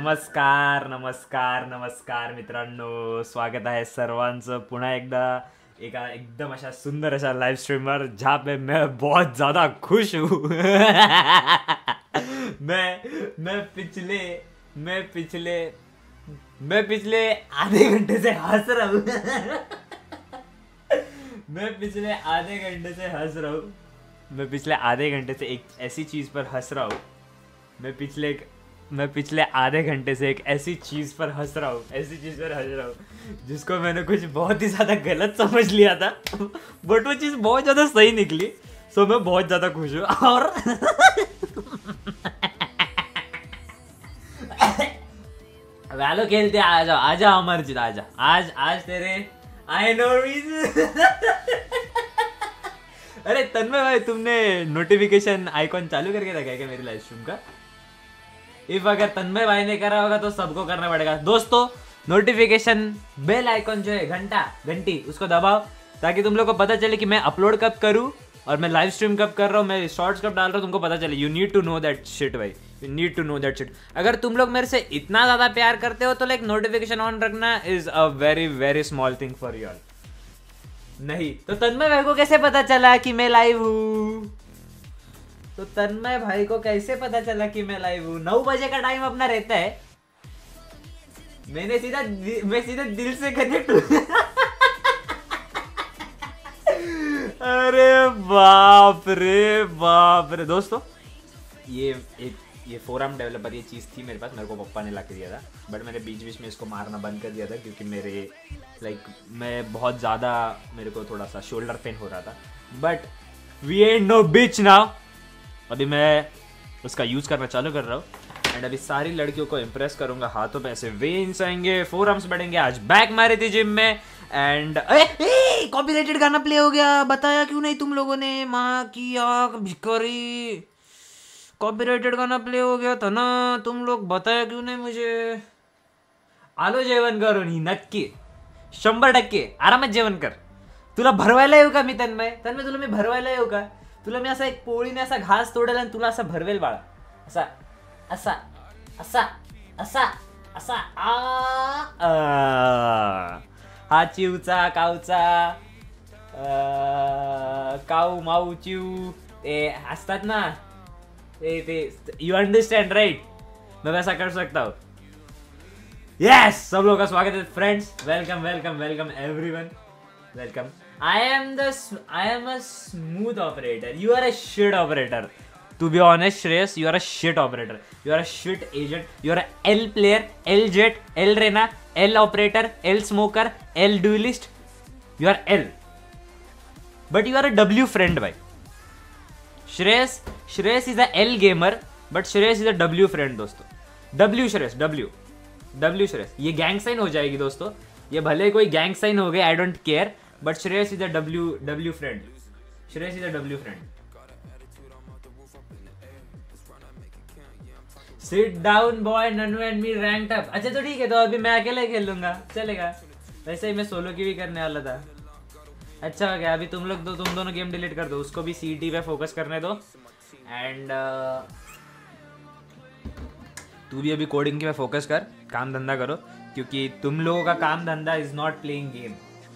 नमस्कार नमस्कार नमस्कार मित्रांनो, स्वागत आहे सर्वांचं पुन्हा एकदा एका एकदम अशा सुंदर अशा लाइव स्ट्रीमवर जहाँ पे मैं बहुत ज़्यादा खुश हूँ। मैं पिछले आधे घंटे से हंस रहा हूँ। मैं पिछले आधे घंटे से एक ऐसी चीज़ पर हंस रहा हूँ। मैं पिछले आधे घंटे से एक ऐसी चीज़ पर हंस रहा हूँ जिसको मैंने कुछ बहुत ही ज़्यादा गलत समझ लिया था, बट वो चीज़ बहुत ज़्यादा सही निकली। सो मैं बहुत ज़्यादा खुश हूँ। और वैलो खेलते, आ जा अमरजीत, आजा आज तेरे आई नो रीजन। अरे तन्मय भाई, तुमने नोटिफिकेशन आइकॉन चालू करके रखा है क्या मेरी लाइव स्ट्रीम का? इफ अगर तन्मय भाई ने करा होगा तो सबको करना पड़ेगा। दोस्तों, नोटिफिकेशन बेल आइकॉन जो है, घंटी, उसको दबाओ ताकि तुम लोग को पता चले कि मैं अपलोड कब करूं और मैं लाइव स्ट्रीम कब कर रहा हूं, मैं शॉर्ट्स कब डाल रहा हूं, तुमको पता चले। You need to know that shit भाई, you need to know that shit. अगर तुम लोग मेरे से इतना ज्यादा प्यार करते हो तो लाइक नोटिफिकेशन ऑन रखना is a very very small thing for you all. नहीं तो तन्मय भाई को कैसे पता चला कि मैं लाइव हूँ? तो तन्मय भाई को कैसे पता चला कि मैं लाइव हूँ? 9 बजे का टाइम अपना रहता है। मैं सीधा दिल से कनेक्ट हूँ। अरे बाप रे दोस्तों, ये फोरम डेवलपर ये चीज़ थी मेरे पास, मेरे को पप्पा ने ला के दिया था, बट मैंने बीच में इसको मारना बंद कर दिया था क्योंकि मैं बहुत ज़्यादा, मेरे को थोड़ा सा शोल्डर पेन हो रहा था। But we and know bitch now. अभी मैं उसका यूज़ करना चालू कर रहा हूँ एंड अभी सारी लड़कियों को इम्प्रेस करूंगा। हाथों पे ऐसे वेन्स आएंगे, फोरम्स बढ़ेंगे। आज बैक मारी थी जिम में एंड कॉपीराइटेड गाना प्ले हो गया। बताया क्यों नहीं तुम लोगों ने? माँ की आँख भिखारी, कॉपीराइटेड गाना प्ले हो गया था ना, तुम लोग बताया क्यों नहीं मुझे? आलो जेवण करून ही नक्की 100% आरामात जेवण कर। तुला भरवायला येऊ का मी? तन्मय तुला मी भरवायला येऊ का? तुला मी असा एक पोळीने असा घास तोडेल आणि तुला असा भरवेल बाळा, असा असा असा असा असा हा चिवचा कावचा काऊ माऊ चिव ते असतात ना, ते यू अंडरस्टैंड राइट? मैं वैसा कर सकता हूँ। यस, सब लोगों का स्वागत है friends. Welcome welcome welcome everyone, welcome. I am a smooth operator. You are a shit operator. To be honest, Shreyas, you are a shit operator. You are a shit agent. You are a L player, L jet, L Rena, L operator, L smoker, L duelist. You are L. But you are a W friend, bhai. Shreyas is a L gamer, but Shreyas is a W friend, दोस्तों. W Shreyas, W Shreyas. ये gang sign हो जाएगी दोस्तों. ये भले कोई gang sign हो गए, I don't care. But Shreyas is a W friend. Shreyas is a W friend. Sit down boy, Nanu and me ranked up. अच्छा तो ठीक है, तो अभी मैं अकेले खेल लूंगा, चलेगा। वैसे ही मैं सोलो की भी करने वाला था। अच्छा हो गया, अभी तुम दोनों गेम डिलीट कर दो, उसको भी सीटी पे फोकस करने दो। एंड तू भी अभी कोडिंग की पे फोकस कर, काम धंधा करो, क्योंकि तुम लोगों का काम धंधा is not playing game.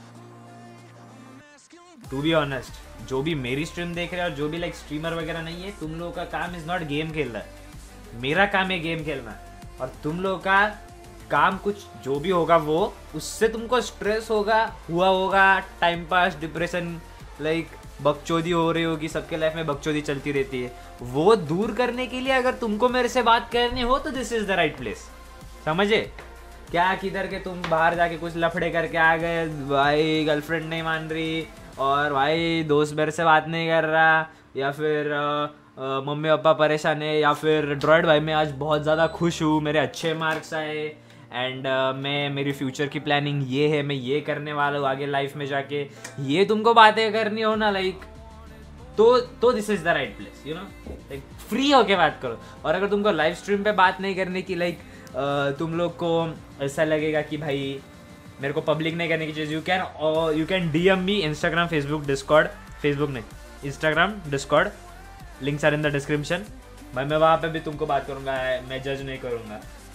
To be honest, जो भी मेरी स्ट्रीम देख रहे हैं और जो भी लाइक स्ट्रीमर वगैरह नहीं है, तुम लोगों का काम इज नॉट गेम खेलना। मेरा काम है गेम खेलना, और तुम लोगों का काम कुछ जो भी होगा वो उससे तुमको स्ट्रेस हुआ होगा, टाइम पास, डिप्रेशन, लाइक बकचोदी हो रही होगी, सबके लाइफ में बकचोदी चलती रहती है। वो दूर करने के लिए अगर तुमको मेरे से बात करनी हो तो this is the right place. समझे क्या? किधर के तुम बाहर जाके कुछ लफड़े करके आ गए, भाई गर्लफ्रेंड नहीं मान रही, और भाई दोस्त मेरे से बात नहीं कर रहा, या फिर मम्मी पापा परेशान है, या फिर ड्रॉइड भाई मैं आज बहुत ज़्यादा खुश हूँ, मेरे अच्छे मार्क्स आए एंड मेरी फ्यूचर की प्लानिंग ये है, मैं ये करने वाला हूँ आगे लाइफ में जाके, ये तुमको बातें करनी हो ना लाइक, तो this is the right place, you know. Like free होके बात करो। और अगर तुमको लाइव स्ट्रीम पे बात नहीं करने की, लाइक तुम लोग को ऐसा लगेगा कि भाई मेरे को पब्लिक नहीं करने की चीज़, you can DM me Instagram, Facebook, Discord, Facebook नहीं, Instagram, Discord, links are in the description. मैं वहाँ पे भी तुमको बात करूँगा, मैं जज नहीं करूँगा।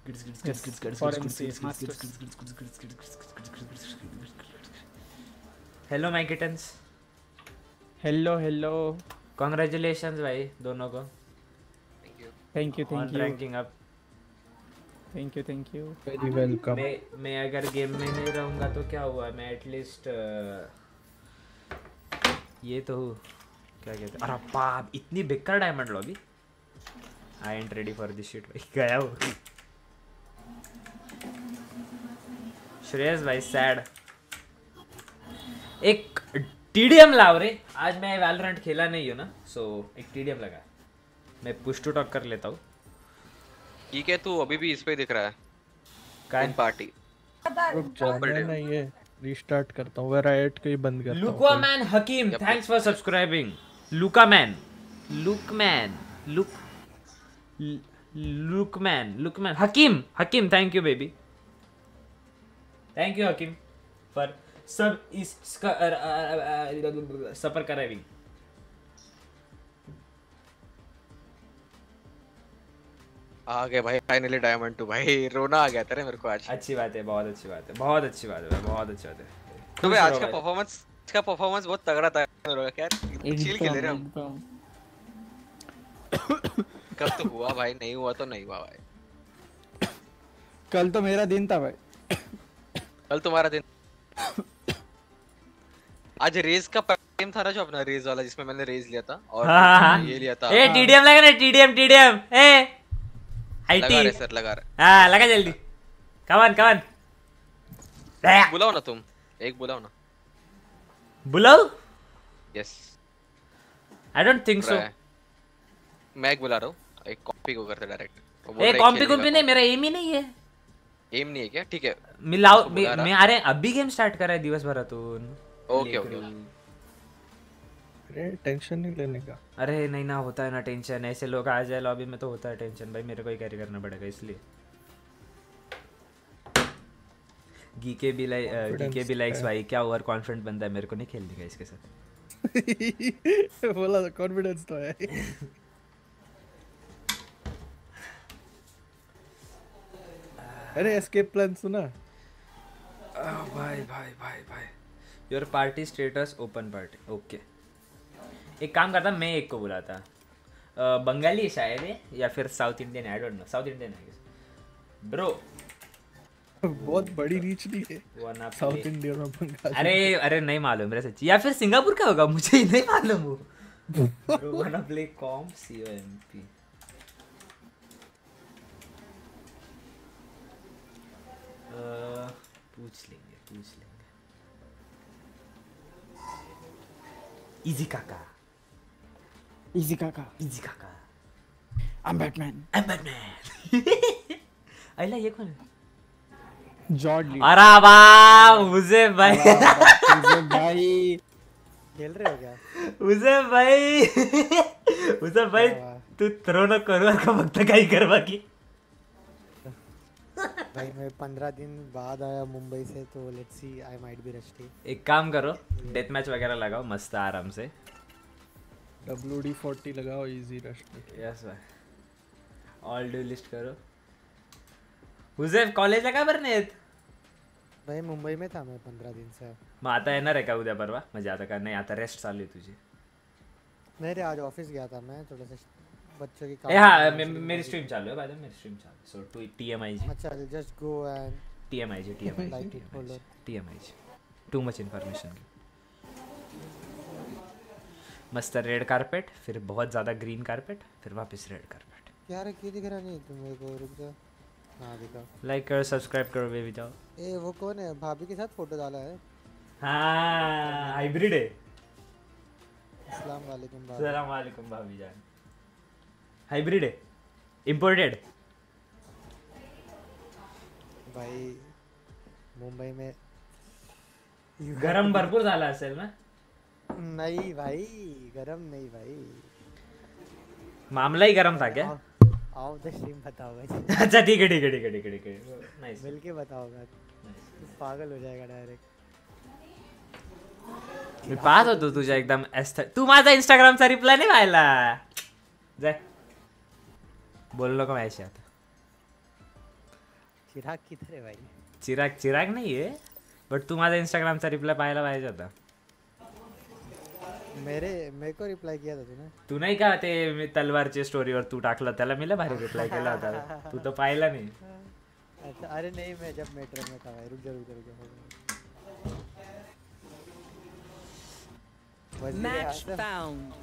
For MC, masters. Hello my kittens, Hello, hello. Congratulations भाई दोनों को Thank you, on thank you. Ranking up. Thank you, thank you. Very welcome. मैं अगर गेम में नहीं रहूँगा तो क्या हुआ, मैं एटलीस्ट ये तो हूँ, क्या कहते हैं, अरे बाप इतनी बेकार diamond lobby. I ain't ready for this shit भाई, गया वो श्रेयस भाई सैड। एक टीडीएम लाओ रे, आज मैं वैलोरेंट खेला नहीं हूँ ना, सो एक टीडीएम लगा, मैं पुश टू टॉक कर लेता हूँ। ठीक है, तू अभी भी इस पे दिख रहा है काइन पार्टी। रुक जा, मैं नहीं ये रीस्टार्ट करता हूँ, राइट को ही बंद करता हूँ। Lukman Hakim, thanks for subscribing. Lukman, Lukman, Lukman Hakim, Hakim thank you baby, thank you Hakim for सब इस सफर कराइविंग। आ गए भाई फाइनली डायमंड 2 भाई, रोना आ गया तेरे मेरे को आज। अच्छी बात है, बहुत अच्छी बात है, बहुत अच्छी बात है, बहुत अच्छी बात है। तो भाई आज का परफॉर्मेंस बहुत तगड़ा था मेरा, क्या चिल खेल रहे हम। एकदम। कब तो हुआ भाई, नहीं हुआ तो नहीं हुआ भाई। कल तो मेरा दिन था भाई। कल तुम्हारा दिन। आज रेज का गेम था ना, जो अपना रेज वाला जिसमें मैंने रेज लिया था और ये लिया था। ए टीडीएम लगा ना, टीडीएम ए आईटी लगा रहे सर, लगा रहे। हां लगा जल्दी, कमान बुलाओ ना तुम, एक बुलाओ ना। बुलाओ, yes I don't think so. मैं एक बुला रहा हूँ, एक कॉपी को करते डायरेक्ट। ए कॉपी नहीं, मेरा एम ही नहीं है। एम नहीं है क्या? ठीक है मिलाओ, मैं अरे अभी गेम स्टार्ट कर रहा है दिवस भरातून। Okay okay. अरे टेंशन नहीं लेने का। अरे नहीं ना, होता है ना टेंशन, ऐसे लोग आ जाए लॉबी में तो होता है टेंशन भाई, मेरे को ही कैरी करना पड़ेगा इसलिए। गीके भी लाइक्स भाई, क्या ओवर कॉन्फिडेंट बंदा है, मेरे को नहीं खेल देगा इसके साथ। बोला कॉन्फिडेंस तो है। अरे एस्केप प्लान सुना? भाई your party status open party, okay. एक काम करता, मैं एक को बुलाता, बंगाली शायद है या फिर South Indian, I don't know, South Indian है ब्रो। बहुत बड़ी रीच नहीं है साउथ इंडिया में बंगाली। अरे नहीं मालूम मेरे सच्ची, या फिर सिंगापुर का होगा, मुझे ही नहीं मालूम वो। ब्रो वाना प्ले कॉम COMP। पूछ लेंगे इजी काका I'm Batman। अल्लाह ये कौन है? जॉर्ड ली। अरे वाह मुझे भाई, भाई खेल रहे हो क्या? उसे भाई तू थ्रो न करू का वक्त काही कर बाकी। भाई मैं 15 दिन बाद आया मुंबई से, तो let's see, I might be rusty. एक काम करो, डेथ मैच वगैरह लगाओ मस्त आराम से। WD-40 लगाओ, इजी रश में। यस भाई, ऑल डू लिस्ट करो। हुजेफ कॉलेज लगा भरणे? भाई मुंबई में था मैं 15 दिन से। मग आता येणार आहे का उद्या परवा? म्हणजे आता का नाही, आता रेस्ट चालू आहे तुझी? नहीं रे, आज ऑफिस गया था मैं, थोड़ा सा बच्चों की ए हाँ मेरी स्ट्रीम चालू है, बाद में मेरी स्ट्रीम चालू है, सो टू TMIG। अच्छा just go and TMIG too much information की। मस्त रेड कारपेट, फिर बहुत ज़्यादा ग्रीन कारपेट, फिर वापस रेड कारपेट। क्या रे, क्यों दिख रहा नहीं तुम मेरे को? रुक जा, हाँ दिखा। लाइक करो, सब्सक्राइब करो बेबी जाओ। ए वो कौन है? भाभी के साथ फोटो डाला है। हाँ हाइब्रिड है। अस्सलाम वालेकुम भाभी। अस्सलाम वालेकुम भाभी जान। हाइब्रिड है, इंपोर्टेड। भाई मुंबई में गरम भरपूर झाला असेल ना? नहीं भाई, गरम नहीं भाई, मामला ही गरम था क्या? आओ द स्ट्रीम बताओ भाई। अच्छा ठीक है नाइस, मिलके बताओगा, पागल हो जाएगा डायरेक्ट। मी पाहत होतो तुझ्या एकदम तू माझा इंस्टाग्रामचा रिप्लाय नाही पाहिला, जाय बोललो का माझ्याशी आता। चिराग किधर है भाई? चिराग चिराग नाही आहे बट तू माझा इंस्टाग्रामचा रिप्लाय पाहायला पाहिजे होता. मेरे को रिप्लाई किया था तूने. तू नाही का ते मी तलवारच्या स्टोरीवर तू टाकलं त्याला मी लय भारी रिप्लाय केला होता. तू तर पाहिला नाही. अच्छा अरे नहीं मैं जब मेट्रो में था भाई. रुक जा. Match found.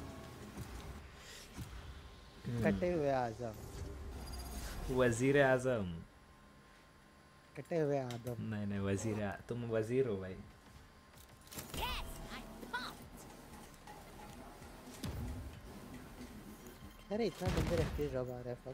कटे हुए आजम. वजीर आजम. कटे हुए आदम. नहीं वजीर तुम वजीर हो भाई. अरे इतना डेंजर FPS ड्रॉप आ रहा है. फक.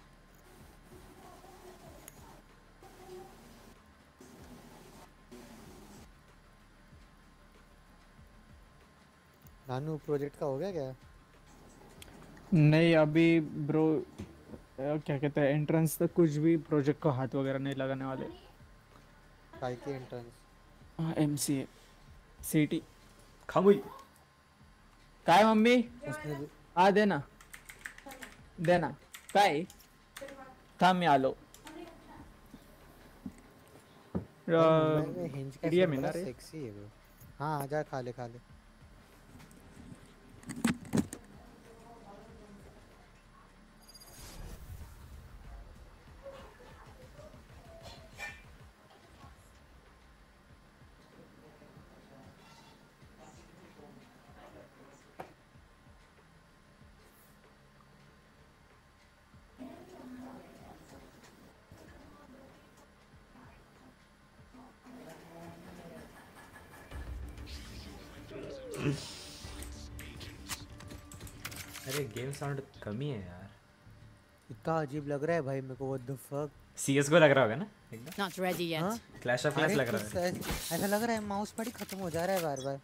नानू प्रोजेक्ट का हो गया क्या? नहीं अभी ब्रो क्या कहते हैं एंट्रेंस तक कुछ भी प्रोजेक्ट को हाथ वगैरह नहीं लगाने वाले. काय की एंट्रेंस? MCA CT. खामुई. काय मम्मी उसने आ देना काय थांब मी आलो. हिंज का इंडिया सीन में ना बड़ा रे. सेक्सी है वो. हाँ आजा खा ले. अरे गेम साउंड कमी है यार. इतना अजीब लग रहा है भाई मेरे को. What the fuck. CS:GO लग रहा होगा ना एकदम. Not ready yet. हाँ? क्लैश ऑफ क्लैंस अरे लग रहा है. ऐसा लग रहा है माउस पड़ी खत्म हो जा रहा है बार.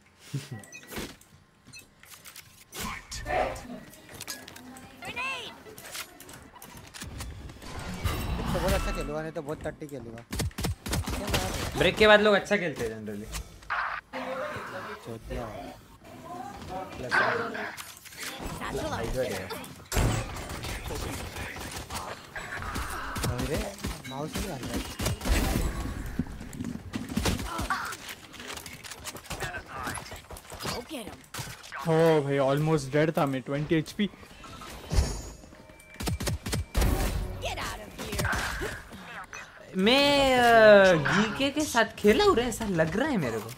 तो बहुत अच्छा खेलूंगा नहीं तो बहुत टट्टी खेलूंगा. ब्रेक के बाद लोग अच्छा खेलते हैं जनरली. चौथिया अरे माउस नहीं आ रहा है. Go get him. हो भाई ऑलमोस्ट डेड था मैं 20 HP. Get out of here. मैं गीके के साथ खेला हूँ रे. ऐसा लग रहा है मेरे को.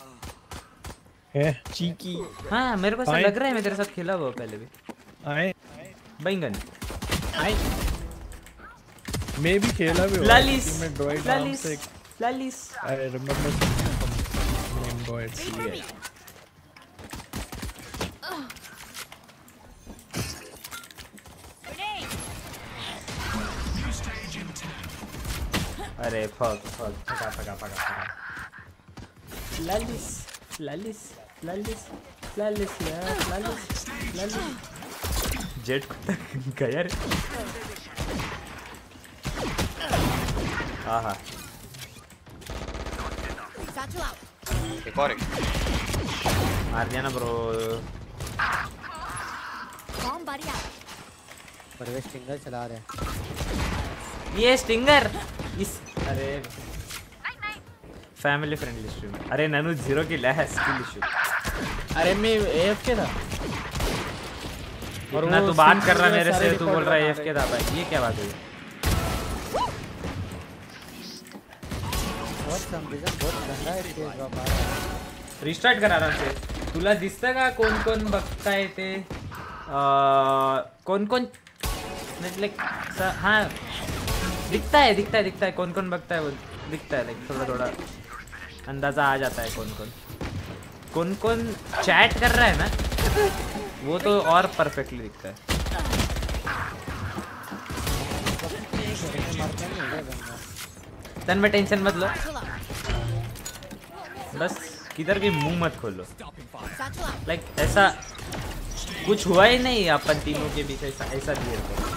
है चीकी. हाँ मेरे को ऐसा लग रहा है मैं तेरे साथ खेला हुआ पहले भी. आए बैंगन. मैं भी खेला भी लालिस. मैं ड्रॉइड लालिस. से लालिस. I remember from Droid. अरे फका. लालिस जेट गया रे. आहा Satchel out. एक और मार दिया ना bro. Bomb buddy out. Parvesh single चला रहे हैं. ये स्टिंगर इस. अरे फैमिली फ्रेंडली स्ट्रीम. अरे ननू 0 किल है. Skill issue. अरे मैं AFK था. और ना तू बात कर रहा मेरे से. तू बोल रहा है AFK था भाई. ये क्या बात हुई. बहुत गंदा है FPS ड्रॉप आ रहा है. रिस्टार्ट करा आराम से. तुला दिसतं का कोण बघताय ते. कोण लाइक हाँ दिखता है कौन बघता है. वो दिखता है लाइक थोड़ा अंदाजा आ जाता है कौन चैट कर रहा है ना. वो तो और परफेक्टली दिखता है. तन में टेंशन मत लो. बस किधर भी मुंह मत खोलो. Satchel out. लाइक ऐसा कुछ हुआ ही नहीं अपन तीनों के बीच. ऐसा दिए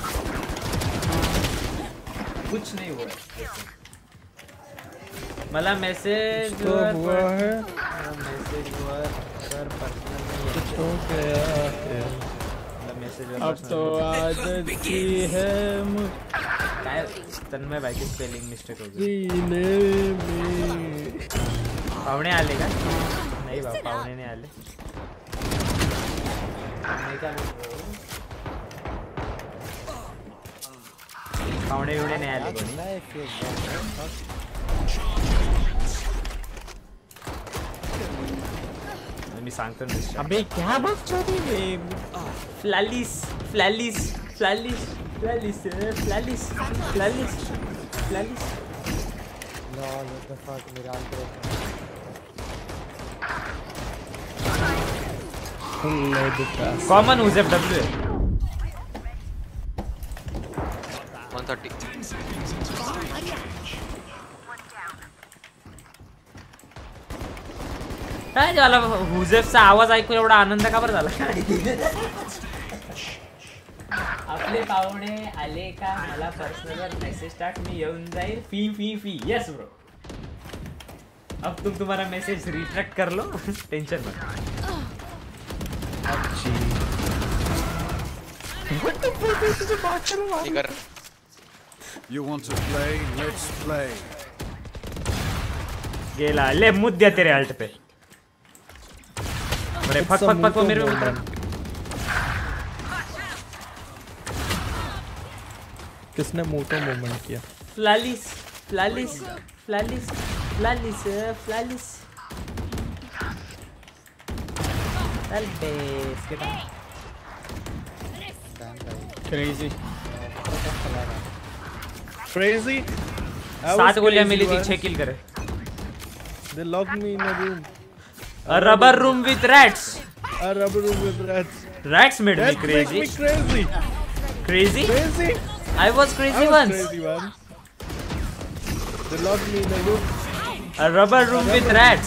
कुछ नहीं हुआ. मला मेसेज हुआ है मेसेज वर सर पर्सनल तो गया है. मैसेज अब तो आदत सी है काय तन्मय भाई की स्पेलिंग मिस्टेक हो गई सीने में पावणे आले का नाही बा पावणे नाही आले नाही का पावणे एवढे नाही आले कोणी मी सांगतो ना अबे क्या बकचोदी में फ्लैलिस फ्लैलिस फ्लैलिस फ्लैलिस फ्लैलिस फ्लैलिस फ्लैलिस लॉल व्हाट द फक मेरा आंसर कॉमन यूजेफ डब्ल्यू 130 काय झालं हुजेफचा आवाज ऐकून एवढा आनंद का बरं झाला आपले पाहुणे आले का मला पर्सनलवर मेसेज टाक मी येऊन जाईल फी फी फी यस ब्रो अब तुम तुम्हारा मैसेज रिट्रैक्ट कर लो टेंशन मत इधर You want to play? Let's play. गेला ले मुद दिया तेरे अल्ट पे अरे फक फक फक वो मेरे ऊपर किसने मोटो मूवमेंट किया फ्लैलिस फ्लैलिस फ्लैलिस फ्लैलिस फ्लैलिस फ्लैलिस के टाइम क्रेजी crazy 7 गोलियां मिली थी 6 किल करे they locked me in a room a rubber room with rats a rubber room with rats rats made me that makes crazy me crazy crazy crazy I was crazy I was once crazy once they locked me in a room a rubber room with rats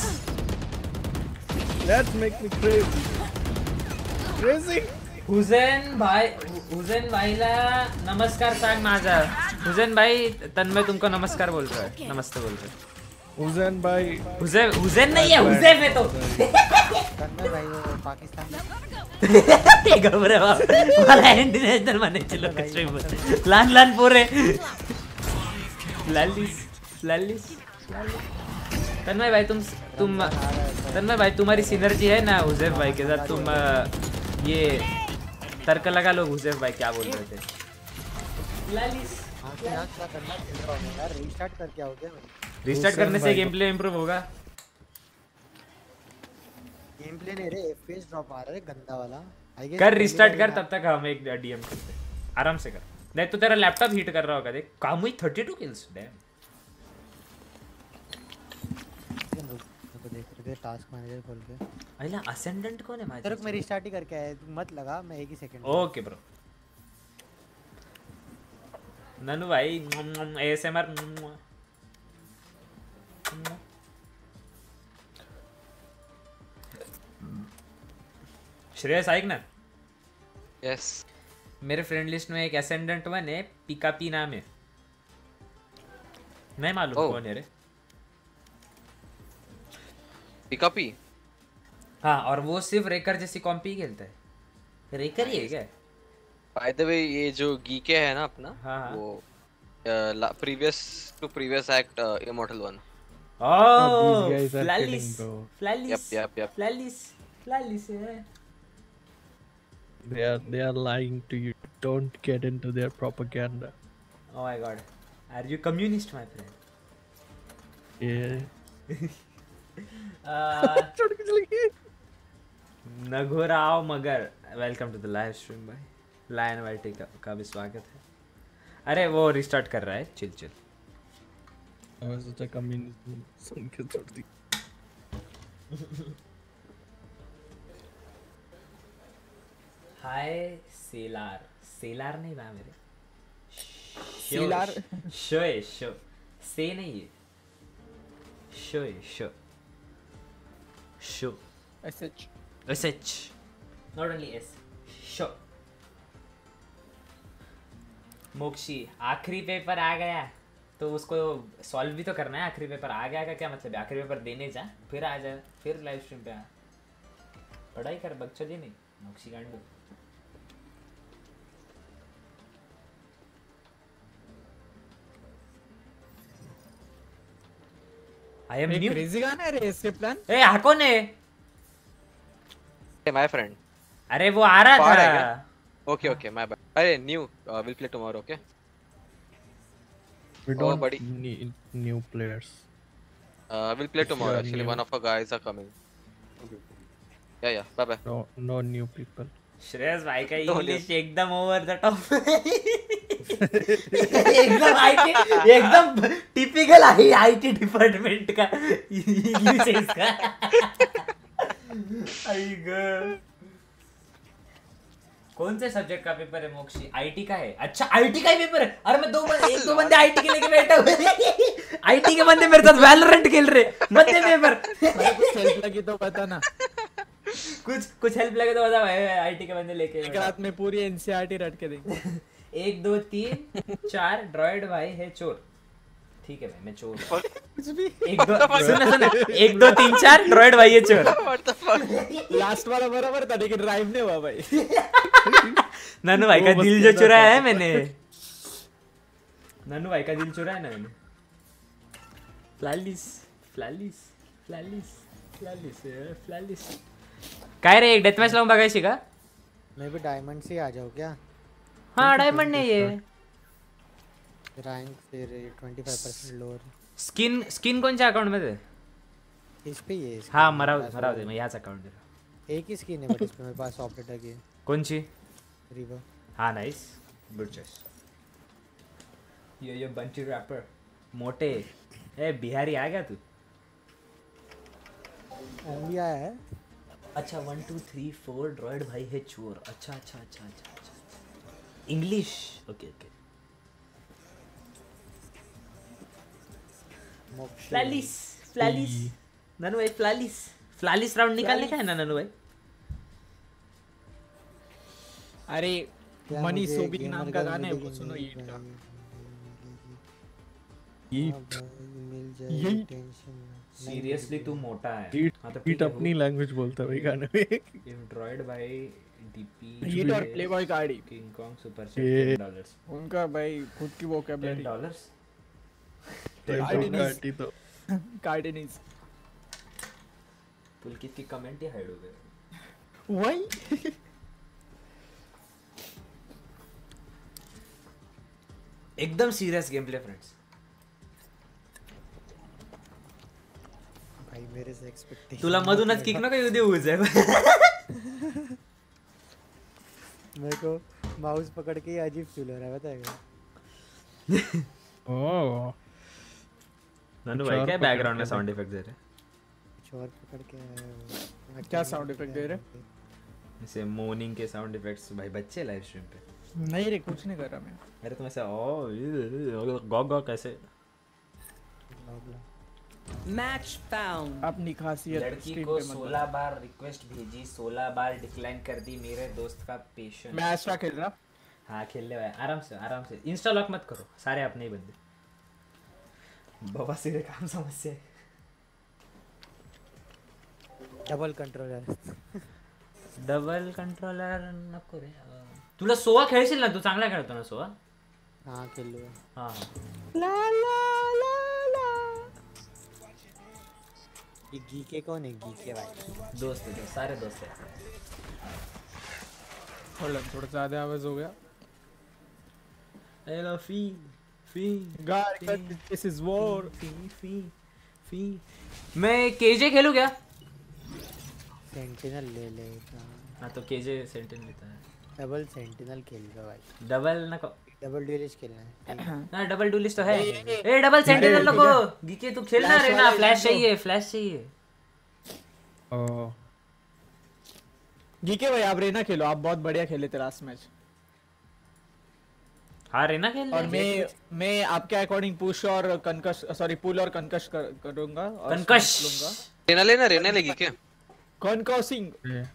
that makes me crazy crazy Hussain भाईला नमस्कार सांग माझा हुसेन भाई तन्मय तुमको नमस्कार बोल रहा है नमस्ते बोल रहा है हुसैन भाई हुसैन नहीं है हुसैन है तो तन्मय भाई वो पाकिस्तान में ते घबरे बाप मला इंटरनॅशनल म्हणायचे लोक लहान लहान पोरे लालिस लालिस तन्मय भाई तुम तन्मय भाई तुम्हारी सिनर्जी है ना हुसैन भाई के साथ तुम ये तर्क लगा लो हुसैन भाई क्या बोल रहे थे लालिस यहाँ क्या करना यार रीस्टार्ट करके आओ क्या रिस्टार्ट करने से गेम प्ले इंप्रूव होगा गेम प्ले नहीं रे एफपीएस ड्रॉप आ रहा है गंदा वाला कर रिस्टार्ट कर तब तक हम एक डीएम करते हैं आराम से कर देख तो तेरा लैपटॉप हीट कर रहा होगा देख काम हुई 32 किल्स डैम तो देख रहे थे टास्क मैनेजर खोल के आइला असेंडेंट कौन है तेरे को मैं रिस्टार्ट ही करके आया तू मत लगा मैं एक ही सेकंड ओके ब्रो ननू भाई एएसएमआर श्रेयस ऐक ना यस मेरे फ्रेंड लिस्ट में एक असेंडेंट 1 है पिकापी नाम है नहीं मालूम कौन है रे पिकापी हाँ और वो सिर्फ रेकर जैसी कॉम्पी खेलता है रेकर ही है क्या बाय द वे ये जो गीके है ना अपना हाँ, हाँ. वो previous to previous act immortal 1 Oh, these guys are Flalis, kidding, bro. Flalis, Yep. Flalis, Flalis. they are lying to you don't get into their propaganda Oh my God, are you communist, my friend? yeah नघोराव मगर welcome to the live stream भाई lion whitey का भी स्वागत है अरे वो restart कर रहा है chill I was such a communist सुन के छोड़ दी हाय सेलार नहीं बा मेरे सेलार शो है शो से नहीं है शो है show show SH not only S show Mokshi आखिरी पेपर आ गया तो उसको सॉल्व भी तो करना है आखिरी पेपर आ गया का क्या मतलब है आखिरी पेपर देने जा फिर आ जा फिर लाइव स्ट्रीम पे आ पढ़ाई कर बच्चों जी नहीं मोक्षी गांडू I am new. क्रेजी गाना है रे इसके प्लान। ए हा कौन है? Hey, my friend. अरे वो आ रहा Far है था। क्या? Okay, okay, my bad. अरे new, we'll play tomorrow, okay? We Oh, don't buddy. need new players. We'll play If you tomorrow. are Actually, new. one of our guys are coming. Yeah, bye bye. No new people. Shreyas भाई का तो English एकदम over the top. एकदम typical IT department का English है इसका। कौन से सब्जेक्ट का पेपर है मोक्षी? आईटी का है। अच्छा आईटी का ही पेपर है। अरे मैं एक दो बंदे आईटी के लेके बैठा हुए। आईटी के बंदे मेरे साथ वैलोरेंट खेल रहे बंदे पेपर। कुछ हेल्प लगी तो बता ना। कुछ हेल्प लगे तो बता भाई, आईटी के बंदे लेके एक रात में पूरी एनसीईआरटी रट के देंगे। 1 2 3 4 ड्रॉइड भाई है चोर। ठीक है भाई मैं चोर हूँ। कुछ भी 1 2 सुना 1 2 3 4 ड्रॉइड भाई है चोर। What the fuck? लास्ट वाला बराबर था लेकिन राइम नहीं हुआ भाई। नानू भाई का दिल जो चुराया है मैंने। नानू भाई का दिल चुराया ना मैंने। फ्लालिस फ्लालिस फ्लालिस फ्लालिस फ्लालिस। काय रे एक डेथ मैच लावून बघायची का? मैं भी डायमंड से आ जाओ क्या? हाँ डायमंड नहीं है। रैंक फिर 25% लोअर। स्किन कोणच्या अकाउंट मध्ये? इस पे ये हाँ मराव दे मैं याच अकाउंट दे। एक ही स्किन है बट इसमें मेरे पास ऑपरेटर की कोणची? रिवर। हाँ नाइस गुड चॉइस। ये बंटी रैपर मोटे। ए बिहारी आ गया तू? ओनली आया है। अच्छा 1 2 3 4 ड्रॉइड भाई है चोर। अच्छा अच्छा अच्छा अच्छा अच्छा इंग्लिश ओके ओके। फ्लालिस फ्लालिस नानू भाई फ्लालिस राउंड निकालने का है ना नानू भाई? अरे क्या मनी मुझे सोबी gamer नाम का girl गाना है वो मिलेगी सुनो नहीं ईट का। Eat. मिल यही- जाएगी टेंशन। सीरियसली तू मोटा है। Eat. हाँ तो Eat अपनी लैंग्वेज बोलता है भाई गाने में। ड्रॉइड भाई डीपी ईट और प्लेबॉय गाड़ी किंग कॉन्ग सुपर ये- $10 उनका भाई खुद की वोकैबुलरी $10 काटी तो कार्डिनीज पुलकित की कमेंट ही हाइड हो गए। वही एकदम सीरियस गेम प्ले फ्रेंड्स। भाई मेरे से एक्सपेक्टेशन। तुला मधूनच किक नको येऊ देऊ आहे। मेरे को माउस पकड़ के ही अजीब फील हो रहा है बताएगा। ओह नानू भाई क्या बैकग्राउंड में साउंड इफेक्ट दे रहे? चोर पकड़ के आया हूँ। क्या sound effect दे रहे? जैसे मोर्निंग के साउंड इफेक्ट्स भाई बच्चे लाइव स्ट्रीम पे। नहीं रे कुछ नहीं कर रहा मैं। अरे तुम ऐसे ओ गॉग कैसे? Match found. अपनी खासियत लड़की stream को पे मत 16 बार रिक्वेस्ट भेजी 16 बार डिक्लाइन कर दी। मेरे दोस्त का पेशेंस। मैं एस्ट्रा खेल रहा। हाँ खेल ले भाई आराम से इंस्टा लॉक मत करो सारे अपने ही बंदे। बाबा सीधे काम समस्या है। डबल कंट्रोलर नको रे। तुला सोवा खेळशील ना? तू चांगला खेळतो ना सोवा? हाँ खेल लो। हाँ ये गीके कौन है? गीके भाई दोस्त है सारे दोस्त है। थोड़ा ज्यादा आवाज हो गया। हेलो फी गाइस दिस इज वॉर। फी मैं केजे खेलूं क्या? सेंटिनल ले लेगा। हाँ तो केजे सेंटिनल लेता है। डबल सेंटिनल खेल लो भाई। डबल नको। डबल ड्यूलिस्ट खेलना है। हाँ डबल डुलिस्ट तो है। ए डबल सेंटिनल नको। गीके तू खेलना रे ना। फ्लैश चाहिए। ओह गीके भाई आप रेना खेलो। आप बहुत बढ़िया खेले थे लास्ट मैच। हाँ रेना खेल। और मैं आपके अकॉर्डिंग पुश और कंकश सॉरी पुल और कंकश करूंगा और कंकश लूंगा। रेना लेगी क्या? कंकसिंग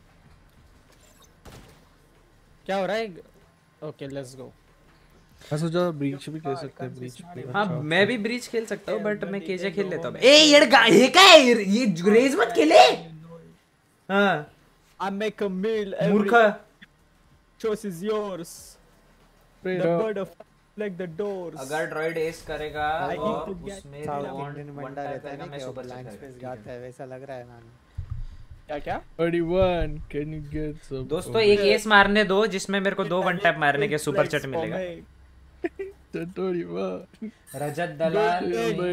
क्या हो रहा है? Okay let's go. मैं सोचा ब्रीच भी खेल सकते हैं। ब्रीच हाँ मैं भी ब्रीच खेल सकता हूँ बट मैं केजे खेल लेता हूँ। ए यार ये क्या है? ये रेज मत खेले। हाँ I make a meal. मूर्ख। Choice is yours. The bird of like the doors. अगर ड्रॉइड एस करेगा I तो need to get उसमें साउथ वन इंडियन वन बंदा टाइप रहता है करेगा ना मैं कि सुपर ब्लाइंड स्पेस जाता है वैसा लग रहा है नानू। क्या 31 can you get some दोस्तों एक एस मारने दो जिसमें मेरे को 2 वन टैप मारने के सुपर चट मिलेगा। 31 रजत दलाल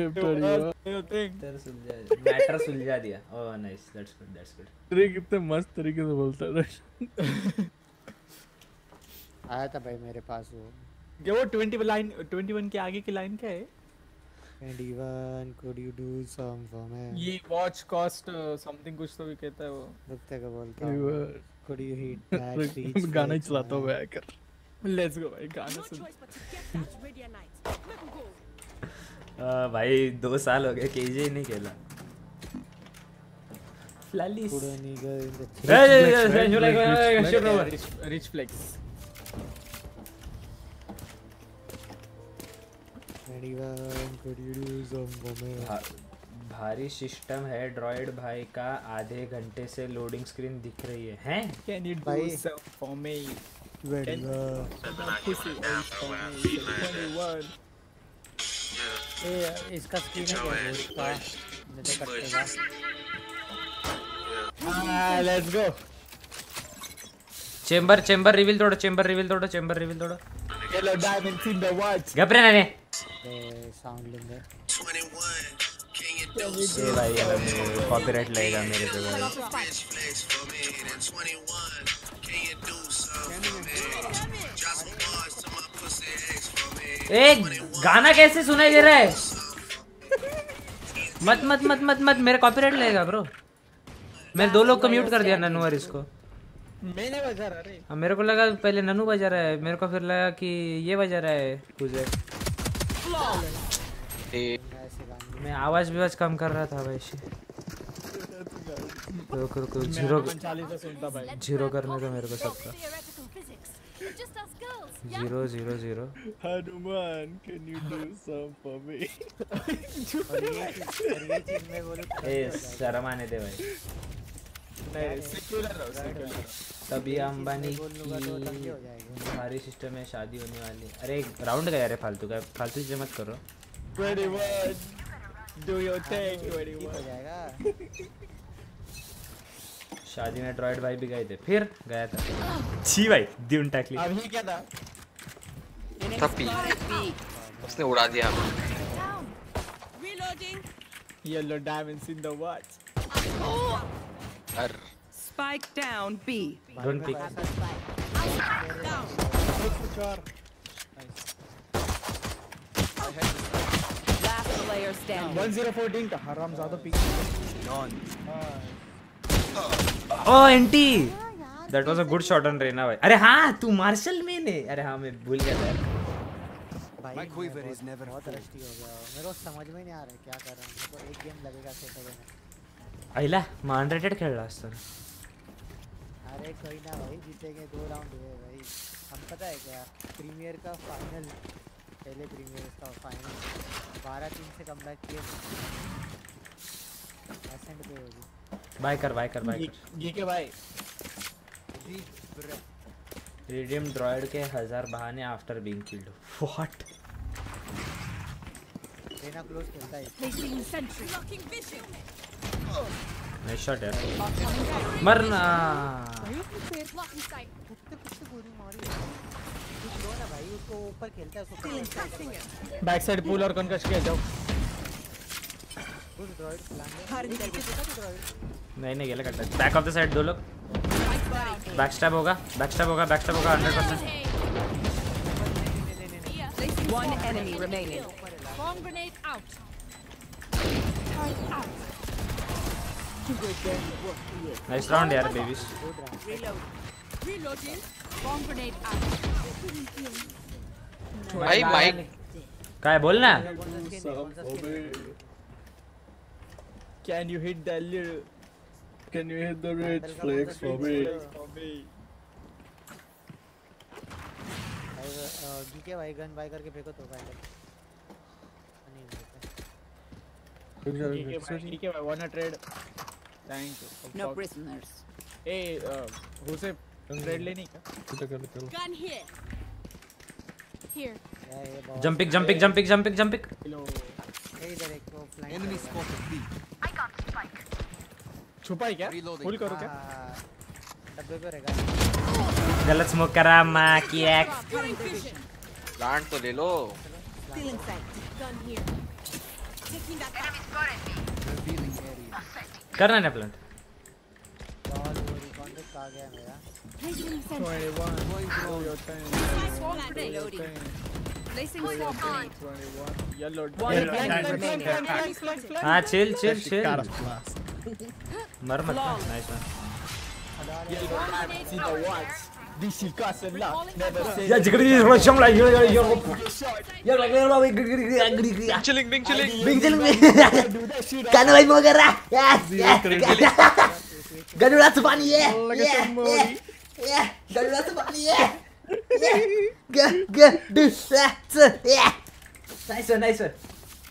Don't मैटर सुलझा दिया। Oh nice, that's good. तेरे कितने मस्त तरीके से बोलता है। आया था भाई मेरे पास वो ये वो 21 के आगे की लाइन क्या है? 21 could you do some for me? ये वॉच कॉस्ट समथिंग कुछ तो भी कहता है वो। रुकते का बोलता हूँ could you hit that reach मैं गाना ही flex चलाता हूँ man? मैं आकर। लेट्स गो भाई गाना No soon. choice but to get that radiant light. Let go. भाई 2 साल हो गए केजे ही नहीं खेला। Flawless Put a nigger in the rich flex. 21 could you do some for me? भारी सिस्टम है ड्रॉइड भाई का, आधे घंटे से लोडिंग स्क्रीन दिख रही है। हैं कैन यू डू भाई। Some for me? 21 pussy for me 21। ए इसका स्क्रीन है क्या इसका मैं तो कटेगा। Let's go. चेंबर रिवील तोड़ो। Yellow diamonds in the watch. घबरे ना ने साउंड लेंगे। ये भाई ये कॉपीराइट लगेगा मेरे पे भाई। Off the spike. ए गाना कैसे सुनाई दे रहा है? मत मेरे कॉपीराइट लगेगा ब्रो। मैं 2 लोग को म्यूट कर दिया, ननू और इसको। मैंने बजा रहा रे। अब मेरे को लगा पहले ननू बजा रहा है, मेरे को फिर लगा कि ये बजा रहा है कुछ। मैं आवाज भी कम कर रहा था भाई। रुको जीरो करने दो मेरे को सबका। Theoretical physics. We're just us girls. Yeah. 0 Hanuman, can you do some for me? और ये चीज मैं बोलूं तो ए शर्म आने दे भाई। नहीं सेक्युलर रहो। तभी अंबानी बोलूंगा तो तंगे हो की जाएगा। भारी सिस्टम में शादी होने वाली। अरे राउंड गया रे फालतू चीजें मत करो। 21 डू योर थिंग। ठीक हो 21 जाएगा। शादी में ड्रॉइड भाई भी गए थे, फिर गया था। छी भाई देऊन टाकली। अभी क्या था? थप्पी उसने उड़ा दिया। Down. Reloading. Yellow diamonds in the watch. Uh Spike down B. Don't pick. Down. कुछ और Last player standing. 1014 का हरामजादा पीक। ओ एंटी that was a good shot on Reyna भाई। अरे हाँ तू मार्शल में ने। अरे हाँ मैं भूल गया था। भाई My quiver is never बहुत full. रस्टी हो गया मेरे को समझ में नहीं आ रहा है क्या कर रहा हूँ। मेरे को एक गेम लगेगा सेट होने में। आईला मग अनरेटेड खेळला असता। अरे कोई ना भाई जीतेंगे 2 राउंड हुए भाई। हम पता है क्या प्रीमियर का फाइनल पहले प्रीमियर का फाइनल 12-3 से कमबैक किए एसेंट पे होगी। बाय कर ये के भाई रिडीम ड्रॉइड के 1000 बहाने after being killed. What? Reyna close खेलता है। Placing sentry. Blocking vision. Nice shot यार। मरना। Blocking sight. कुत्ते गोली मारी है। कुछ लो ना भाई उसको ऊपर खेलता है उसको। बैक साइड पुल और कनकश के जाओ। उस ड्रॉइड प्लान नहीं गेला cut. Back of the side 2 लोग। बैकस्टैब होगा 100%। One enemy remaining. Bomb grenade out. Nice round यार babies. Reloading. Bomb grenade out. भाई माइक काय है बोल ना। Can you hit the little? Can you hit the red flags for me? GK भाई gun buy करके फेंको तो भाई ठीक है भाई wanna trade? Thank you. No prisoners. ए हुसे ट्रेड लेनी क्या? चलो Gun here. Here. ये बहुत jumping jumping jumping jumping jumping ये इधर एक को फ्लैंक Enemy spotted B. छुपा है क्या? फुल करो क्या? डब्बे पे रहेगा। गलत स्मोक करा मां की एक्स Obscuring vision. प्लांट तो ले लो। Stealing sight. Gun here. Taking that back. Revealing area. करना है प्लांट बॉल वो रिकॉर्ड पे आ गया मेरा। Placing sentry. 21 your time. Swarm grenade. Placing swarm grenade. 21 yellow. One Flank, enemy flank, remaining. flank, flank, flank. हाँ chill chill chill Got a blast. मर मत nice one See the watch. This is castle lock. Never say. या जिगरी थोड़ा शम like यार लग रहा है गिरी चिलिंग बिंग चिलिंग। बिंग चिल कान भाई मो कर रहा गनुड़ा सुपानी है ये गनुड़ा सुपानी है ग ग this nice one nice one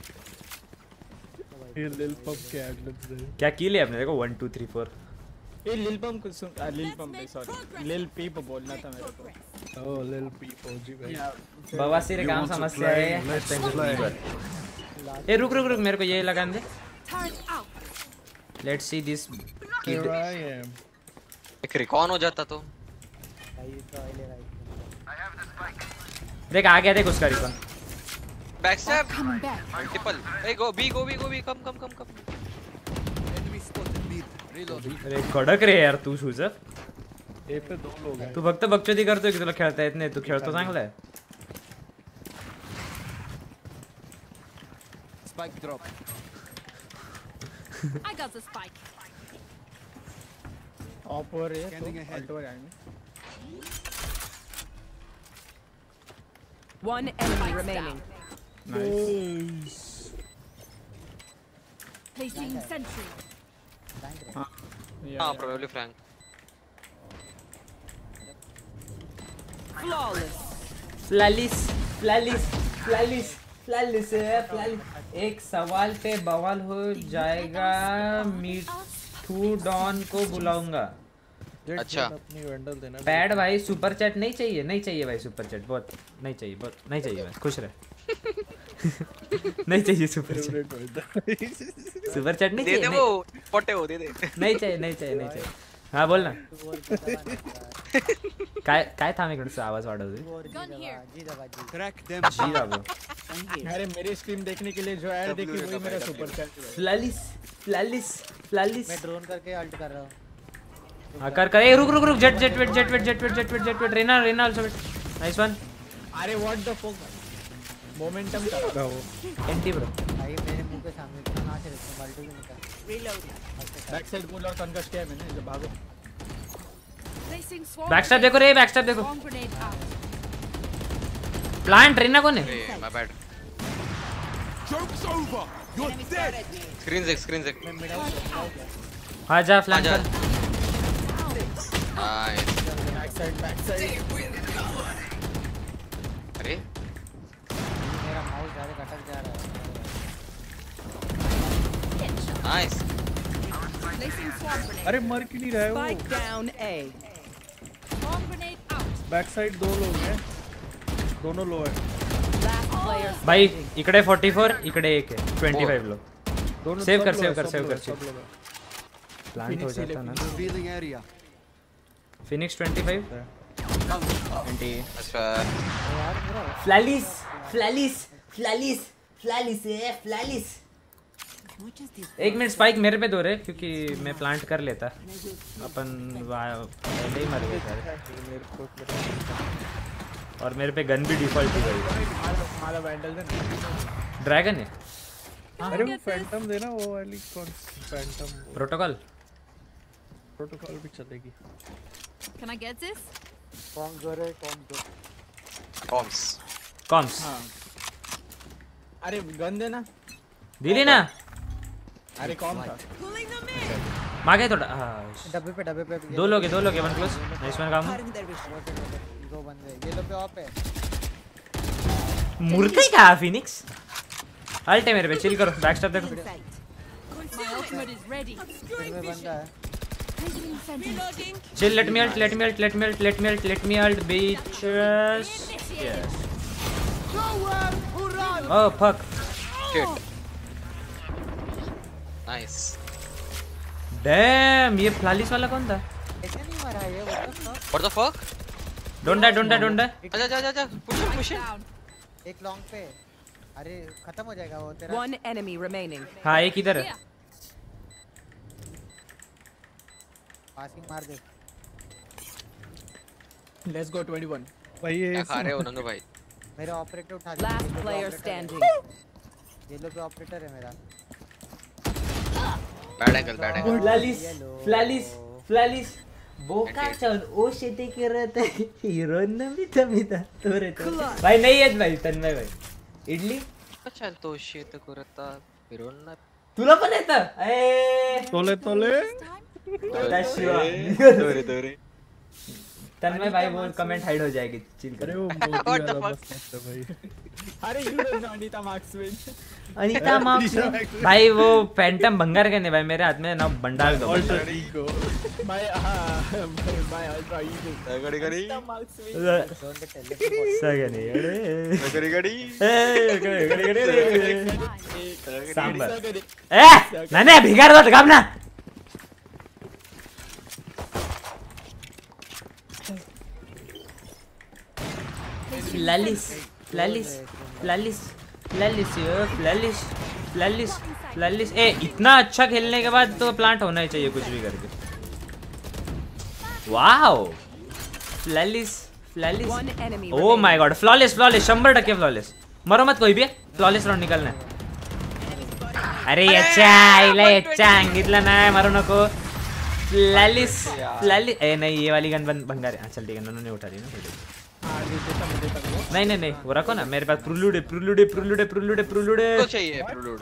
ये लिल पब के एडलिब्स है। क्या की ले आपने देखो 1 2 3 4 ये लिल पम्प को सुन लिल पम्प नहीं सॉरी लिल पीप बोलना था मेरे को। Oh, लिल पीप ओजी भाई। बवासीर काम समस्या है Let's play. ए रुक रुक रुक मेरे को ये लगान दे Turret out. Let's see this Here I am. एक रिकॉन हो जाता तो। भाई तो ले राइट। देख आ गया देख उसका recon backstab. Coming back. Multiple. ए go B come come come come. Enemy spotted mid. Reloading. अरे कडक रे यार तू शुजर ए पे दो लोग हैं। तू फक्त बकचोदी करतोय की तुला खेळता येत नाही तू खेळतो चांगला आहे Spike drop. I got the spike. Off और है Scanning ahead. अल्ट हो जाएंगे। One enemy remaining. Nice. Placing sentry. हाँ probably flank. Flawless. Flawless फ्लैलिस फ्लैलिस फ्लैलिस flawless एक सवाल पे बवाल हो जाएगा मिठू डॉन को बुलाऊंगा जेट अच्छा। अपनी वेंडल देना। पैड भाई सुपर चैट नहीं चाहिए नहीं चाहिए भाई सुपर चैट बहुत नहीं चाहिए बहुत नहीं चाहिए भाई खुश रहे नहीं चाहिए super chat favourite vandal. Super chat नहीं दे दे चाहिए वो पोटे वो दे दे। नहीं चाहिए नहीं चाहिए नहीं चाहिए हाँ बोल ना काय थांब इकडचं आवाज वाढवतोय Gun here. जी दबा जी। Crack them. जी बाबू अरे मेरी स्ट्रीम देखने के लिए जो ऐड देखी वही मेरा सुपर चैट है। फ्लैलिस फ्लैलिस फ्लैलिस मैं ड्रोन करके अल्ट कर रहा हूँ। हाँ कर ए रुक रुक रुक Jett Jett wait Jett wait Jett wait Jett wait Jett wait Reyna Reyna also wait nice one अरे व्हाट द फक मोमेंटम कर रहा वो। एंटी ब्रो भाई मेरे मुंह के सामने कहाँ से रखूँ मल्टी भी निकाल। Reloading. बैक साइड पुल और कंकश किया है मैंने जब भागो। Placing swarm. बैकस्टैप देखो रे बैकस्टैप देखो Swarm grenade out. Plant Reyna कौन है ए my bad. Joke's over. You're dead. Screen देख। हाँ जा फ्लैंक आजा। कर नाइस। Back side. अरे मेरा माउस डायरेक्ट अटक जा रहा है। नाइस। Placing swarm grenade. अरे मर क्यों नहीं रहा है Spike वो? down A. Swarm grenade out. Back side दो लोग हैं। दोनों लो है। Last player भाई standing. इकडे 44 इकडे एक है 25 लोग दोनों सेव सब कर लोग सेव हैं, कर सब सेव लोग कर हैं, सेव सब लोग हैं। प्लांट हो जाता ना Revealing area. फिनिक्स 25 20 अच्छा फ्लैलिस फ्लैलिस फ्लैलिस फ्लैलिस है फ्लैलिस एक मिनट स्पाइक मेरे पे दो रे क्योंकि मैं प्लांट कर लेता अपन पहले ही मर गए सारे और मेरे पे गन भी डिफॉल्ट हो गई हमारा वैंडल देना। ड्रैगन है अरे वो फैंटम देना वो वाली कौन फैंटम प्रोटोकॉल प्रोटोकॉल भी चलेगी। Can I get this? कौन जोर है कौन जोर। कॉम्स। कॉम्स हाँ। अरे गन देना। दिली ना अरे कौन था? Pulling them in. मांगे थोड़ा हाँ डब्बे पे दो लोग है वन क्लोज नाइस वन काम दो बंदे ये लो पे ऑफ है। मूर्ति का फिनिक्स अल्ट है मेरे पे चिल करो बैक स्टेप देखो My ultimate is ready. फिर में बंदा है। Placing sentry. Reloading. Chill let me ult let me ult let me ult let me ult let me ult bitches yes oh fuck Shit. Nice. Damn ये flawless वाला कौन था ऐसे नहीं मरा ये What the fuck? Don't die जा push it. एक लॉन्ग पे अरे खत्म हो जाएगा वो तेरा One enemy remaining. हाँ एक इधर है पासिंग मार दे लेट्स गो 21 भाई ये क्या खा रहे हो नंदू भाई? मेरा ऑपरेटर उठा दे Last player standing. ये लो पे ऑपरेटर है मेरा Bad angle. फ्लालिस बोका चल ओ शेते करत हिरो नमिता मिता तोरे तो भाई नहीं येत भाई तन्मय भाई इडली चल तो शेत करता फिरून तुला पण येतं ए तोले दोरे तन्मय भाई वो कमेंट हाइड हो जाएगी चिल अरे करो वो मोदी वाला बस मस्त है भाई अरे you don't know Anita Max Wynn Anita Max भाई वो फैंटम भंगार करने भाई मेरे हाथ में ना बंडाल दो alter ego bye bye ultra ego गड़ी अनीता मार्क्सविन डोंट टेलीफोन सगे नहीं अरे गड़ी ए गड़ी सांबर गड़ी ए नाने भिगार दो काम ना फ्लालिस ए इतना अच्छा खेलने के बाद तो प्लांट होना ही चाहिए कुछ भी करके wow flawless One enemy oh my god flawless 100% flawless मरो मत कोई भी फ्लॉलेस राउंड निकलना है अरे अच्छा सांगितलं नाही मारू नको फ्लालिस ए नहीं ये वाली गन भंगार है चल ठीक है नन्नू ने उठा दी ना नहीं वो रखो ना मेरे पास प्रूलूड को चाहिए प्रूलूड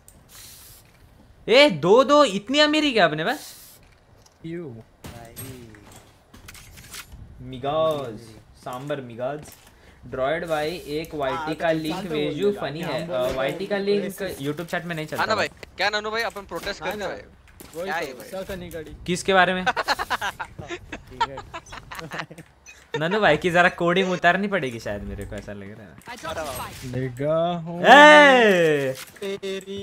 ए दो इतनी अमीरी क्या अपने पास यू मिगाज सांबर मिगाज ड्रॉइड भाई एक वाईटी का लिंक भेजू फनी है वाईटी का लिंक यूट्यूब चैट में नहीं चलता ना भाई क्या नन्नू भाई अपन प्रोटेस्ट करते हैं वही क्या है तो भाई? सकनी गड़ी किसके बारे में नन्नू भाई की जरा कोडिंग उतारनी पड़ेगी शायद मेरे को ऐसा लग रहा है लेगा हूं ए तेरी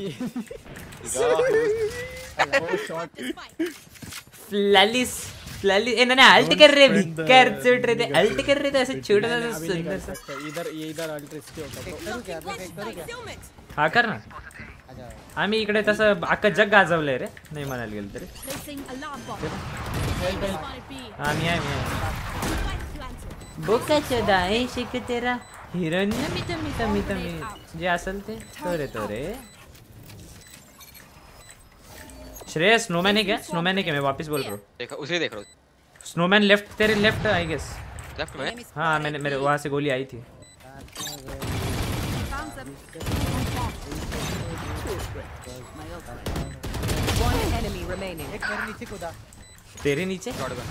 This fight. फ्लालिस ए ना अल्ट कर रहे भिकार चोट रहे थे अल्ट कर रहे थे ऐसे छोटा सा सुंदर सा इधर अल्ट्रिस्टी होता करू क्या मैं फेक करू क्या Concealment. हा कर ना अच्छा आम्ही इकडे तसं अख्खं जग गाजवलंय रे नाही म्हणायला गेलं तरी Placing alarm bomb. Spotted B. आम्ही आहे Spike planted. बोका चोदा आहे शिक तेरा हिरण्य मी जे असेल ते तो रे श्रेय स्नोमैन है क्या स्नोमैन है क्या मैं वापस बोल रहा हूँ देखा उसे देख रहा हूँ स्नोमैन लेफ्ट तेरे लेफ्ट आई गेस लेफ्ट में हाँ मैंने मेरे वहाँ से गोली आई थी Bounce up. One enemy remaining. एक मेरे नीचे कूदा तेरे नीचे शॉटगन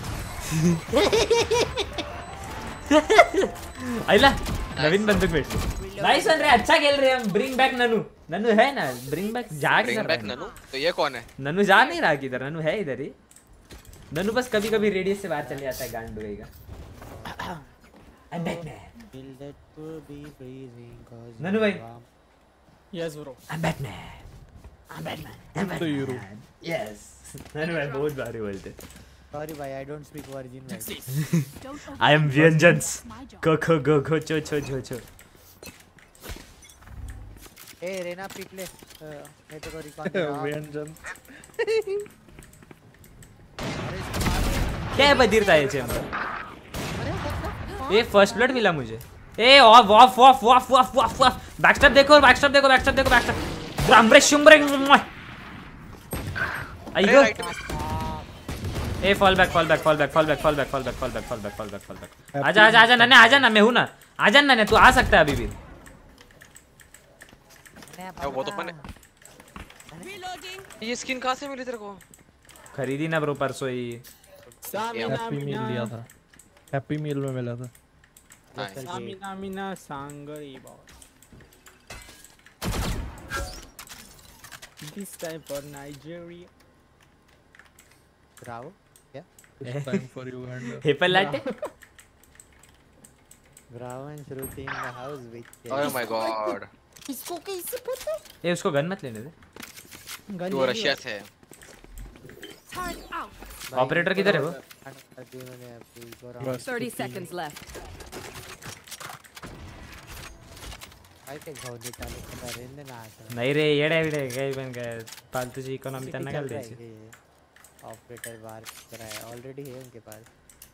आइला नवीन बंदूक भेटली नाइस रे अच्छा खेल रहे हम ब्रिंग बैक ननू है ना ब्रिंग बैक जा के ब्रिंग बैक नन्नू तो ये कौन है ननू जा नहीं रहा किधर ननू है इधर ही ननू बस कभी कभी रेडियस से बाहर चले जाता है गांड दुएगा I'm Batman Feel that could be freezing cause Nannu भाई यस ब्रो I'm Batman तो यूरो yes ननू भाई बहुत भारी बोलते सॉरी भाई आई डोंट स्पीक वर्जिन भाई Don't open I am the door. vengeance It's my job. go cho ए रेना पिक ले मैं तो रिकॉर्ड कर रहा हूं व्यंजन क्या है बदीरता है चैम्बर ये फर्स्ट ब्लड मिला मुझे ए ऑफ बैकस्टैप देखो ब्राम्ब्रे शुम्ब्रे आइयो ए फॉल बैक आजा नन्हे आजा ना मैं हूं ना आजा ना तू आ सकता है अभी भी वो तो अपन Reloading. ये स्किन कहाँ से मिली तेरे को खरीदी ना ब्रो परसों ही हैप्पी मील लिया था हैप्पी मील में मिला था सामिना सांगरी boss this time for Nigeria bravo क्या दिस टाइम फॉर युगांडा हेपल लाटे bravo and Shruti in the house with oh my god इसको कैसे पता? ए उसको गन मत लेने दे। वो रशिया से है। Turn out. ऑपरेटर किधर है वो? 30 seconds left. नाही रे येडे विडे काही पण काय फालतूची इकॉनॉमी त्यांना काय द्यायची. ऑपरेटर बाहर करा है ऑलरेडी है उनके पास.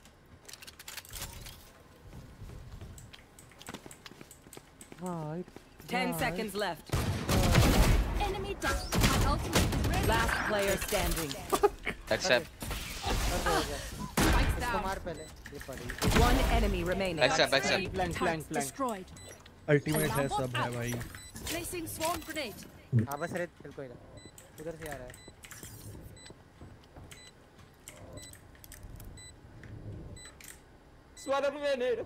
Right. 10 seconds left. Enemy down. My ultimate is ready. Last player standing. Accept. Spikes down. मार पहले ये पड़ी. One enemy remaining. Accept. Flank. Destroyed. Ultimate है सब है भाई. Placing swarm grenade. हाँ बस रे चल कोई ना. उधर से आ रहा है. Swarm grenade.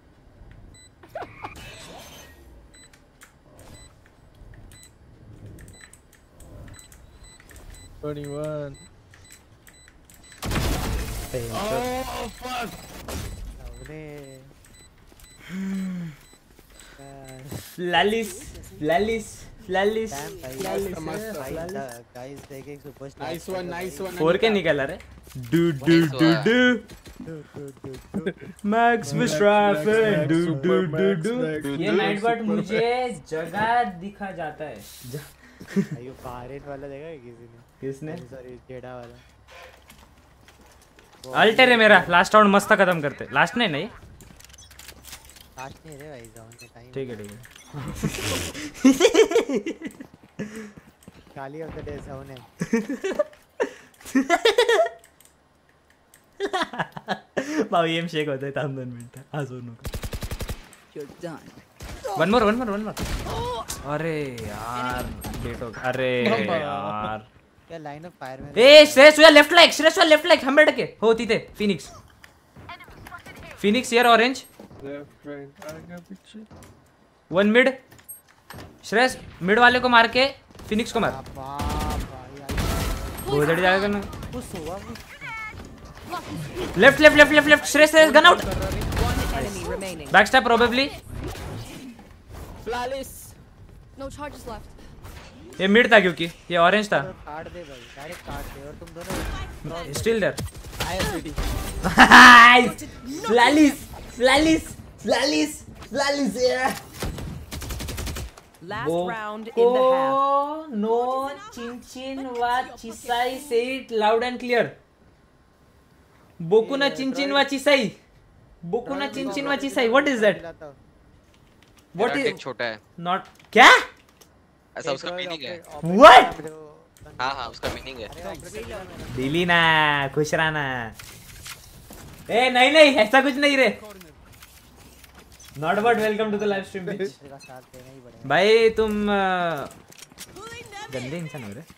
Oh fuck. Flawless guys देखें सुपरस्टार. Nice one. 4K निकला रे. डू मैक्स विस्ट्राफन डू. ये नाइट बट मुझे जगह दिखा जाता है. अयो बारेट वाला देखा है किसी ने? किसने? सॉरी जेडा वाला. अल्ट है मेरा. लास्ट राउंड मस्त खत्म करते. लास्ट नहीं लास्ट नहीं रे भाई जोन के टाइम. ठीक है खाली ऑफ द डे जोन है. भाऊ एम शेक होता है. थांब 2 मिनिट. आजो नको. You're done. One more. अरे यार लेट हो. अरे यार क्या लाइन ऑफ फायर में. ए श्रेयस या लेफ्ट लाइक 100 के हो तिथे. Phoenix here orange. Left right आगे पीछे. 1 मिड. श्रेयस मिड वाले को मार के फिनिक्स को मार. बहुत जल्दी जाएगा ना. Left Shreyas gun out. One enemy remaining. Back step probably. No charges left. ये मिड था क्योंकि ये ऑरेंज था. काट दे भाई. डायरेक्ट काट दे. और तुम दोनों still there. Flawless Last round in the half. नो चिंचिन वा चिसाई. Say it loud and clear. बोकू ना चिंचिन वा चिसाई. What is that? What is छोटा है. नॉट क्या? ऐसा उसका मीनिंग है. व्हाट? हाँ उसका मीनिंग है. दिली ना खुश रहना. ए नहीं ऐसा कुछ नहीं रे. Not about welcome to the live stream bitch. का साथ देना ही पड़ेगा. भाई तुम गंदे इंसान हो रे.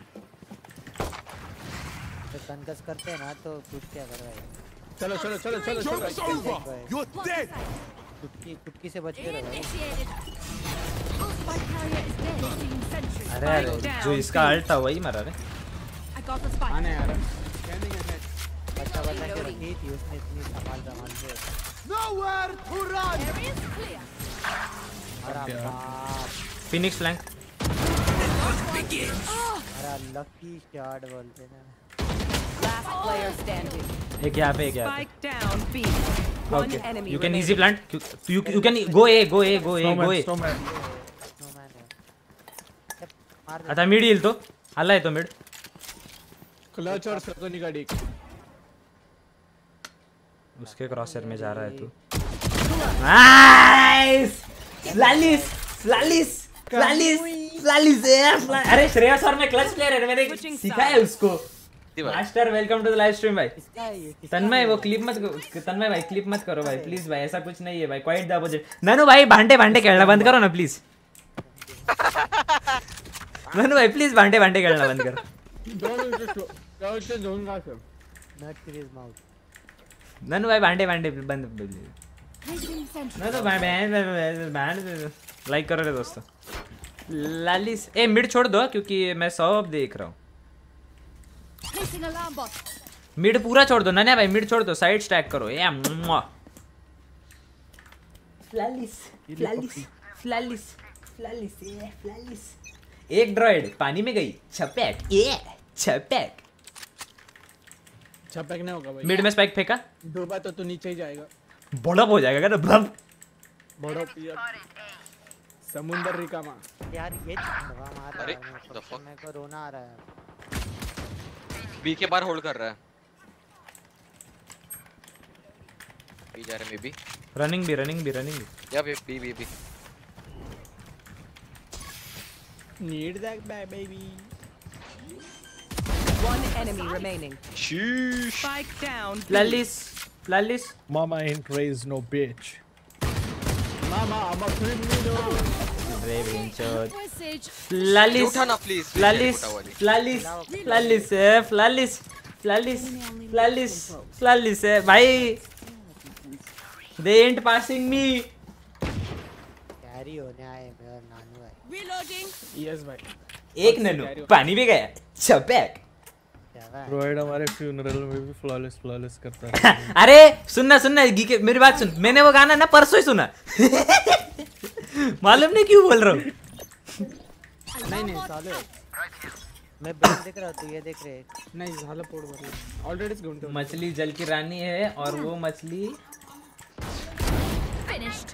तो कनकस करते हैं ना तो कुछ क्या कर रहा है. चलो. You're dead. कुटकी से बच के रहो. Initiated. Spike carrier is dead. Placing sentry. अरे जो इसका अल्ट था वही मरा रे. I got the spike. आने यार. बच्चा के रखी थी उसने इतनी संभाल से. Nowhere to run. Area is clear. अरे बाप. Phoenix flank. अरे लकी शॉट बोलते ना. Last player standing. एक यहाँ पे. Spike down B. One Okay. enemy You can remaining. easy plant. You can go A. Snowman है. मार दे. आता मिड येईल तो. आलाय तो मिड. क्लच और सर्कनी का डिक. उसके क्रॉसर में जा रहा है तू. नाइस. फ्लैलिस. अरे श्रेयस और मैं क्लच प्लेयर है. मैंने सिखाया है उसको. Master welcome to the live stream भाई. तन्मय वो क्लिप मत. तन्मय भाई क्लिप मत करो भाई प्लीज भाई. ऐसा कुछ नहीं है भाई. Quite the opposite. ननू भाई भांडे खेलना बंद करो ना प्लीज. ननू भाई प्लीज भांडे खेलना बंद करो. जोन का सब. नट सीरीज माउथ. ननू भाई भांडे बंद. Placing sentry. ननू भाई लाइक करो रे दोस्तों. लालिस. ए मिड छोड़ दो क्योंकि मैं सब देख रहा हूँ. Placing alarm bot. मिड पूरा छोड़ दो. नन्या भाई मिड छोड़ दो. साइड स्टैक करो. या फ्लैलिस. एक ड्रॉइड पानी में गई, छपैक छपैक। छपैक नहीं होगा भाई। मिड में स्पाइक फेंका, डूबा तो तू नीचे ही जाएगा। बड़ा हो जाएगा ना ब्लम। बड़ा पिया समुंदर रिकामा। यार ये दवा मार रहा अरे, है the fuck? मेरे को रोना आ रहा है। बी के बाहर होल्ड कर रहा है। बी जा रहा है मे बी। रनिंग भी। या B. Need that baby. One enemy remaining. Sheesh. Spike down. Flawless. Mama ain't raised no bitch. Mama, I'm a criminal. Flawless उठाना प्लीज। फ्लैलिस है भाई। They ain't passing me. Carry होने आए मेरा नानू है। Reloading. Yes भाई। एक ननू पानी में गया, छपैक। क्या है? रोहित हमारे फ्यूनरल में भी फ्लॉलेस करता है। अरे सुनना गीके, मेरी बात सुन। मैंने वो गाना ना परसों ही सुना। मालूम नहीं क्यों बोल रहा हूँ। नहीं साले। मैं बेल देख रहा हूँ, तू ये देख रहे। नहीं झाला पोड़ भरला। Already is going to. मछली जल की रानी है और वो मछली Finished.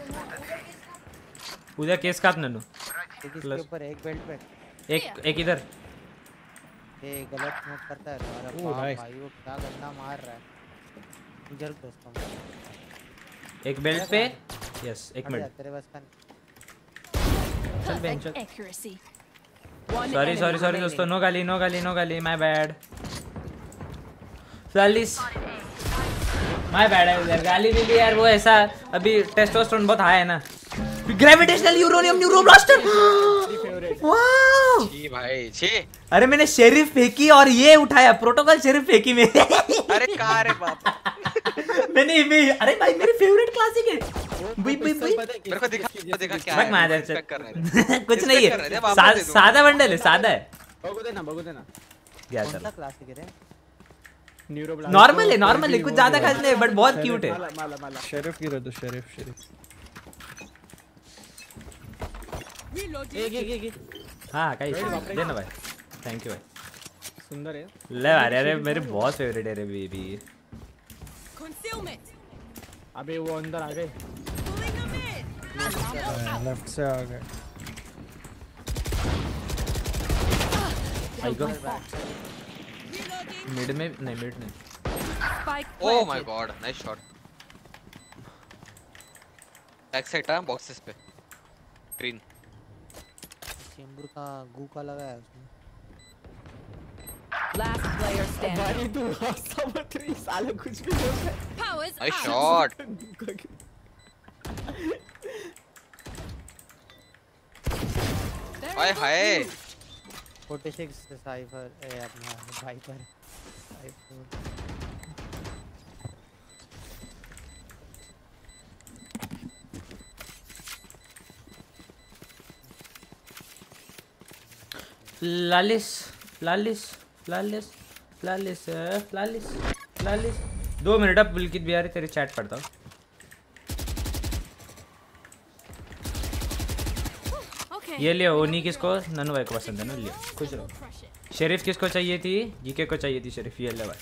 पूजा केस काप ननू। इसके ऊपर एक बेल्ट पे एक इधर। ये गलत स्मोक करता है तुम्हारा Oh, बाप nice. भाई, वो क्या गंदा मार रहा है। जरूर दोस्तों एक बेल्ट पे। यस एक मिनट। तेरे बस का चल bench. Accuracy. One sorry enemy remaining. दोस्तों, नो गाली my bad. Flawless my bad है उधर। गाली भी ली यार, वो ऐसा अभी टेस्टोस्टेरोन बहुत हाई है ना। Gravitational uranium न्यूरोब्लास्टर। वाओ छी भाई छी। अरे मैंने शेरिफ फेंकी और ये उठाया, प्रोटोकॉल शेरिफ फेंकी में। अरे कहाँ रे बाप। अरे भाई मेरी फेवरेट क्लासिक है। बुई मेरे को दिखा क्या भाग मार है। इधर से। कर रहे हैं। कुछ नहीं कर रहे थे, है, वापस दे दूंगा। सादा बंडल है, सादा है। बगो देना। क्या कौन चल सा क्लासिक है रे? न्यूरोब्लास्ट। नॉर्मल है, कुछ ज्यादा खास नहीं, बट बहुत क्यूट है। माला। शेरिफ की रह शेरिफ। Reloading. एक। हाँ कहीं देना भाई, थैंक यू भाई। सुंदर है। ले अरे मेरे बहुत फेवरेट है रे बेबी। Concealment. अबे वो अंदर आ गए। Pulling them in. लेफ्ट से आ गए। आई गो Reloading. मिड में नहीं। Spike oh my planted. God, nice shot. Back side है बॉक्सेस पे। ग्रीन। चेंबर का गू का लगा है उसमें। Last player standing. भाई तू रास्ता मत रही साले, कुछ भी बोल रहा Powers nice up. Shot. Hi hi. 46 Cypher अपना वाइपर। फ्लैलिस 2 मिनट अब बिल्कित बिहारी तेरी चैट पढ़ता हूँ। Okay. ये लियो, ओनी किसको ननू भाई को पसंद है ना, लियो खुश रहो। Crush it. शेरिफ किसको चाहिए थी? जीके को चाहिए थी शेरिफ, ये ले भाई।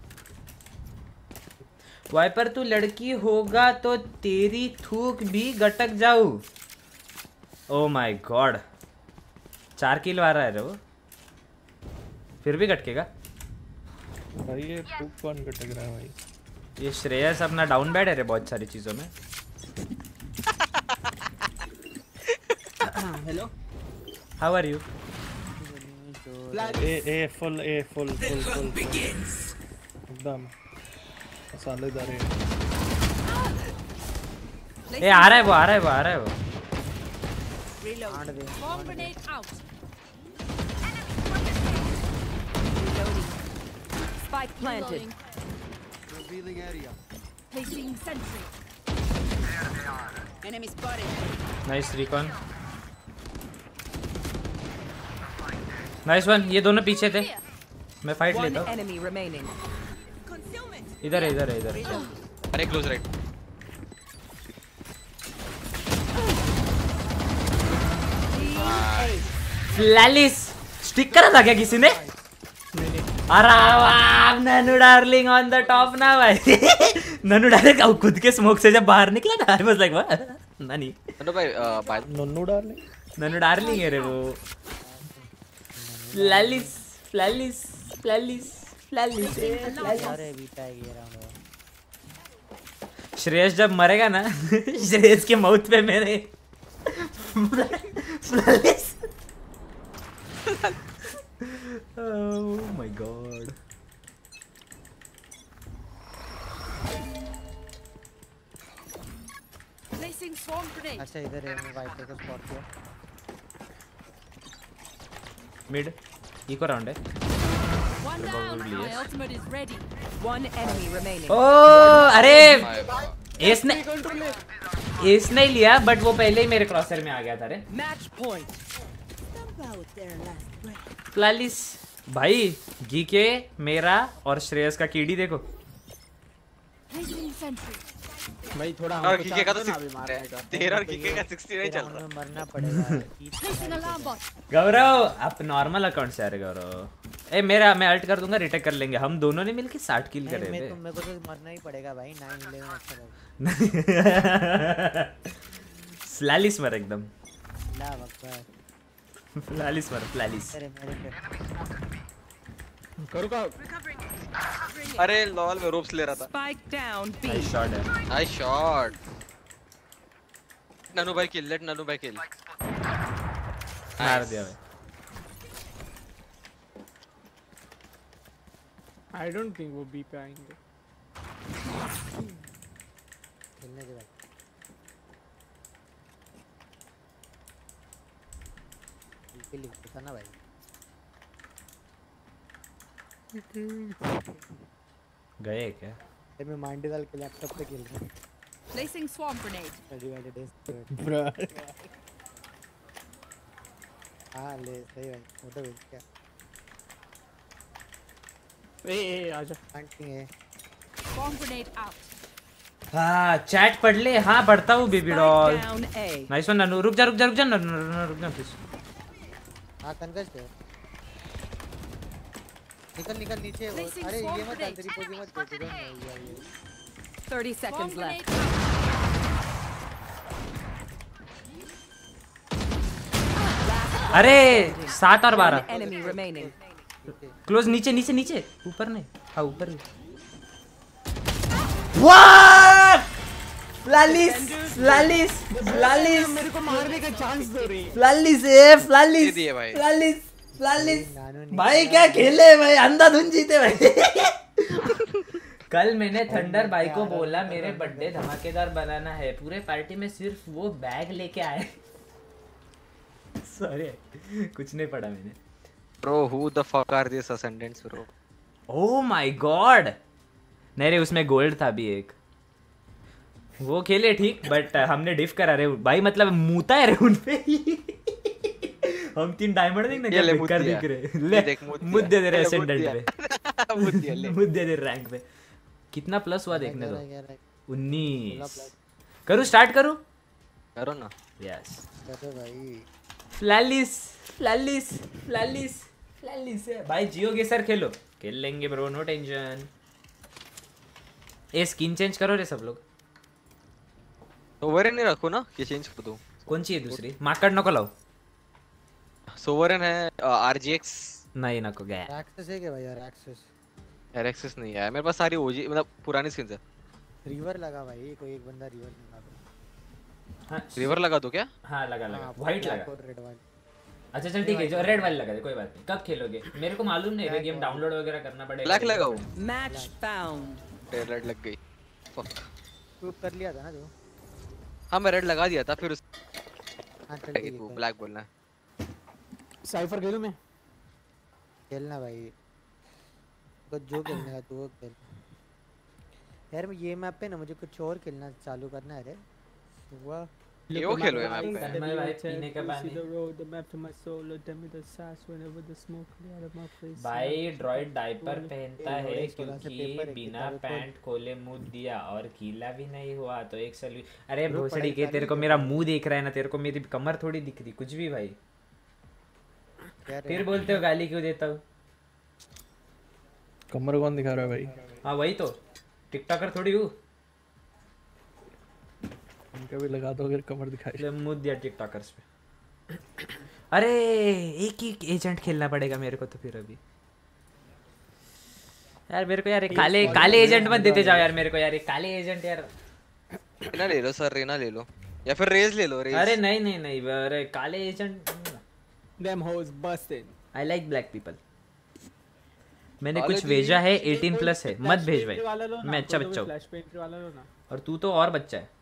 वाइपर तू लड़की होगा तो तेरी थूक भी गटक जाऊ। ओ माय गॉड 4 किल आ रहा है रे वो, फिर भी गटकेगा भाई। ये टूक कौन कटक रहा है भाई? ये श्रेयस अपना डाउन बैड है रे बहुत सारी चीजों में। Hello, how are you? ए फुल एकदम सालेदार है। ए आ रहा है वो। Reload. Bomb grenade out. Spike planted. Reloading. Placing sentry. Enemy spotted. Nice recon, nice one. ये दोनों पीछे थे, मैं फाइट One लेता हूँ। enemy remaining. Concealment. इधर है। अरे क्लोज राइट। फ्लैलिस स्टिक करा था क्या किसी ने? अरे वाह Nannu darling on the top ना भाई। ननू डार्लिंग खुद के स्मोक से जब बाहर निकला ना आई वाज लाइक व्हाट नानी। नन्नू भाई नन्नू डार्लिंग ननू डार्लिंग है रे वो। फ्लैलिस फ्लैलिस फ्लैलिस फ्लैलिस अरे बीता है ये राउंड। श्रेयस जब मरेगा ना श्रेयस के माउथ पे मेरे फ्लैलिस। Oh my god. Placing swarm grenade. अच्छा इधर है मैं वाइपर को स्पॉट किया। मिड इको राउंड है। One down. My ultimate is ready. One enemy remaining. Oh अरे एस ने लिया बट वो पहले ही मेरे क्रॉसर में आ गया था रे। Match point. About their last breath. फ्लैलिस भाई गीके मेरा और श्रेयस का कीडी देखो। Placing sentry. भाई थोड़ा और हमको किके का तो चाह दो ना अभी मारने का। तेरा और किके का 60 नहीं चल रहा। में मरना पड़ेगा। Placing alarm bot. गौरव आप नॉर्मल अकाउंट से आ रहे गौरव। ए मेरा मैं अल्ट कर दूंगा रिटेक कर लेंगे हम दोनों ने मिलके 60 किल करे थे। मेरे को तो मरना ही पड़ेगा भाई 9-11 अच्छा रहेगा। फ्लैलिस मर एकदम। ला बकवास। फ्लैलिस मर फ्लैलिस। तेरे मेरे करो का अरे लॉल में रोप्स ले रहा था। Spike down B. Nice shot है। Nice shot. नन्नू भाई किल लेट नन्नू भाई किल। मार दिया भाई। आई डोंट थिंक वो बी पे आएंगे। खेलने के बाद लिखता था ना भाई। गए क्या? मैं मांडीवाल के लैपटॉप पे खेल रहा हूँ। Placing swarm grenade. रेडी वाले डेस्क ब्रो हाँ ले सही भाई फोटो भेज क्या ए आजा। हंटिंग है। Swarm grenade out. हाँ चैट पढ़ ले। हाँ पढ़ता हूँ baby Spike doll. down A. Nice one Nannu रुक जा नन्नू प्लीज। हाँ कंकश है। निकल नीचे Placing अरे swarm ये मत डाल grenade. तेरी पोजी मत कर ये 30 Swarm seconds grenade left. out. अरे 7 और 12 Enemy remaining. क्लोज नीचे ऊपर नहीं। हाँ ऊपर भी। व्हाट फ्लैलिस मेरे को मारने का चांस दो रे। फ्लैलिस दे दिए भाई। फ्लैलिस भाई क्या खेले भाई अंधाधुन जीते भाई। कल मैंने थंडर भाई को बोला मेरे बर्थडे धमाकेदार बनाना है। पूरे पार्टी में सिर्फ वो बैग लेके आए। सॉरी कुछ नहीं पढ़ा मैंने। Bro, who the fuck are these ascendants, bro? Oh my god. नहीं रे उसमें गोल्ड था भी एक। वो खेले ठीक बट हमने डिफ करा रे भाई मतलब मुता है रे उनपे। हम 3 डायमंड देख ना क्या बेकार दिख रहे। ले मुद्दे दे रहे असेंडेंट पे। मुद्दे दे रैंक पे। कितना प्लस हुआ देखने दो। 19 करूँ स्टार्ट करूँ करो ना। यस करो भाई। फ्लैलिस है भाई। जियो के सर खेलो खेल लेंगे ब्रो नो टेंशन। ए स्किन चेंज करो रे सब लोग। सोवरेन नहीं रखो ना कि चेंज कर दूं। कौन सी है दूसरी मार्केट नको लाओ। सोवरेन है आरजीएक्स नहीं नको गया। एक्सेस है क्या भाई यार एक्सेस एक्सेस नहीं है मेरे पास सारी ओजी मतलब पुरानी स्किन्स है। रिवर लगा भाई कोई एक बंदा रिवर लगा दो। हाँ रिवर लगा दो क्या? हाँ लगा व्हाइट लगा। रेड वाली अच्छा चल ठीक है जो रेड वाली लगा दे कोई बात नहीं। कब खेलोगे मेरे को मालूम नहीं है गेम डाउनलोड वगैरह करना पड़ेगा। ब्लैक लगाओ। Match found. रेड लग गई। फक प्रूव कर लिया था ना जो। हाँ मैं रेड लगा दिया था फिर हाँ चल ठीक तू है ब्लैक बोलना है। साइफर खेलूं मैं? खेलना भाई तो जो खेलने का तू वो खेल। यार मैं ये मैप पे ना मुझे कुछ और खेलना चालू करना है रे। सुबह ये वो खेलो है मैप पे। मैं भाई पीने का पानी भाई ड्रॉइड डायपर पहनता है क्योंकि बिना पैंट खोले मुंह दिया और गीला भी नहीं हुआ तो एक सलू। अरे भोसड़ी के तेरे को मेरा मुंह देख रहा है ना तेरे को मेरी कमर थोड़ी दिख रही कुछ भी भाई। फिर बोलते हो गाली क्यों देता हूँ? कमर कौन दिखा रहा है भाई? हाँ वही तो, टिकटॉकर थोड़ी हूँ। उनका भी लगा दो अगर कमर दिखाई। ले मुँह दिया टिकटॉकर्स पे। अरे एक ही एजेंट खेलना पड़ेगा मेरे को तो फिर अभी। यार मेरे को यार एक काले एजेंट मत देते जाओ यार मेरे को यार, एक काले एजेंट यार। रेना ले लो सर, रेना ले लो या फिर रेज ले लो, रेज। अरे नहीं अरे काले agent. Them hoes busted. I like black people. मैंने कुछ भेजा है 18 प्लस है, मत भेज भाई, मैं अच्छा बच्चा हूँ। फ्लैश पेंट वाला लो ना। और तू तो और बच्चा है।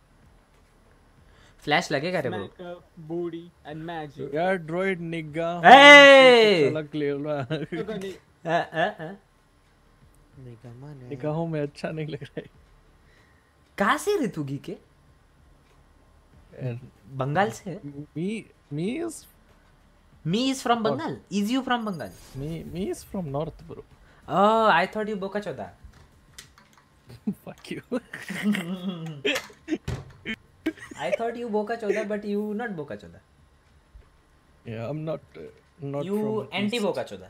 फ्लैश लगेगा रे ब्रो। बूडी एंड मैजिक। यार ड्रॉइड निगा Hey! अलग ले लो। निगाहों में अच्छा नहीं लग रहा है। कहाँ से रे तू गी के? बंगाल से है? Me is from Bengal. Is you from Bengal? Me is from North, bro. Oh, I thought you Boca Choda. Fuck you. I thought you Boca Choda, but you not Boca Choda. Yeah, I'm not You from anti East. Boca Choda.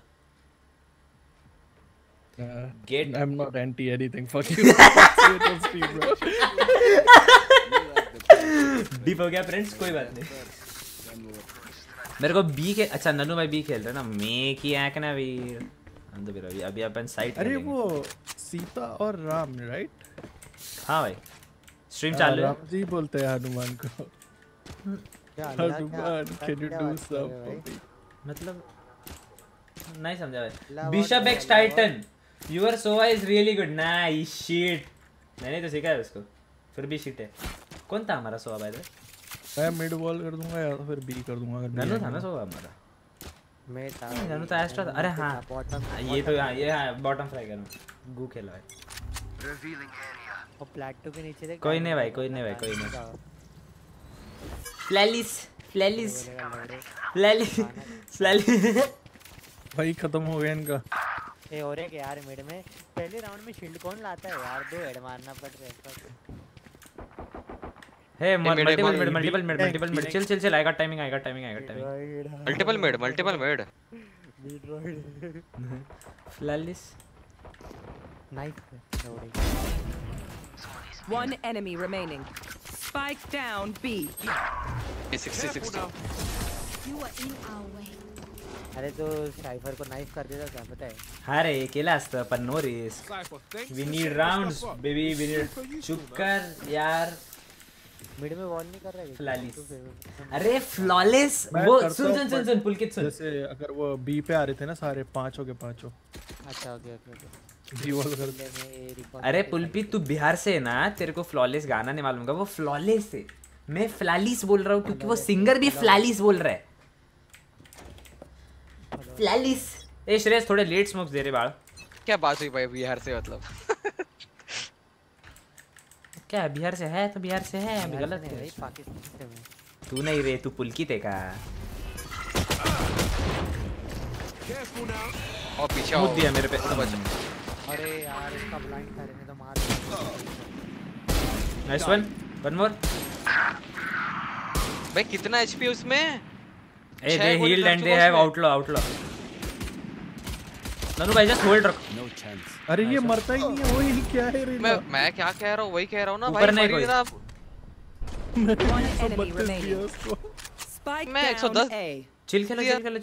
Get. I'm not anti anything. Fuck you. Say it on stream, bro. Deep हो गया friends, कोई बात नहीं। मेरे को B के अच्छा नन्नू भाई बी खेल रहे ना, मैं की आंख ना वीर। हम तो फिर अभी अपन साइड। अरे वो सीता और राम राइट? हाँ भाई स्ट्रीम चालू है। राम जी बोलते हैं हनुमान को। Hanuman can you do something? मतलब नहीं समझा भाई। Bishop ex titan your Sova is really good. Nice shit. मैंने तो सीखा है उसको, फिर भी शिट है। कौन था हमारा सोवा भाई? मैं मिड वॉल कर दूंगा या फिर बी कर दूंगा। अगर नन्नू था ना सोवा हमारा। मैं था नन्नू तो एस्ट्रा था। अरे हाँ ये तो हाँ ये हाँ बॉटम फ्राई कर गू खेला भाई। और प्लेटो के नीचे देख। कोई नहीं भाई कोई नहीं। फ्लैलिस भाई खत्म हो गया इनका। ए और एक यार मिड में पहले राउंड में शील्ड कौन लाता है यार? 2 हेड मारना पड़ रहा है। Hey, multiple mid. Chill. I got timing. Multiple mid. Flawless. Nice. One enemy remaining. Spike down B. 60. You are in our way. अरे तो साइफर को नाइफ कर देता क्या पता है? हाँ रे केला असतं पण no risk. We need rounds baby. We need चुप कर यार. मिड में वॉल नहीं कर रहा है फ्लॉलेस। अरे फ्लॉलेस वो सुन पुलकित सुन। जैसे अगर वो बी पे आ रहे थे ना सारे पांचों के पांचों। अच्छा ओके बी वॉल कर। अरे पुलपित तू बिहार से है ना, तेरे को फ्लॉलेस गाना नहीं मालूम होगा। वो फ्लॉलेस है, मैं फ्लॉलिस बोल रहा हूँ क्योंकि वो सिंगर भी फ्लॉलिस बोल रहा है। फ्लॉलिस। ए श्रेयस थोड़े लेट स्मोक्स दे रहे बाल। क्या बात हुई भाई बिहार से मतलब? क्या बिहार से है तो बिहार से है, अभी गलत है। पाकिस्तान से मैं तू नहीं रे, तू पुलकित है का। और पीछे मुझ दिया मेरे पे। अरे यार इसका ब्लाइंड था, मैंने तो मार दिया। Nice one more. भाई कितना एचपी उसमें? ए they healed and they have outlaw. Nannu भाई जस्ट होल्ड रखो। No chance. अरे ये मरता ही नहीं है, वो ही क्या है रे? मैं क्या कह रहा हूँ वही कह रहा हूँ ना भाई। ऊपर नहीं कोई। One enemy remaining. Spike मैं down 110 A. चिल खेलो।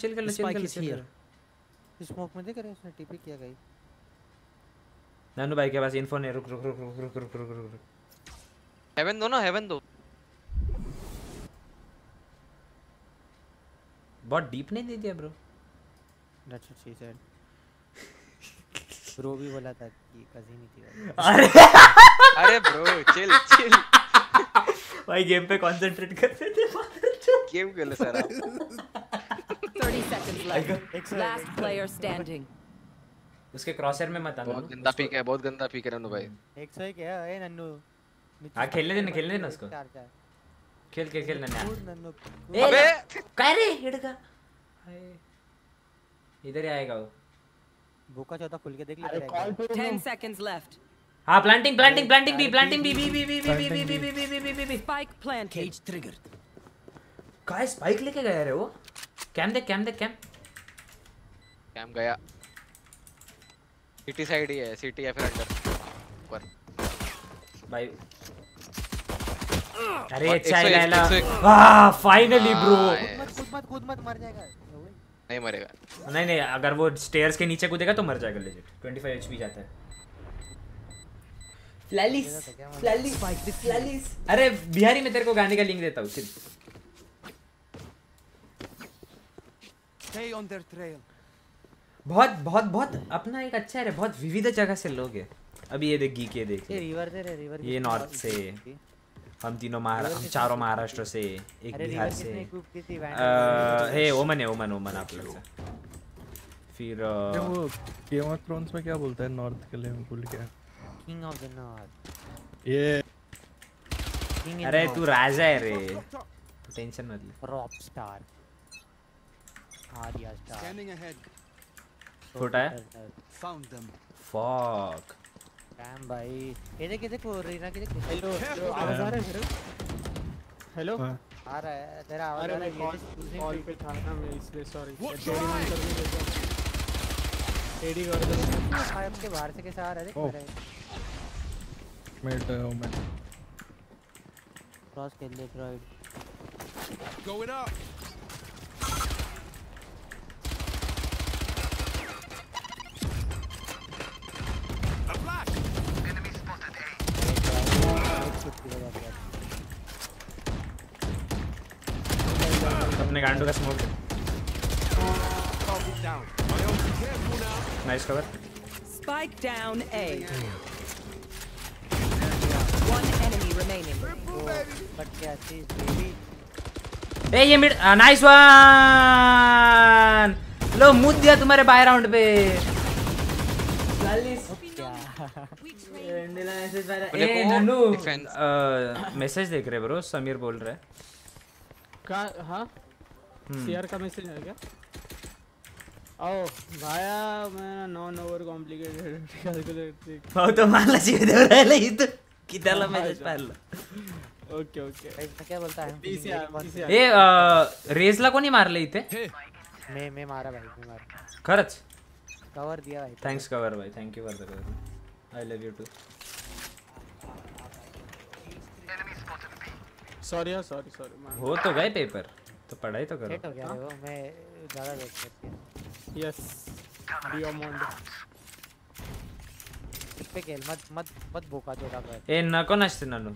स्मोक में देख रहे उसने टीपी किया गई। नन्नू भाई के पास इन्फो नहीं। रुक। हेवन दो ना, हेवन दो। बहुत डीप नहीं दे दिया bro. That's what she said. Bro भी बोला था कि कज़िन ही थी। अरे ब्रो चिल। भाई गेम पे कंसंट्रेट करते थे। गेम खेलो सर आप। 30 seconds left. Last player standing. उसके क्रॉसर में मत आना। बहुत गंदा पीक है नन्नू भाई। 101 है ए नन्नू। हां खेलने देना उसको। खेल नन्ना। नन्नू अबे काय रे हिड़का। इधर ही आएगा वो। भूखा चौथा खुल के देख ले। 10 seconds left. हाँ प्लांटिंग बी। Spike planted. काय स्पाइक लेके गया रे वो। कैम देख। कैम गया सिटी साइड ही है, सिटी या फिर अंडर ऊपर भाई। अरे और अच्छा 101, लाला 101। वाह फाइनली ब्रो। कूद मत मर जाएगा। नहीं मरेगा। नहीं अगर वो स्टेयर्स के नीचे कूदेगा तो मर जाएगा लेजिट। 25 एचपी जाता है। फ्लैलिस अरे बिहारी में तेरे को गाने का लिंक देता हूँ सिर्फ। Stay on their trail. बहुत अपना एक अच्छा है रे, बहुत विविध जगह से लोग हैं। अभी ये देख गीक, ये देख ये रिवर दे रे, रिवर ये नॉर्थ से, हम तीनों हम चारों महाराष्ट्र से, एक बिहार से। हे ओमन है, ओमन आप लोग से। फिर वो गेम ऑफ थ्रोन्स में क्या बोलता है नॉर्थ के लिए, मैं भूल गया। King of the north. ये अरे तू राजा है रे, टेंशन मत ले। Rock star, Arya star. Scanning ahead. छोटा है। Found them. फक डैम भाई। ये देख वो रीना के देख। हेलो आवाज आ रहा है मेरा? हेलो आ रहा है तेरा आवाज। अरे मैं कॉल पे था ना, मैं इसलिए सॉरी। टेडी मान कर भी देता। टेडी कर दे। फाइव के बाहर से कैसे आ रहा है देख मेरा। मैं क्रॉस कर ले right. Going up. A flash. Enemy spotted A. अपने गांडू का smoke. Nice cover. Spike down A. One enemy remaining. But क्या चीज बेबी। ए ये मिड नाइस वन। लो मुद दिया तुम्हारे बाय राउंड पे। ए नन्नू मैसेज देख रहे ब्रो, समीर बोल रहा है। हाँ सीआर का मैसेज है क्या? आओ भाया मैं नॉन ओवर कॉम्प्लिकेटेड कैलकुलेट हो तो मान लीजिए दे रहा है इथं किताला मैसेज पाहिलं। ओके मैं क्या बोलता है ए रेजला कोणी मारले इथे? मैं मारा भाई, मैं मारा। खरंच कवर दिया भाई। थँक्स कवर भाई, thank you for the cover, I love you too. Sorry हो तो गए पेपर, तो पढ़ाई तो करो। सेट हो गया वो, मैं ज्यादा वेट करती हूं। यस डियोमोंड पे खेल मत बोका जोड़ा कर। ए नको नसते नन्नू।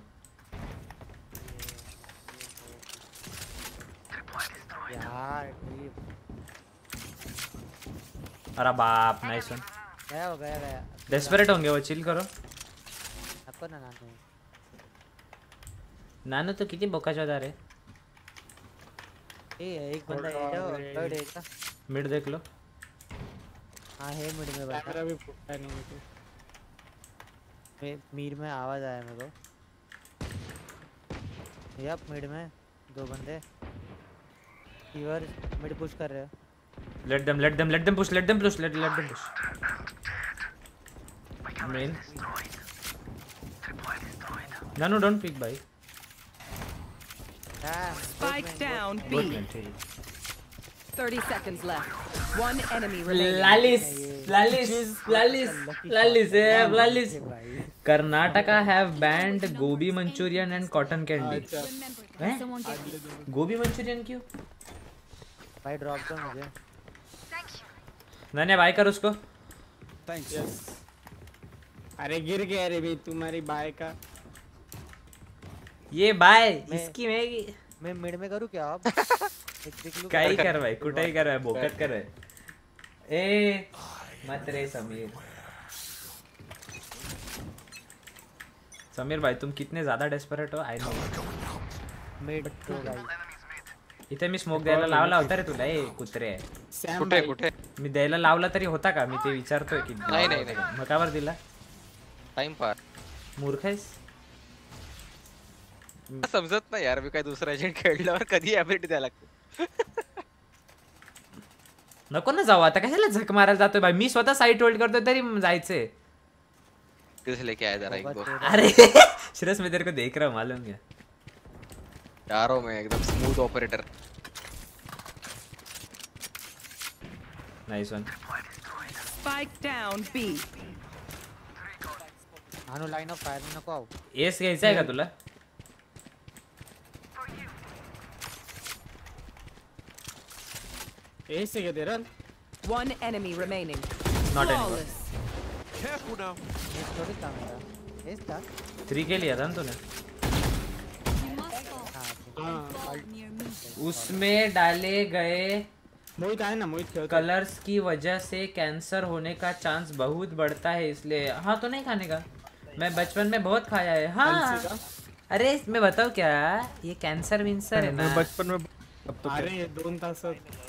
यार अरे बाप नाइस वन। गया डेस्परेट होंगे वो, चिल करो। आपको ना नानू तो किती बोकाचोदा रे। ए एक बंदा है जो थर्ड है का मिड देख लो। हां है मिड में बंदा। कैमरा भी फुटा नहीं मुझे। मैं मीर में आवाज आया मेरे को। यप मिड में दो बंदे फीवर मिड पुश कर रहे हैं। let them push let them push main no don't pick bhai। Spike down B. Good man, 30 seconds left. One enemy remaining. Lalis Karnataka have banned gobi manchurian and cotton candy। गोभी manchurian क्यों भाई? Drop दो मुझे। नन्हे भाई कर उसको। Thanks. अरे गिर गया रे भाई तुम्हारी बाय का। ये बाय इसकी मैं मिड में करूं क्या अब? काय कर भाई, कुठेही कर भाई, भोकत कर भाई। ए मत रे समीर भाई तुम कितने ज्यादा डेस्परेट हो आई नो। मिड तो भाई इथे मी स्मोक द्यायला लावला होता रे तुला। ए कुत्रे कुठे मी द्यायला लावला तरी होता का? मी ते विचारतोय की नाही मग कावर दिला? Time pass. मूर्ख आहेस? समजत नाही यार, मी काय दुसरा एजंट खेळल्यावर कधी एबिलिटी द्यायला लागते। नको ना जाऊ आता, कशाला झक मारायला जातोय भाई? मी स्वतः साइट होल्ड करतोय तरी जायचंय। किस लेके आया जरा एक दो। अरे श्रेयस मैं तेरे को देख रहा हूँ, मालूम क्या? यारों में एकदम smooth operator. Nice one. Spike down B. अनु लाइन ऑफ फायर नको आओ. एस घ्यायचा आहे का तुला? एस से क्या दे रहा? One enemy remaining. Not anymore. Flawless. Careful now. ये थोड़ी था मेरा. इस था. 3 के लिया था ना तूने? उसमें डाले गए मोहित आए ना, मोहित खेलता है. कलर्स की वजह से कैंसर होने का चांस बहुत बढ़ता है, इसलिए हाँ तो नहीं खाने का. मैं बचपन में बहुत खाया है. हाँ अरे मैं बताऊँ क्या, ये कैंसर विंसर है ना बचपन में. अब तो अरे ये 2 तास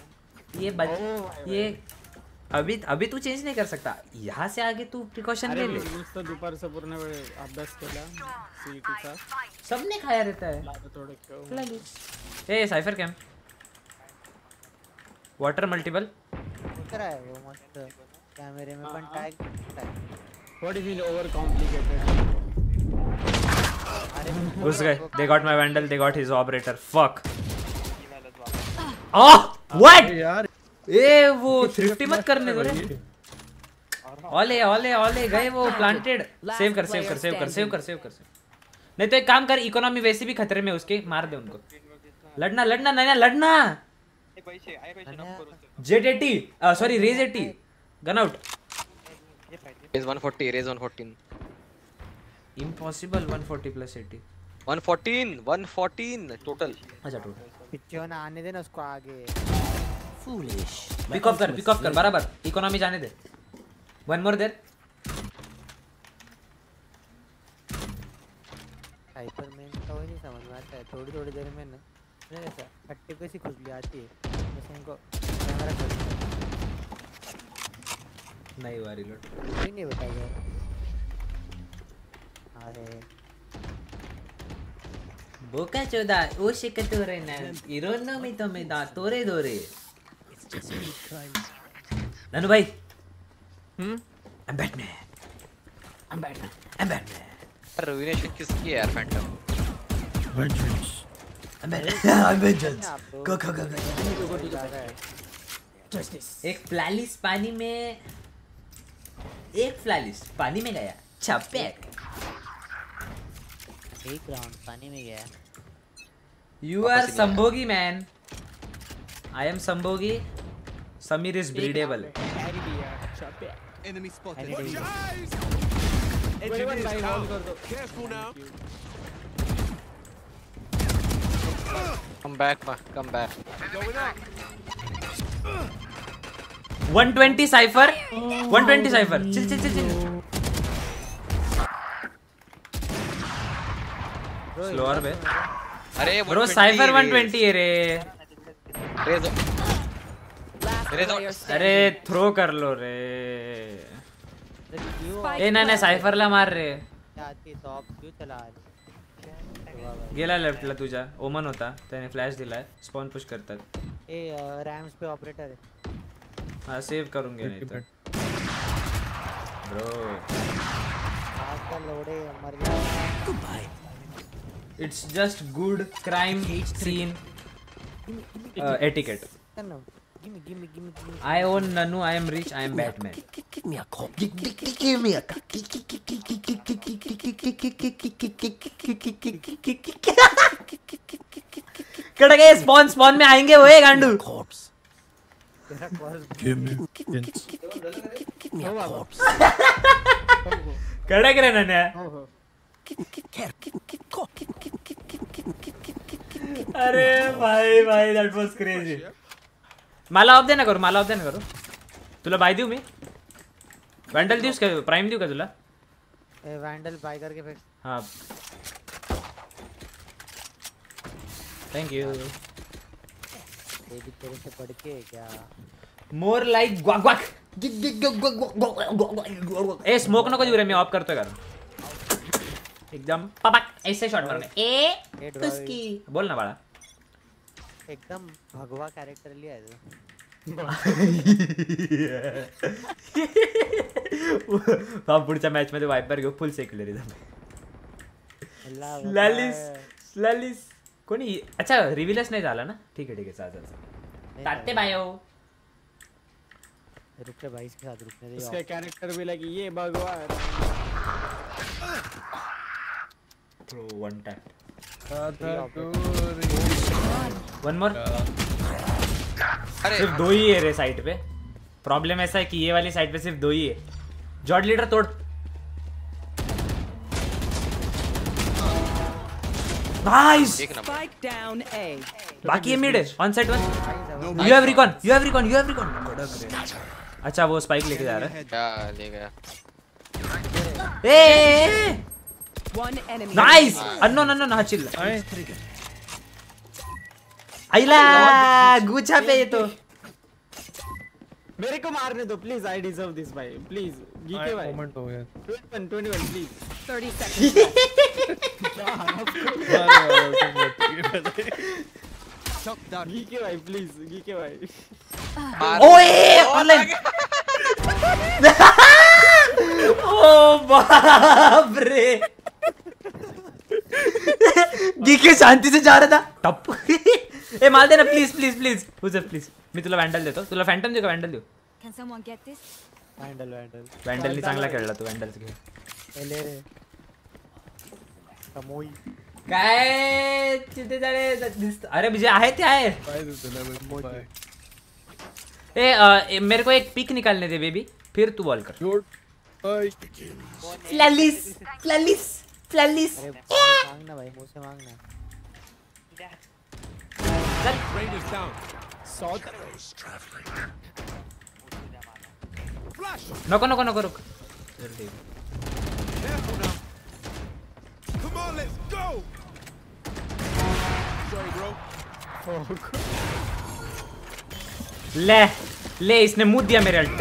ये अभी तू चेंज नहीं कर सकता. यहाँ से आगे तू प्रिकॉशन ले ले. नुसतं दुपारचं पूर्ण वेळ अभ्यास केला सीईटीचा. सबने खाया रहता है. थोडं खेळ. ए साइफर कैम वाटर मल्टीपल उतर आहे वो मस्त कॅमेरे में पण tag. What is in overcomplicated. घुस गए. They got my vandal, they got his operator. Fuck. Oh what यार ए वो थ्रिफ्टी मत करने दो रे. ओले गए वो प्लांटेड. सेव कर. नहीं तो एक काम कर, इकोनॉमी वैसे भी खतरे में उसके, मार दे उनको. लड़ना नहीं लड़ना. Jett 80 sorry Raze 80 gun out. Raze 140 Raze 114 impossible. 140 plus 80 114 total. अच्छा टोटल. पिक्चर ना आने देना उसको आगे. पिक ऑफ कर बराबर. इकोनॉमी जाने दे. One more there. हाइपरमैन का वही नहीं समझ में आता है. थोड़ी देर में ना ऐसा हट्टे कैसी खुजली आती है बस उनको कैमरा कर नहीं हुआ रिलोड. कोई नहीं बताएगा. अरे बोका चोदा ओ शिकतो रे ना इरोनो में तो में दा तोरे दोरे. ननु भाई. I'm Batman. रुइनेशन किसकी है यार फैंटम? I'm Vengeance. Go. एक फ्लैलिस पानी में गया. छपेक. एक राउंड पानी में गया. You are Sambhogi man. I am Sambhogi. Samir is breedable. Enemy spotted. Watch your eyes. Engineers down. Careful now. Come back. Going up. 120 cypher. 120 cypher. Chill. Slower बे. अरे Bro cypher 120 है रे. अरे थ्रो कर लो रे. ए ना सायफर ला मार रे. आती टॉप क्यों चला रही. गेला लेफ्टला तुझा. ओमन होता त्याने फ्लॅश दिलाय. स्पॉन पुश करतात. ए रॅम्स पे ऑपरेटर है. हाँ सेव करूंगे नहीं तो. ब्रो आजकल लोड़े मर गया. It's just good crime scene etiquette. Give me. I own Nanu. I am rich. I am Batman. Give me a call. Give me a call. Cut गए. स्पॉन में आएंगे वो है गांडू. Give me a corpse. कड़क रे नन्या. अरे भाई that was crazy. माला ऑफ देना करो. तुला बाय देऊ मी. वैंडल देऊस का प्राइम देऊ का तुला. वैंडल बाय करके फिर. हाँ थैंक यू. ये भी तेरे से पढ़ के क्या. More like ग्वाक. ए स्मोक नको देऊ रे. मी ऑफ करतोय कारण एकदम पपक ऐसे शॉट मारने. ए तुस्की बोल ना बाळा. एकदम भगवा कैरेक्टर लिया है तो. पुढच्या मॅच मध्ये वायपर घेऊ. Full secularism. स्लॅलिस कोणी. अच्छा रिव्हीलच नाही झाला ना. ठीक आहे चालेल. ताते बायो रुक रे भाई, इसके साथ रुकने दे। उसका कैरेक्टर भी लाइक ये भगवान। Bro, one tap. Katakuri. One more. अरे सिर्फ 2 ही है रे साइड पे। प्रॉब्लम ऐसा है कि ये वाली साइड पे सिर्फ 2 ही है। जॉर्ड लीडर तोड़। नाइस। Spike down A. बाकी है मिड है, on side one. You have recon, you have recon, you have recon. अच्छा वो स्पाइक लेके जा रहा है। क्या ले गया? ए One enemy. Nice. Unknown unknown हाँ चिल। आइला गुच्छा पे ये तो। मेरे को मारने दो प्लीज, आई डिजर्व दिस भाई प्लीज। जीके भाई मोमेंट हो गया 21 प्लीज। 30 seconds left. जीके भाई प्लीज, जीके भाई। ओए ऑनलाइन। ओ बाप रे। गीके शांति से जा रहा था टप। ए मार देना प्लीज प्लीज प्लीज उसे प्लीज। मैं तुला वैंडल देतो, तुला फॅन्टम देऊ का? वॅंडल देऊ? Can someone get this? Vandal vandal नी चांगला खेळला तू, वॅंडल खेळ। ले रे कमोई काय तिथे जाणे दिसत। अरे विजय आहे ते आहे। ए मेरे को एक पिक निकालने दे बेबी, फिर तू बॉल कर। फ्लैलिस फ्लैलिस फ्लैलिस। अरे मांगना भाई, मुंह से मांगना। नको नको नको रुक। Come on, let's go. Sorry, bro. ले ले इसने मुंह दिया मेरे अल्ट पे।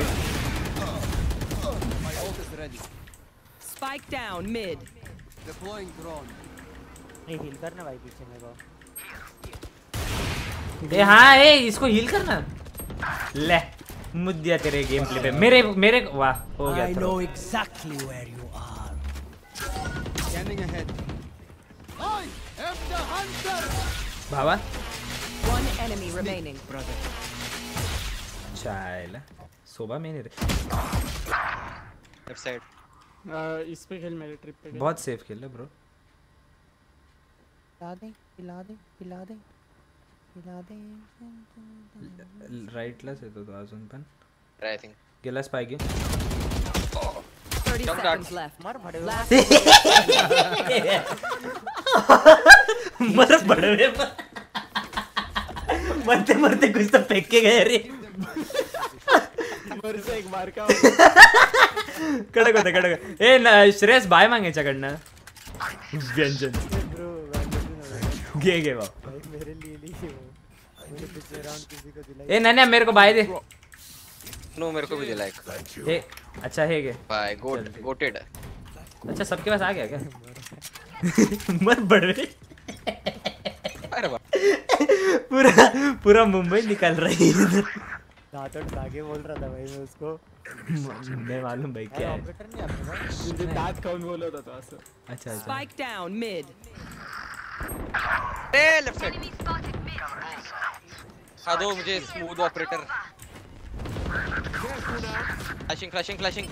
Spike down mid. ये हील करना भाई पीछे मेरे को। ए हाँ ए इसको हील करना। ले मुंह दिया तेरे गेम प्ले पे। मेरे मेरे वाह हो गया। I know exactly where you are. Scanning ahead. I am the hunter. Bhawa One enemy remaining. चाइला सोबा में नहीं रे। Left side. इस पे खेल, मेरे ट्रिप पे खेल। बहुत सेफ खेल रहा ब्रो। पिला दे पिला दे पिला दे पिला दे। राईटला येतो तो अजून पण। आई थिंक गेलास पाहिजे। 30 seconds left. मार भड़े Last मर बड़वे पर। मरते मरते कुछ तो फेंक के गए रे। मर से एक बार का कडक होता कडक। ए श्रेयस बाय मांग याच्याकडनं व्यंजन। घे घे भाऊ। भाई मेरे लिए लीजिए वो। मैंने पिछले राउंड किसी को दिलाई। ए नन्या मेरे को बाय दे। नो मेरे को भी दिला एक। ए अच्छा है क्या? बाय गोटेड। अच्छा सबके पास आ गया क्या? मर बड़वे। अरे पूरा पूरा मुंबई निकल रही है। दांतों धागे बोल रहा था भाई मैं उसको। मैं मालूम भाई क्या है। ऑपरेटर नहीं आपके पास? तुझे दांत खाऊन बोलत होता असं। अच्छा अच्छा। spike down mid. ए लेफ्ट साइड। हाँ दो मुझे smooth operator. Flashing flashing flashing.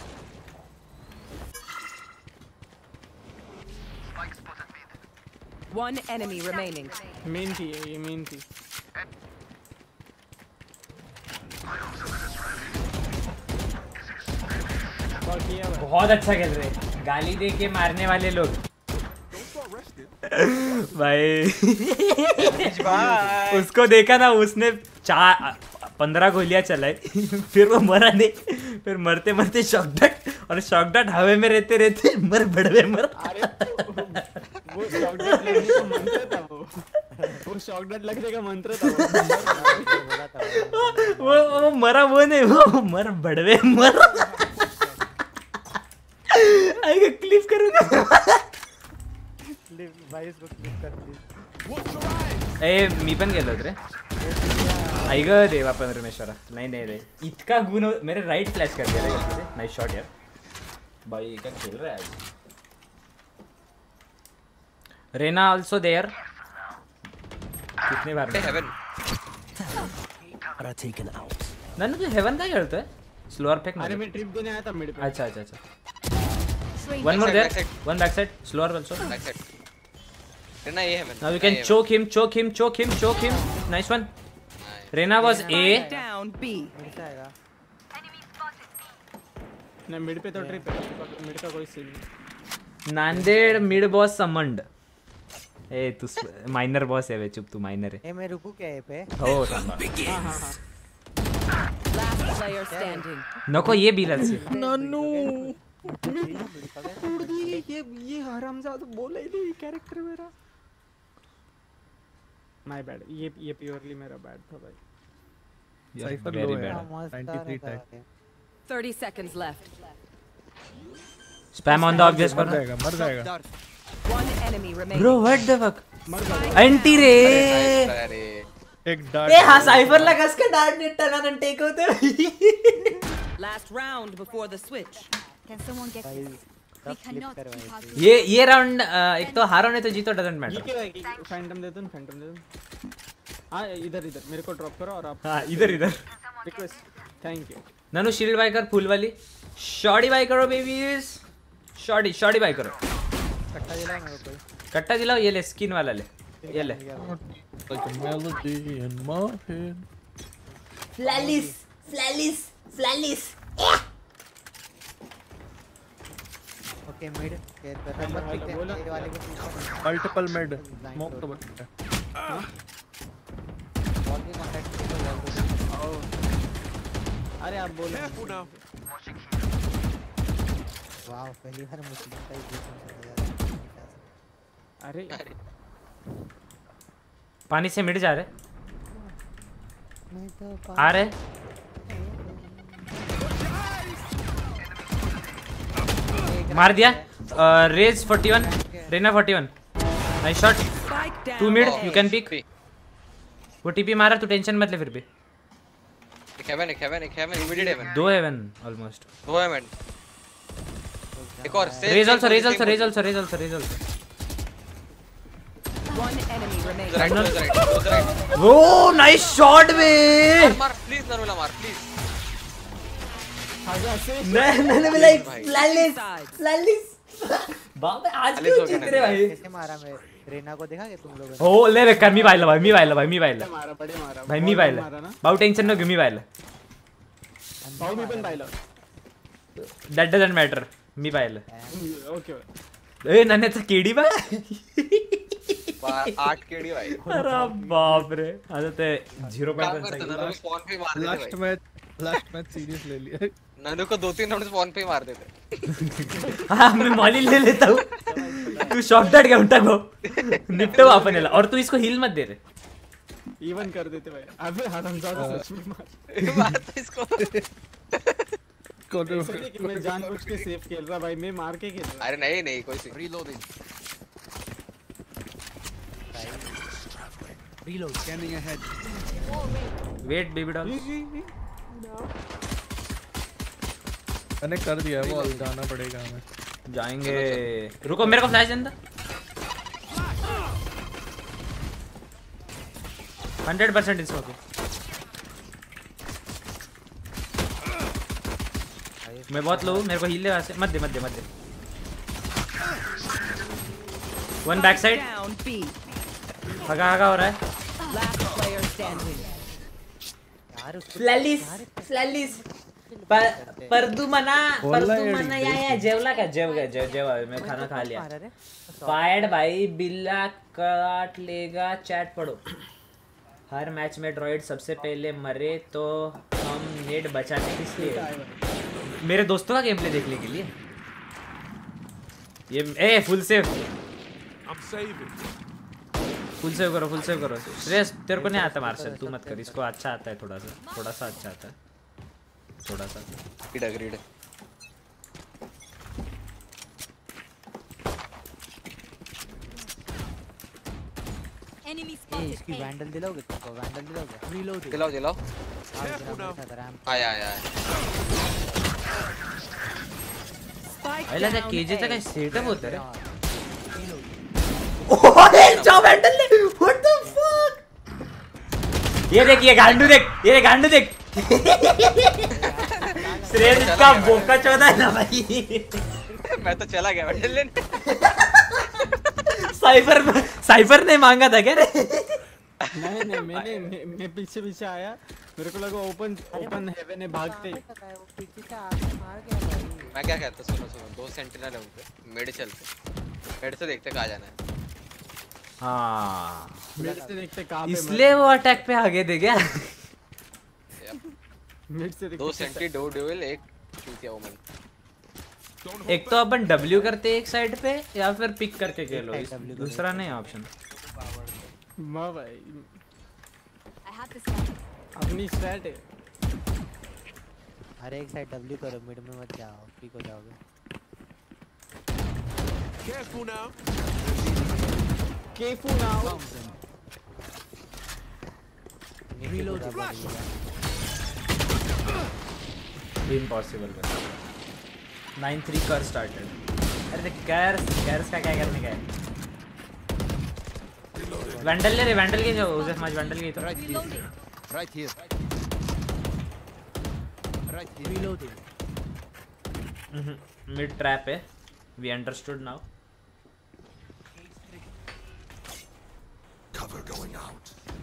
One enemy remaining. Main थी ये मेन थी। बहुत अच्छा खेल रहे। गाली दे के मारने वाले लोग। भाई उसको देखा ना, उसने 15 गोलियां चलाई। फिर वो मरा नहीं। फिर मरते मरते शॉकडट, और शॉकडट हवे में रहते रहते मर बड़वे मर। वो शॉकडट लगने का मंत्र था वो शॉकडट लगने का मंत्र था वो मरा वो नहीं, वो मर बड़वे मर। आएगा क्लिप करूंगा भाई इसको क्लिक कर प्लीज। ए मी पण गेलो रे। ऐक देवा पण रमेश्वरा नाही नाही रे इतका गुण मेरे राइट फ्लैश कर दिया रे। नाइस शॉट यार भाई, क्या खेल रहा है आज। Reyna also there. कितने बार Are taken out. नन्नू तू हेवन का खेलता है? स्लोअर फेंक अरे मैं ट्रिप देने आया था मिड पे। अच्छा अच्छा अच्छा one more there one back side slower also back side Reyna ये heaven now you can choke him nice one Reyna was A Down B. Mid से आएगा नहीं मिड पे तो ट्रिप है, मिड का कोई सीन नहीं। नांदेड़ मिड बॉस समंड ए तू माइनर बॉस है वे चुप तू माइनर है ए मैं रुकू क्या ये पे हो Last player standing. नको ये बिलर से नन्नू ये हरामजादा बोला ही नहीं कैरेक्टर मेरा। माय बैड, ये प्योरली मेरा बैड था भाई। साइफर very लो है bad. 93 type 30 seconds left. Spam on the object मर कर जाएगा One enemy remaining. Bro what the fuck एंटी रे अरे एक डार्ट ए हां साइफर ला कस के डार्ट नेट टर्न टेक होते Last round before the switch. Can someone get भाई this? We सब फ्लिप cannot करवाए keep थे। ये राउंड एक तो हारो नहीं तो जीतो डजंट ये मैटर क्या है? फैंटम दे दूं, फैंटम दे दूं। हां इधर मेरे को ड्रॉप करो और आप हां इधर request thank you. Nannu shield buy कर फुल वाली शॉटी बाय करो बेबीज शॉटी बाय करो कट्टा दिला मेरे को कट्टा दिलाओ ये ले स्किन वाला ले ये ले like a melody in my head फ्लैलिस ओके मिड केयर कर रहा मत पिक बोला। ये वाले को पूछो मल्टीपल मिड स्मोक तो बट बॉल के कांटेक्ट में तो बॉल अरे आप बोलो वाओ पहली बार मुस्लिम का ही देखने को मिला। अरे पानी से मिट जा रहे मैं तो आ रहे मार दिया Raze 41 Reyna 41 nice shot Spike down. 2 mid you can P. Pick वो टीपी मारा तू टेंशन मत ले फिर भी एक हेवन इमीडिएट हेवन दो हेवन ऑलमोस्ट दो हेवन एक और Raze also One enemy remaining. Right oh nice shot बे मार प्लीज नरुला मार प्लीज मैंने भी लाइक Sides. फ्लैलिस बाप रे आज फ्लैलिस क्यों हो गया जीत रहे भाई कैसे मारा मैं रेना को देखा कि तुम लोग ओ ले कर मी बायला भाई मी बायला मारा बड़े मारा भाई मी मारा बायला ना भाऊ टेंशन नको मी बायला भाऊ मी पण पाहिलं दॅट डजंट मॅटर मी बायला ओके ए नन्याचा केडी बा 8 केडी भाई अरे बाप रे आता ते 0 काम करते ननु स्पॉन पे मार देते भाई लास्ट मैच सीरियस ले लिया ननु को 2-3 राउंड स्पॉन पे मार देते हाँ मैं मॉली ले लेता हूँ तू शॉट डॉट घेऊन टाको निपटव आपण याला और तू इसको हील मत दे रे इवन कर देते भाई अबे हरामजादा सच में मार मार तो इसको इसलिए कि मैं जानबूझ के सेफ खेल रहा भाई मैं मार के खेल रहा। अरे नहीं कोई सी reloading Reload. Scanning ahead. Wait baby doll मैंने कर दिया वो जाना पड़ेगा हमें जाएंगे रुको मेरे को फ्लैश देना 100% इसको मैं बहुत लो मेरे को हील ले वहां से मत दे one back side Down B. हगा हो रहा है Last player standing. यार उसको फ्लॅलिस परदू मना या जेवला का जेव मैं खाना खा लिया मारा रे फायर्ड भाई बिल्ला काट लेगा चैट पढ़ो हर मैच में ड्रॉइड सबसे पहले मरे तो हम नेट बचाने किस लिए मेरे दोस्तों का गेम प्ले देखने के लिए ये ए फुल सेव करो श्रेयस तेरे को नहीं आता मार्शल तू मत कर इसको अच्छा आता है थोड़ा सा अच्छा आता है थोड़ा सा ग्रिड Enemy ए spotted. इसकी A. वैंडल दिलाओगे तुमको वैंडल दिलाओगे Reloading. दिलाओ आया Spike आईला त्या down केजेचा A. काय सेटअप होतं रे ओए जो वैंडल व्हाट द फक ये देख ये गांडू देख श्रेयस इसका बोका चौदह है ना भाई। मैं तो चला गया बंडल लेने। साइफर ने मांगा था क्या रे? नहीं मैं पीछे आया, मेरे को लगा ओपन हेवन है, भागते। मैं क्या कहता, सुनो 2 सेंटिनल है उनपे, मिड चलते, मिड से देखते कहाँ जाना है। हाँ मिड से देखते कहाँ पे, इसलिए वो अटैक पे आगे दे गया। मिड से देखते 2 सेंटी 2 ड्यूल 1 चूतिया वुमन। एक तो अपन W करते एक साइड पे या फिर पिक करके खेलो, दूसरा नहीं ऑप्शन। माँ भाई अपनी स्ट्रैट है। अरे एक साइड W करो, मिड में मत जाओ, पिक हो जाओगे। Careful now. Reload. इम्पॉसिबल। 9-3 कर स्टार्टेड। अरे कैर्स का क्या करने का है? वैंडल ले रे, वैंडल के जो उसे समझ, वैंडल के तो Right here. Reloading. Mid trap है, we understood now. Cover going out.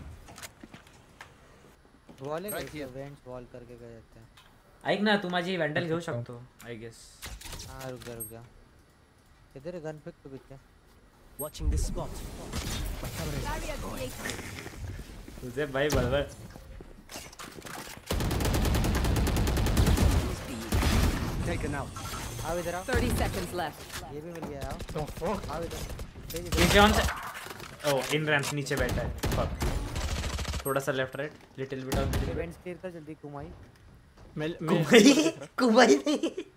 Wall है, Right here. वेंट्स वॉल करके गए जाते हैं। ऐक ना, तू माझी वैंडल घेऊ शकतो आई गेस। हाँ रुक जा। किधर है गन पिक तो पीछे? Watching this spot. तुझे भाई बलबल। Taken out. आओ इधर आओ। 30 seconds left. ये भी मिल गया, आओ। आओ इधर। नीचे ऑन से, ओह इन रैंप नीचे बैठा है। फक। थोड़ा सा left right, little bit off events clear कर जल्दी कुमाई। कुमाई नहीं।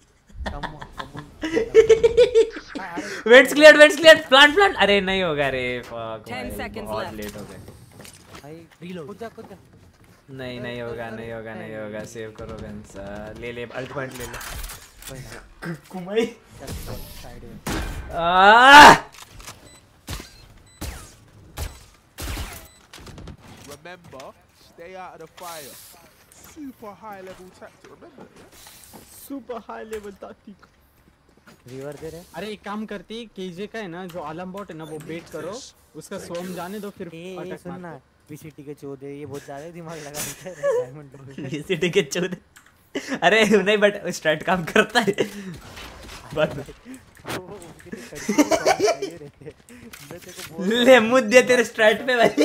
Vents cleared, plant. अरे नहीं होगा रे, फक। 10 seconds बहुत left. लेट हो गए। भाई कूद जा। नहीं होगा। सेव करो गन्स। ले अल्ट पॉइंट ले ले। कुमाई। साइड में। Remember, stay out of the fire. Super high level tactic. Remember? Super high level tactic. River दे रहे। अरे एक काम करती, केजे का है ना जो आलम बॉट है ना, वो बेट करो, उसका स्वम जाने दो, फिर अटैक सुनना, वीसीटी के चोदे ये बहुत ज्यादा दिमाग लगा देते हैं डायमंड। वीसीटी के चोदे। अरे नहीं, बट स्ट्रैट काम करता है। ले मुद्दे तेरे स्ट्रैट पे भाई।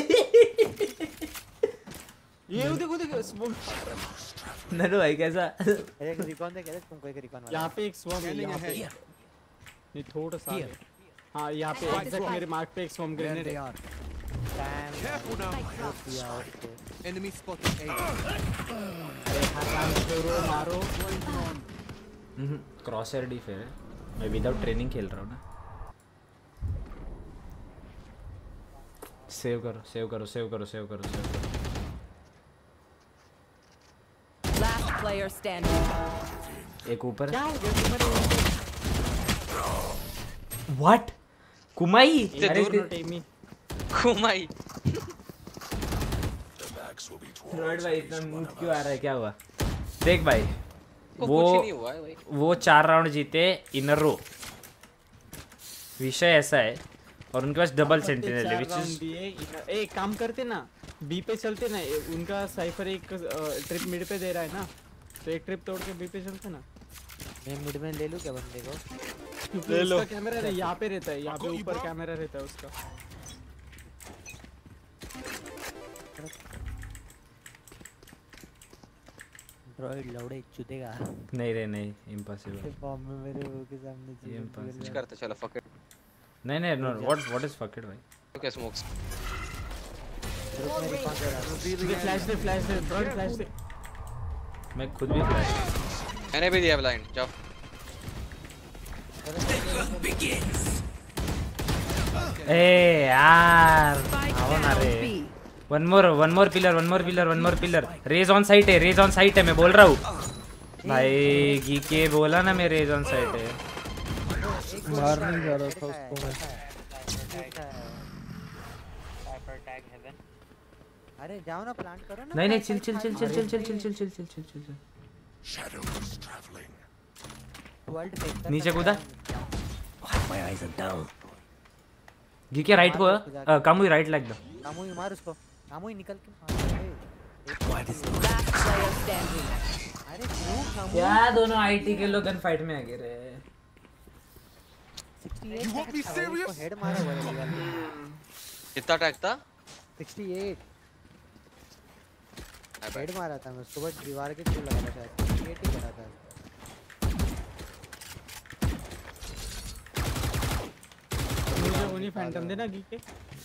ये देखो स्वम। ननु भाई कैसा? एक रिकॉन दे, कह रहे तुमको एक रिकॉन वाला। यहाँ पे एक स्वम है, यहाँ पे नहीं थोड़ा सा आगे। हाँ यहाँ पे एग्जैक्ट मेरे मार्क पे एक स्वम ग्रेनेड है। Careful now. Enemy spotted. मारो। क्रॉसर डी फिर मैं विदाउट ट्रेनिंग खेल रहा हूँ ना। सेव करो। Last player standing. एक ऊपर। What? कुमाई? अरे कुमाई। रोड भाई इतना मूड क्यों आ रहा है, क्या हुआ? देख भाई, कुछ नहीं हुआ है भाई। वो 4 राउंड जीते इनर रो। विषय ऐसा है, और उनके पास डबल सेंटिनल है, which is एक काम करते ना, बी पे चलते ना, उनका साइफर एक ट्रिप मिड पे दे रहा है ना, तो एक ट्रिप तोड़ के बी पे चलते ना। मैं मिड में ले लूं क्या बंदे को? क्योंकि उसका कैमरा यहाँ पे रहता है, यहाँ पे ऊपर कैमरा रहता है उसका। ड्रॉइड लौड़े चुदेगा। नहीं इम्पॉसिबल। बॉम्ब में मेरे वो के सामने कुछ करते चलो फक इट। नहीं no, what is fuck it भाई? Okay smokes. फ्लैश दे ड्रॉइड फ्लैश दे। मैं खुद भी फ्लैश। मैंने भी दिया ब्लाइंड, जाओ। ए यार आओ ना रे। One more pillar. Raze on site है, मैं बोल रहा हूँ भाई। गीके बोला ना, मैं रेज ऑन साइट है। मार नहीं जा रहा था उसको मैं। अरे जाओ ना प्लांट करो ना। नहीं चिल नीचे कूदा। My eyes are down. जी के राइट को कामुई राइट लाइक दो। कामुई मार उसको। कामुई निकल के मार। Last player standing. अरे क्यों कामुई? क्या दोनों आईटी के लोग गन फाइट में आ गए रे। 68 You want me serious? Head मारा हुआ है। कितना अटैक था? 68 हेड मारा था मैं उसको, बस दीवार के थ्रू लगा था शायद। 68 ही करा था। मुझे उन्हीं फैंटम देना गी के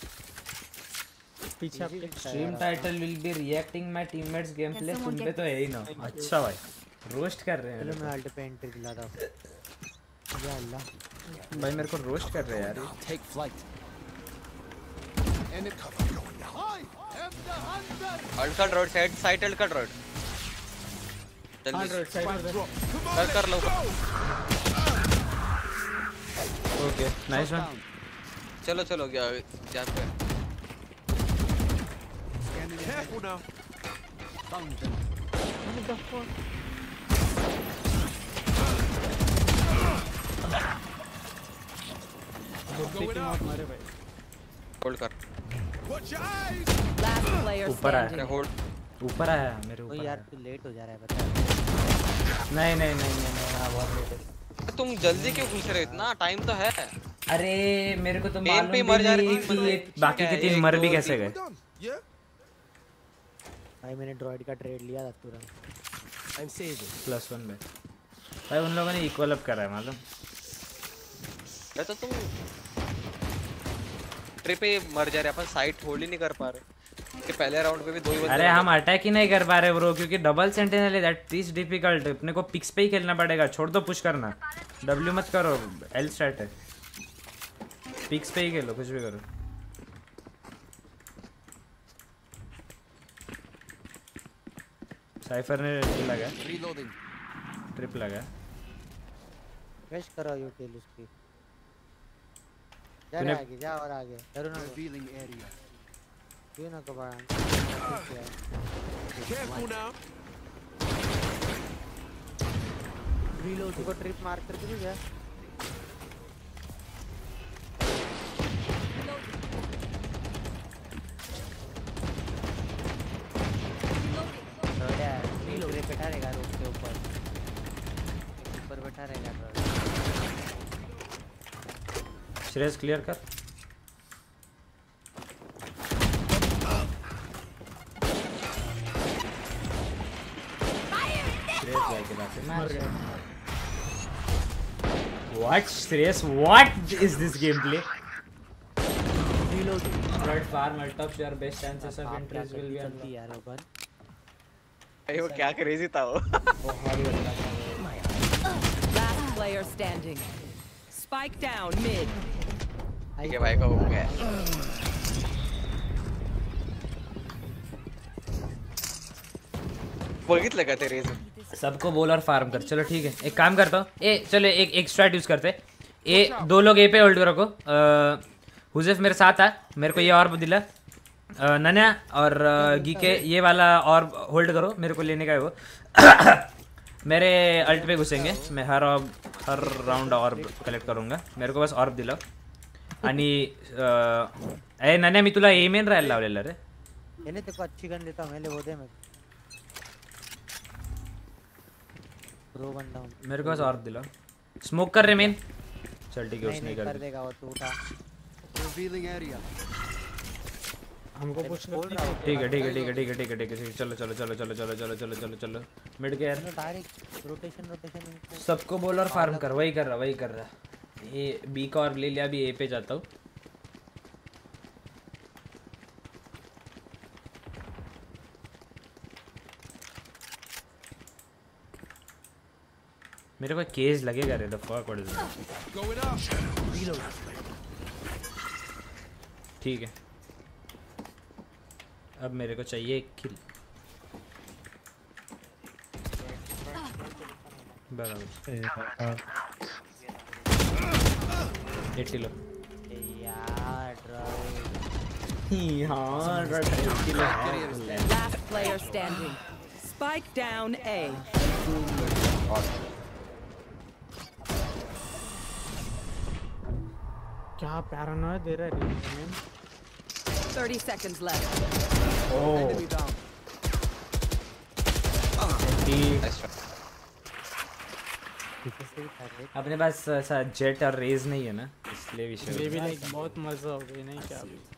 पीछे आपके। Stream title will be reacting my teammates gameplay. तुम पे तो है ही ना। अच्छा भाई रोस्ट कर रहे हैं। चलो मैं अल्ट पे एंट्री दिलाता हूं। या अल्लाह भाई मेरे को रोस्ट कर रहे हैं यार। Take flight. Ult cut road side ult cut road. जल्दी कर लो। Okay nice one. चलो गया जहां पे। Careful now. Found them. मारे भाई। होल्ड कर। Watch your eyes. Last player ऊपर आया। standing. होल्ड। ऊपर आया मेरे ओ ऊपर। यार तू लेट हो जा रहा है बता। नहीं हाँ बहुत लेट है। तुम जल्दी क्यों घुस रहे हो इतना? टाइम तो है। अरे मेरे को तो Main मालूम पे भी मर जा रही नहीं थी, कि मतलब ये बाकी के 3 मर भी कैसे गए। Done. Yeah. भाई मैंने ड्रॉइड का ट्रेड लिया था तुरंत। I'm saving. +1 में भाई उन लोगों ने इक्वल अप करा है मालूम। ये तो तुम ट्रिप पे मर जा रहे, अपन साइट होल्ड ही नहीं कर पा रहे। कि पहले राउंड पे भी 2 ही बंदे। अरे हम अटैक ही नहीं कर पा रहे ब्रो, क्योंकि डबल सेंटिनल है। That is difficult. अपने को पिक्स पे ही खेलना पड़ेगा। छोड़ दो पुश करना, डब्ल्यू मत करो। एल स्टार्ट है, पिक्स पे ही खेलो, कुछ भी करो। साइफर ने लगा Reloading. ट्रिप लगा। फ्रेश करो यूटिल उसकी। जा तूने- आगे जा और आगे डरो ना। Revealing area. क्यों ना कबाड़ा। Careful now. रीलोड को ट्रिप मार करके भी जा। रीलोड बैठा रहेगा रोड के ऊपर बैठा रहेगा। श्रेयस क्लियर कर। What Shreyas? What is this gameplay? Reloading. But far multiple your best chances of entries will be चलती यार अपन। भाई वो क्या क्रेजी था वो। Last player standing. Spike down mid. ठीक है भाई का हो गया। बघितलं का ते रेज? सबको बोल और फार्म कर। चलो ठीक है, एक काम करता हूँ। ए चलो एक स्ट्रैट यूज करते। ए 2 लोग ए पे होल्ड रखो। हुज़ैफ मेरे साथ आ, मेरे को ये और दिला। नन्या और गीके ये वाला और होल्ड करो, मेरे को लेने का है वो। मेरे अल्ट पे घुसेंगे, मैं हर राउंड ऑर्ब कलेक्ट करूँगा। मेरे को बस ऑर्ब दिलाओ। आणि ए नन्या मी तुला ए मेन राहायला लावलेलं रे। येने तेको अच्छी गन देता हूं, मैं ले वो दे मैं प्रो बन डाउन। मेरे को बस ऑर्ब दिलाओ। स्मोक कर रहे मेन। चल ठीक है, उसने नहीं कर कर देगा वो, तू उठा। Revealing area. हमको पुश बोल रहा हूं ठीक है ठीक है ठीक है ठीक है ठीक है ठीक है। चलो चलो चलो चलो चलो चलो चलो चलो चलो मिड के यार। डायरेक्ट रोटेशन सबको बोल और फार्म कर। वही कर रहा। ये बी का और ले लिया, अभी ए पे जाता हूँ। मेरे को केस लगेगा रे। The fuck what is this? Going up. Reload. ठीक है, अब मेरे को चाहिए एक किल। बराबर 80 लो। यार ड्राइव हाँ Last player standing. Spike down A. क्या पैरानोया दे रहा है 30 seconds left. Enemy down. अपने पास ऐसा जेट और रेज नहीं है ना, इसलिए विषय ये भी लाइक बहुत मजा हो गई नहीं क्या अभी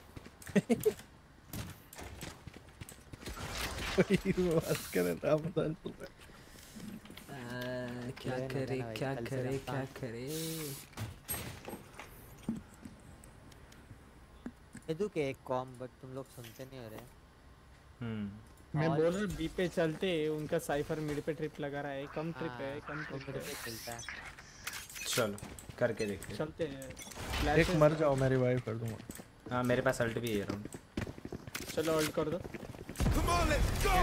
क्या करे एदू के एक कॉम बट तुम लोग सुनते नहीं हो रहे। मैं बोल रहा बी पे चलते उनका साइफर मिड पे ट्रिप लगा रहा है कम ट्रिप है चलता है। चलो करके देखते चलते हैं एक मर जाओ मैं रिवाइव कर दूंगा। हाँ मेरे पास अल्ट भी है राउंड। चलो होल्ड कर दो। Come on, let's go.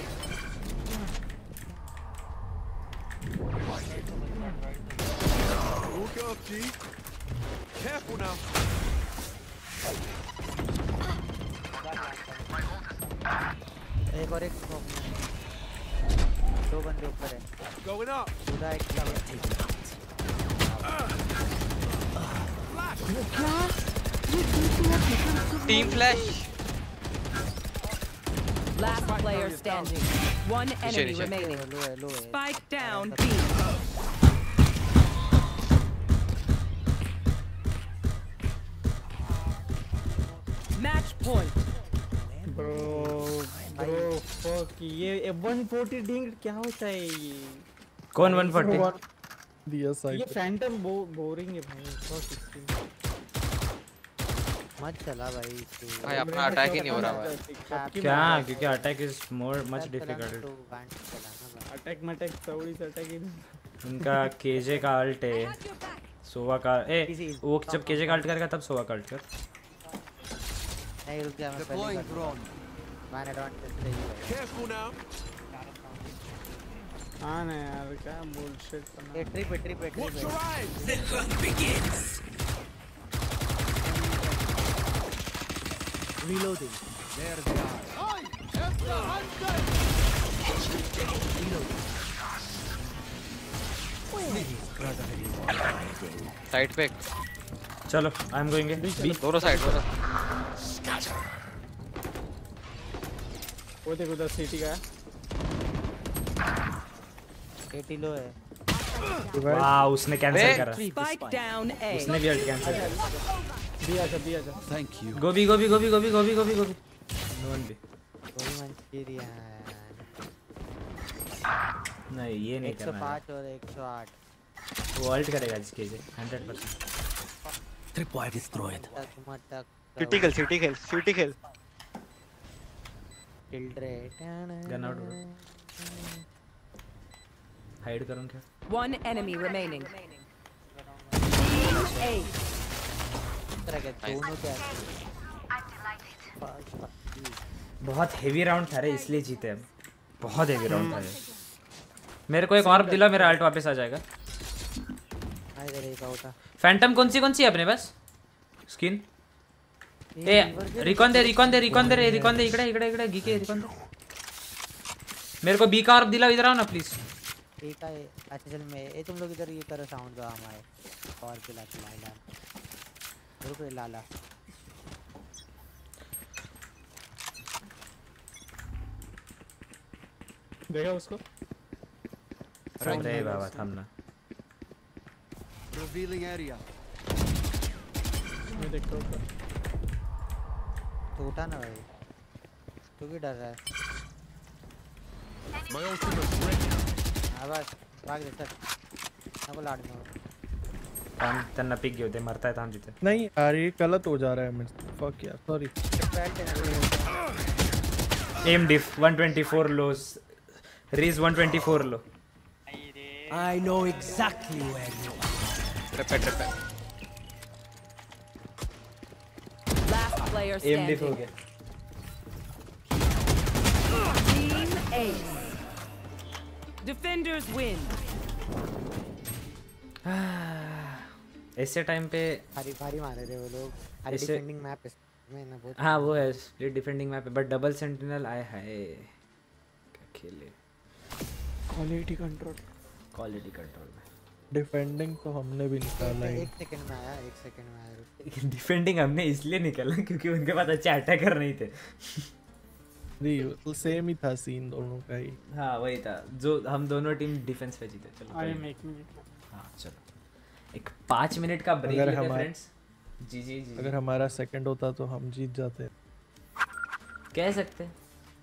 Walk up, G. Careful now. एक और एक स्मोक में 2 बंदे ऊपर है। Going up. पूरा एक team flash. Last player standing. One enemy remaining. Low है। Spike down B. Match point. Bro fuck ये 140 डिंग क्या होता है ये? कौन 140? दिया साइड ये फैंटम बोरिंग है भाई बहुत इसकी। मत चला भाई तू। भाई अपना अटैक ही नहीं हो रहा भाई। क्या क्योंकि attack is more much difficult. Attack मटैक थोड़ी सा अटैक ही उनका केजे का अल्ट है सोवा का वो जब केजे का अल्ट करेगा तब सोवा का अल्ट कर। नहीं रुक जा मैं पहले कर ड्रोन मैंने एडवांटेज ले लिया। Careful now. हां ना यार क्या बुलशिट करना। ये trip Watch your eyes. The hunt begins. Reloading. There they are. Side पे चलो आई एम गोइंग बी दोनों साइड दोनों। वो देखो 10 सीटी का 80 लो है। वाह उसने कैंसिल करा। Spike down A. उसने भी अल्ट कैंसिल करा। दिया जा Thank you. गोभी नो वन बी कोई मंचूरियन नहीं ये नहीं करना 105 और 108 वो अल्ट करेगा इसके 100%। Tripwire destroyed. सिटी खेल गन आउट हाइड करूं क्या? One enemy remaining. A. दोनों क्या बहुत हेवी राउंड था रे इसलिए जीते हम। बहुत हेवी राउंड था ये। मेरे को एक और दिला मेरा अल्ट वापस आ जाएगा। फैंटम कौन सी है अपने पास स्किन? ए रिकॉन दे इकडे गीके रिकॉन दे। मेरे को बी का ऑर्ब दिलाओ इधर आओ ना प्लीज। ठीक है अच्छा चल मैं ये तुम लोग इधर ये करो साउंड दो हमारे और पिला रुक रे लाला देखा उसको अरे बाबा थमना। Revealing area. मैं देखता हूं तो उठा ना भाई तू भी डर रहा है। My ultimate's ready. बस भाग दे सर नको लाड में काम त्यांना पिक घेऊ ते मरताय थांब तिथे। नहीं यार ये गलत हो जा रहा है। फक यार सॉरी। एम डिफ 124 लोस रीज 124 low. I know exactly where you are. Trip Last player एम डिफ हो standing. गया। Team Ace. Defenders win. ऐसे टाइम पे भारी मारे थे वो लोग। अरे ऐसे- डिफेंडिंग मैप मैं ना बहुत हाँ वो है स्प्लिट डिफेंडिंग मैप है बट डबल सेंटिनल आए है क्या खेले क्वालिटी कंट्रोल में डिफेंडिंग तो हमने भी निकाला ही। एक सेकंड में आया रुक। डिफेंडिंग हमने इसलिए निकाला क्योंकि उनके पास अच्छे अटैकर नहीं थे नहीं सेम ही था सीन दोनों का ही। हाँ वही था जो हम दोनों टीम डिफेंस पे जीते। चलो आई एम 1 मिनट। हाँ चलो एक 5 मिनट का ब्रेक लेते हैं फ्रेंड्स। जी अगर हमारा सेकंड होता तो हम जीत जाते। कह सकते हैं।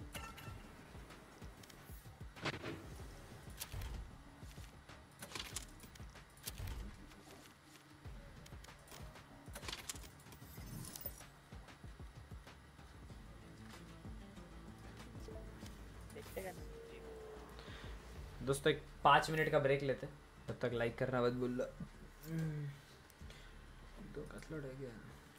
दोस्तों एक 5 मिनट का ब्रेक लेते तब तक लाइक करना मत भूलना। दो कतलोड है गया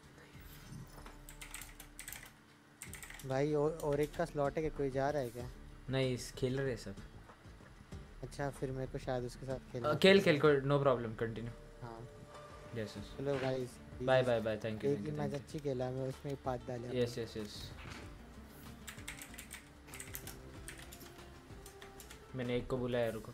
भाई और एक का स्लॉट है कि कोई जा रहा है क्या? नहीं खेल रहे सब। अच्छा फिर मेरे को शायद उसके साथ खेल को नो प्रॉब्लम कंटिन्यू। हाँ यस चलो गाइस बाय थैंक यू। एक मैच अच्छी खेला मैं उसमें एक पास डाला। यस मैंने एक को बुलाया रुको।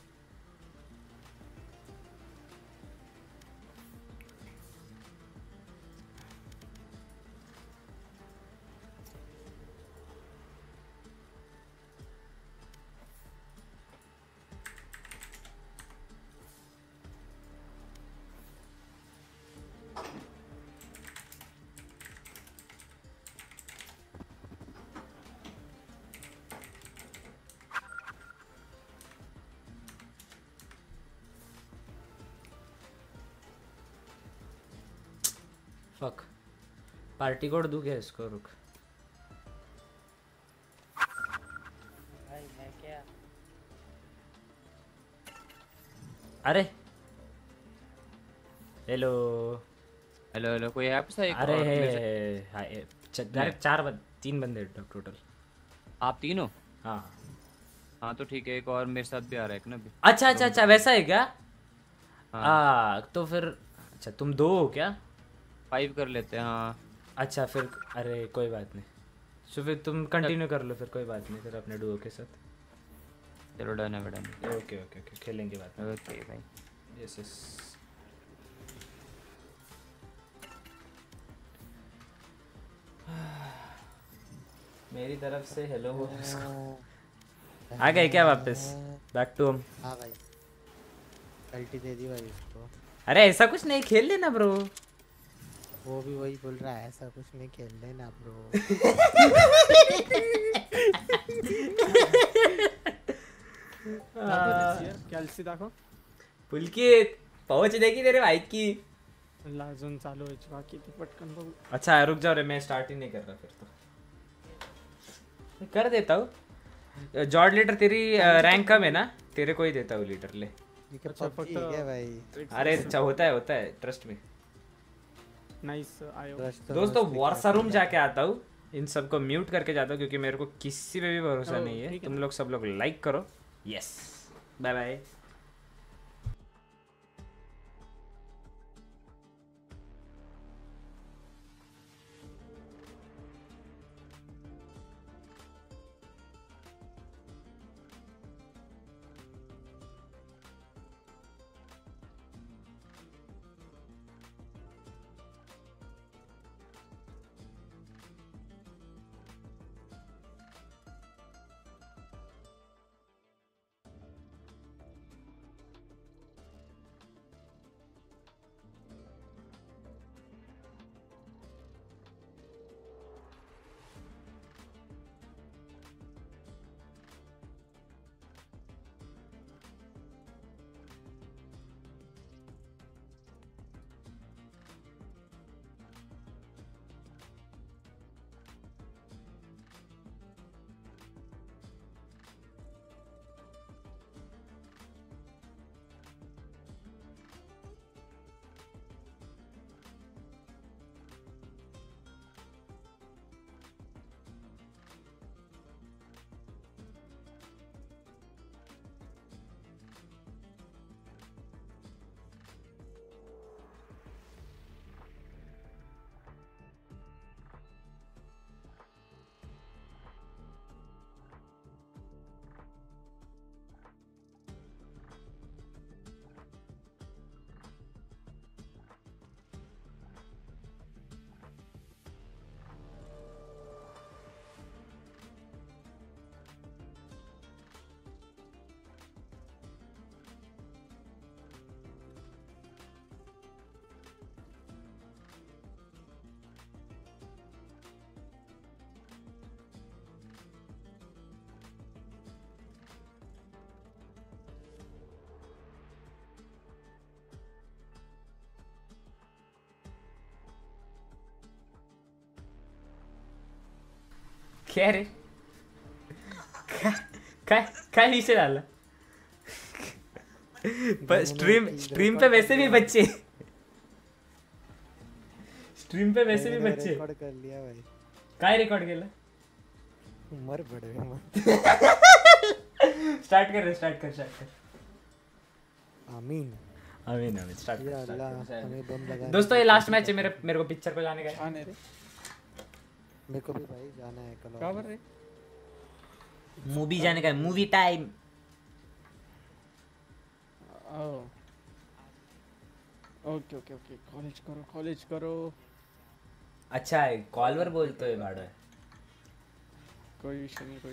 फक पार्टी कोड दूं क्या इसको रुक। भाई मैं क्या अरे हेलो कोई ऐप से एक अरे और डायरेक्ट 3 बंदे टोटल। आप तीन हो? हाँ तो ठीक है एक और मेरे साथ भी आ रहा है एक ना भी। अच्छा वैसा है क्या? हाँ तो फिर अच्छा तुम 2 हो क्या? 5 कर लेते हैं। हाँ अच्छा फिर अरे कोई बात नहीं तो फिर तुम कंटिन्यू कर लो फिर कोई बात नहीं फिर अपने डुओ के साथ। चलो डन है डन। ओके खेलेंगे बात में। ओके भाई यस मेरी तरफ से हेलो हो। आ गए क्या वापस बैक टू होम? हाँ भाई अल्टी दे दी भाई उसको। अरे ऐसा कुछ नहीं खेल लेना ब्रो। वो भी वही बोल रहा है ऐसा कुछ नहीं खेल लेना ब्रो। कॅल्सी दाखव पुलकित पहुंच देगी तेरे भाई की। अजून चालू व्हायची बाकी ती पटकन बघू। अच्छा रुक जाओ रे मैं स्टार्ट ही नहीं कर रहा फिर तो कर देता हूँ। जॉर्ड लीडर तेरी रैंक कम है ना तेरे को ही देता हूँ लीडर ले। अच्छा फक्त भाई अरे अच्छा होता है ट्रस्ट में। नाइस आयो दोस्तों वॉर्सा रूम जाके आता हूँ इन सबको म्यूट करके जाता हूँ क्योंकि मेरे को किसी पे भी भरोसा नहीं है। तुम लोग सब लोग लाइक करो। Yes bye bye. क्या रे क्या नीचे डाला पर स्ट्रीम पे वैसे भी बच्चे रिकॉर्ड कर लिया भाई काय रिकॉर्ड केलं मर बड़े स्टार्ट कर आमीन स्टार्ट या अल्लाह हमें बम लगा दोस्तों ये लास्ट मैच है मेरे को पिक्चर को जाने का है मेरे को भी भाई जाना है कल क्या कर रहे मूवी जाने का है मूवी टाइम ओके कॉलेज करो अच्छा है कॉलवर बोलतो है भाड़ा कोई इशू नहीं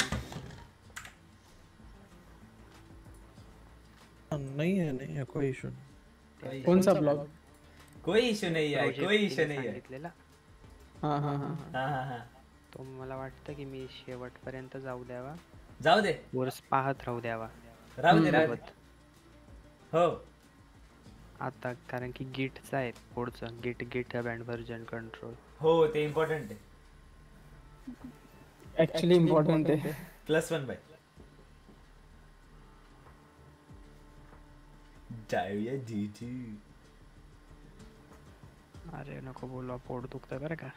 नहीं है कोई इशू नहीं कौन सा ब्लॉग कोई इशू नहीं है हाँ तो मला वाटतं की मी शेवटपर्यंत जाऊ द्यावा जाऊ दे कोर्स पाहत राहू द्यावा राहू दे हो आता कारण की गिटचा आहे पुढचं GitHub and version control हो ते इम्पॉर्टंट आहे एक्चुअली इम्पॉर्टंट है +1 भाई जाऊया जीजी अरे नको बोलवा पोट दुखतं बरं का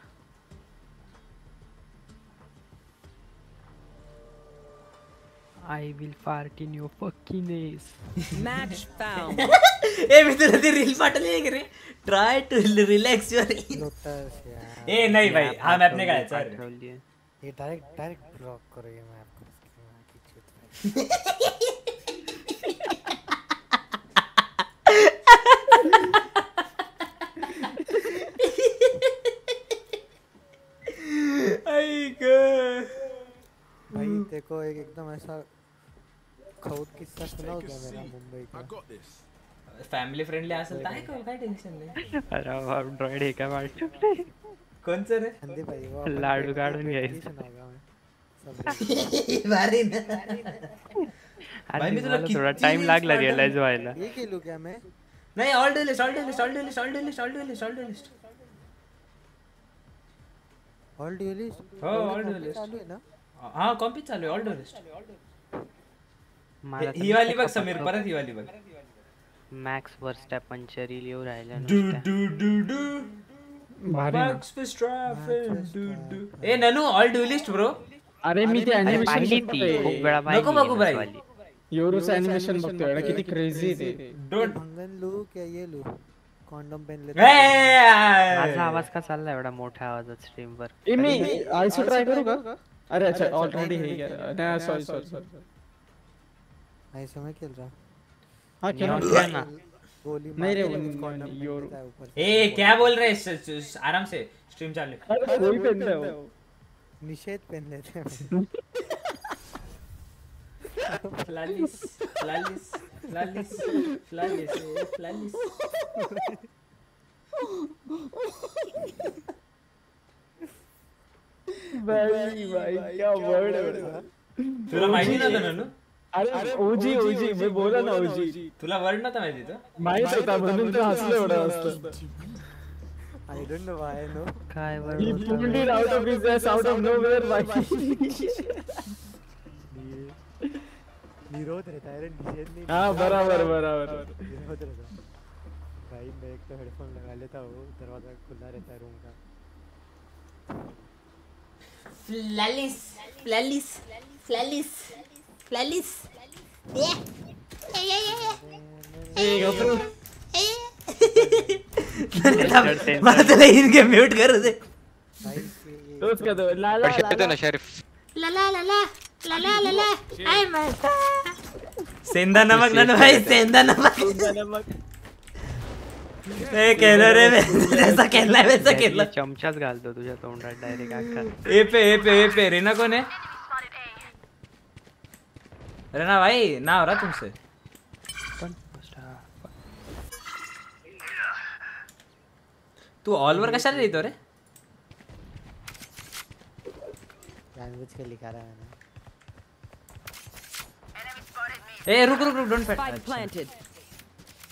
I will fart in your fucking ass. Match found. ए मी तुला ती रील पाठवली आहे रे try to relax your lotus यार ए नहीं भाई हा मॅप नहीं करायचा ये डायरेक्ट ब्लॉक करो ये मैप को भाई देखो एक एकदम ऐसा खौत किस्सा सुनाओ क्या मेरा मुंबई का फॅमिली फ्रेंडली असेल तर ऐकू काय टेन्शन नाही अरे एंड्रॉइड आहे का वाटतं कोणचं रे अंदे भाई वो लाडू काढून घ्यायचं भारी ना भाई मी तुला थोडा टाइम लागला रिअलाइज व्हायला ये खेलू क्या मैं नहीं all do list all duelist हो ऑल डू लिस्ट चालू है ना हां कॉम्पी चालू आहे ऑल डू लिस्ट ही वाली बघ समीर परत ही वाली बघ मॅक्स वर्स्टॅपन ची लिव राहिला डू मॅक्स वर्स्टॅपन डू ए ननू ऑल डू लिस्ट ब्रो अरे मी ते एनिमेशन खूप वेळा नको बघू भाई यूरोचं एनिमेशन बघतोय एवढा किती क्रेझी आहे ते डोंट भंगन लू क्या ये लू कॉन्डम पहन लेते माझा आवाज का चालला एवढा मोठ्या आवाजात स्ट्रीम वर ए मी आयसो ट्राय करू का अरे अच्छा ऑलरेडी है यार ना सॉरी ऐसे में खेल रहा हां खेल ना गोली नहीं रे यूरो ए क्या बोल रहे आराम से स्ट्रीम चालू है कोई पहनता है वो निषेध पहन लेते हैं फ्लालिस भाई क्या वर्ड है तुला माहिती नव्हतं ना अरे ओजी मी बोला ना ओजी तुला वर्ड नव्हता माहिती तर माहित होता म्हणून तर हसलो एवढं असतं I don't know why no काय word he pulled it out of his ass out of nowhere भाई विरोध रहता है रे निषेध नहीं हां बराबर विरोध रहता भाई मैं एक तो हेडफोन लगा लेता हूँ दरवाजा खुला रहता है रूम का फ्लैलिस मला त्याला इनके म्यूट कर दे तोच का तो ला ला ला ना शरीफ ला आई मस्त सेंधा नमक ना भाई सेंधा नमक ए केलं रे जसा केला वैसा केलं चमचाच घालतो तुझ्या तोंडात डायरेक्ट आखा ए पे रेना कौन है रेना भाई ना हो रहा तुमसे तू ऑलवर कशाला लिहितो रे लैंग्वेज के लिखा रहा है ए रुक डोंट Spike planted.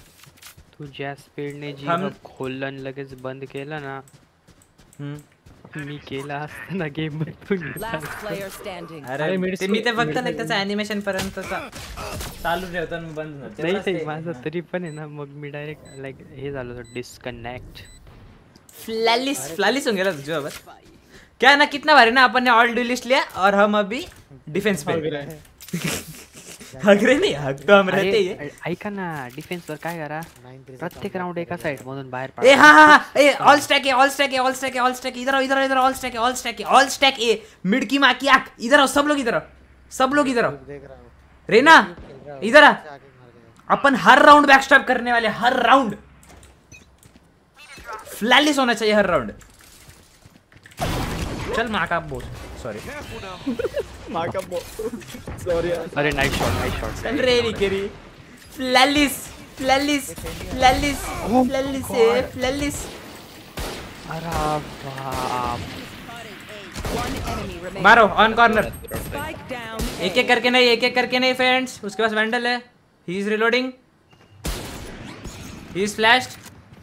तू ज्या स्पीडने जी खोललं लगेच बंद केलं ना मी केला असता ना गेम मधून. Last player standing. अरे मी ते फक्त लाईक त्याचं ॲनिमेशन पर्यंत चालू ठेवतो आणि बंद होतं. नाही माझं तरी पण आहे ना, मग मी डायरेक्ट लाईक हे झालं होतं डिस्कनेक्ट. फ्लैलिस हो गया तुझे अब क्या ना, कितना बार है ना अपन ने ऑल डू लिस्ट लिया और हम अभी डिफेंस पे हग रहे नहीं, हग तो हम रहते ही है. ऐका ना, डिफेंस वर काय करा, प्रत्येक राउंड एका साइड मधून बाहेर पडा. ए हां ए ऑल स्टैक है, ऑल स्टैक है, ऑल स्टैक है, ऑल स्टैक इधर आओ, इधर इधर ऑल स्टैक है, ऑल स्टैक है, ऑल स्टैक ए मिड की मां की आंख इधर आओ, सब लोग इधर आओ, सब लोग इधर आओ. रेना इधर आ, अपन हर राउंड बैकस्टैब करने वाले, हर राउंड फ्लैलिस होना चाहिए हर राउंड. चल मां का बोल, सॉरी मां का बोल, सॉरी. अरे नाइस शॉट. चल रे रिकेरी. फ्लैलिस फ्लैलिस फ्लैलिस फ्लैलिस फ्लैलिस. अरे बाप. मारो ऑन कॉर्नर. एक एक करके नहीं फ्रेंड्स. उसके पास वैंडल है, he is reloading, he is flashed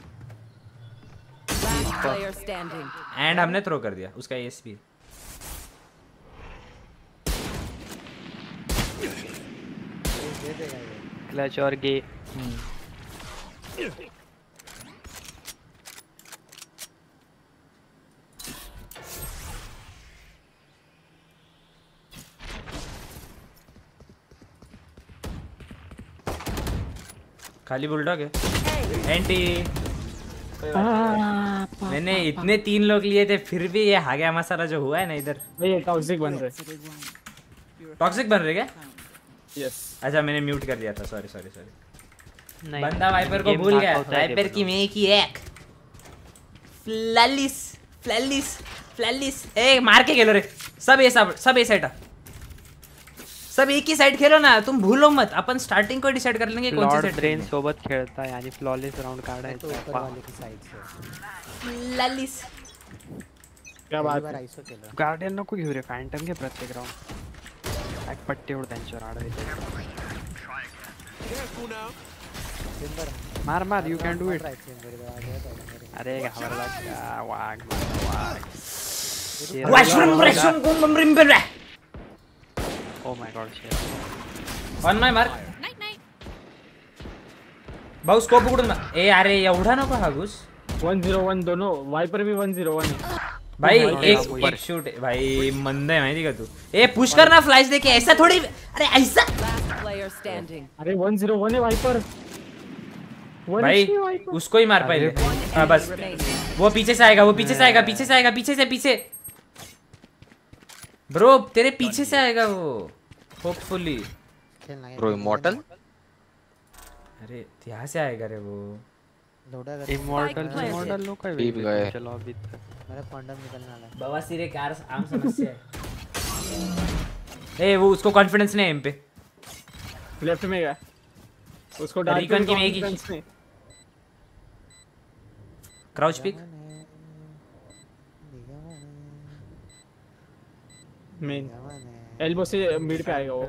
and हमने थ्रो कर दिया उसका एएसपी. क्लच और गे. खाली बुलडॉग है. एंटी मैंने इतने 3 लोग लिए थे फिर भी ये हाग्या मसाला जो हुआ है ना इधर. ये टॉक्सिक बन रहे. टॉक्सिक बन रहे क्या? यस. अच्छा मैंने म्यूट कर दिया था, सॉरी. बंदा वाइपर को भूल गया. वाइपर की मैं की एक फ्लैलिस ए मार के खेलो रे. सब ए साइड सब एक ही साइड खेलो ना, तुम भूलो मत. अपन स्टार्टिंग को डिसाइड कर लेंगे कौन सी साइड. ब्रेन सोबत खेळता है आणि फ्लॉलेस राउंड काढायचा वाले की साइड से. फ्लैलिस क्या बात है. गार्डियन नको घेऊ रे, फॅन्टम घे प्रत्येक राउंड. एक पट्टी उड त्यांच्यावर आडवायचे. मार यू कॅन डू इट. अरे घाबरला का वाघ. Oh my god, shit. On my mark. भाऊ स्कोप उघडून ना. ए अरे एवढा नको हागूस. 101 दोनों. वाइपर भी 101 है भाई. एक शूट भाई मंद है माहिती का तू. ए पुश करना फ्लैश देके, ऐसा थोड़ी. अरे ऐसा अरे 101 है वाइपर भाई. उसको ही मार पहले. हां बस वो पीछे से आएगा, पीछे ब्रो तेरे पीछे से आएगा वो होपफुली. Bro immortal. अरे यहाँ से आएगा रे वो. इमॉर्टल लोग काय टीप गए. चलो अभी मेरा पंडम निकलने वाला है. बवासीर एक कार आम समस्या है. ए वो उसको कॉन्फिडेंस नहीं है एम पे. लेफ्ट में गया उसको डाल रिकन की में क्राउच पिक मेन एल्बो से मिड पे आएगा वो.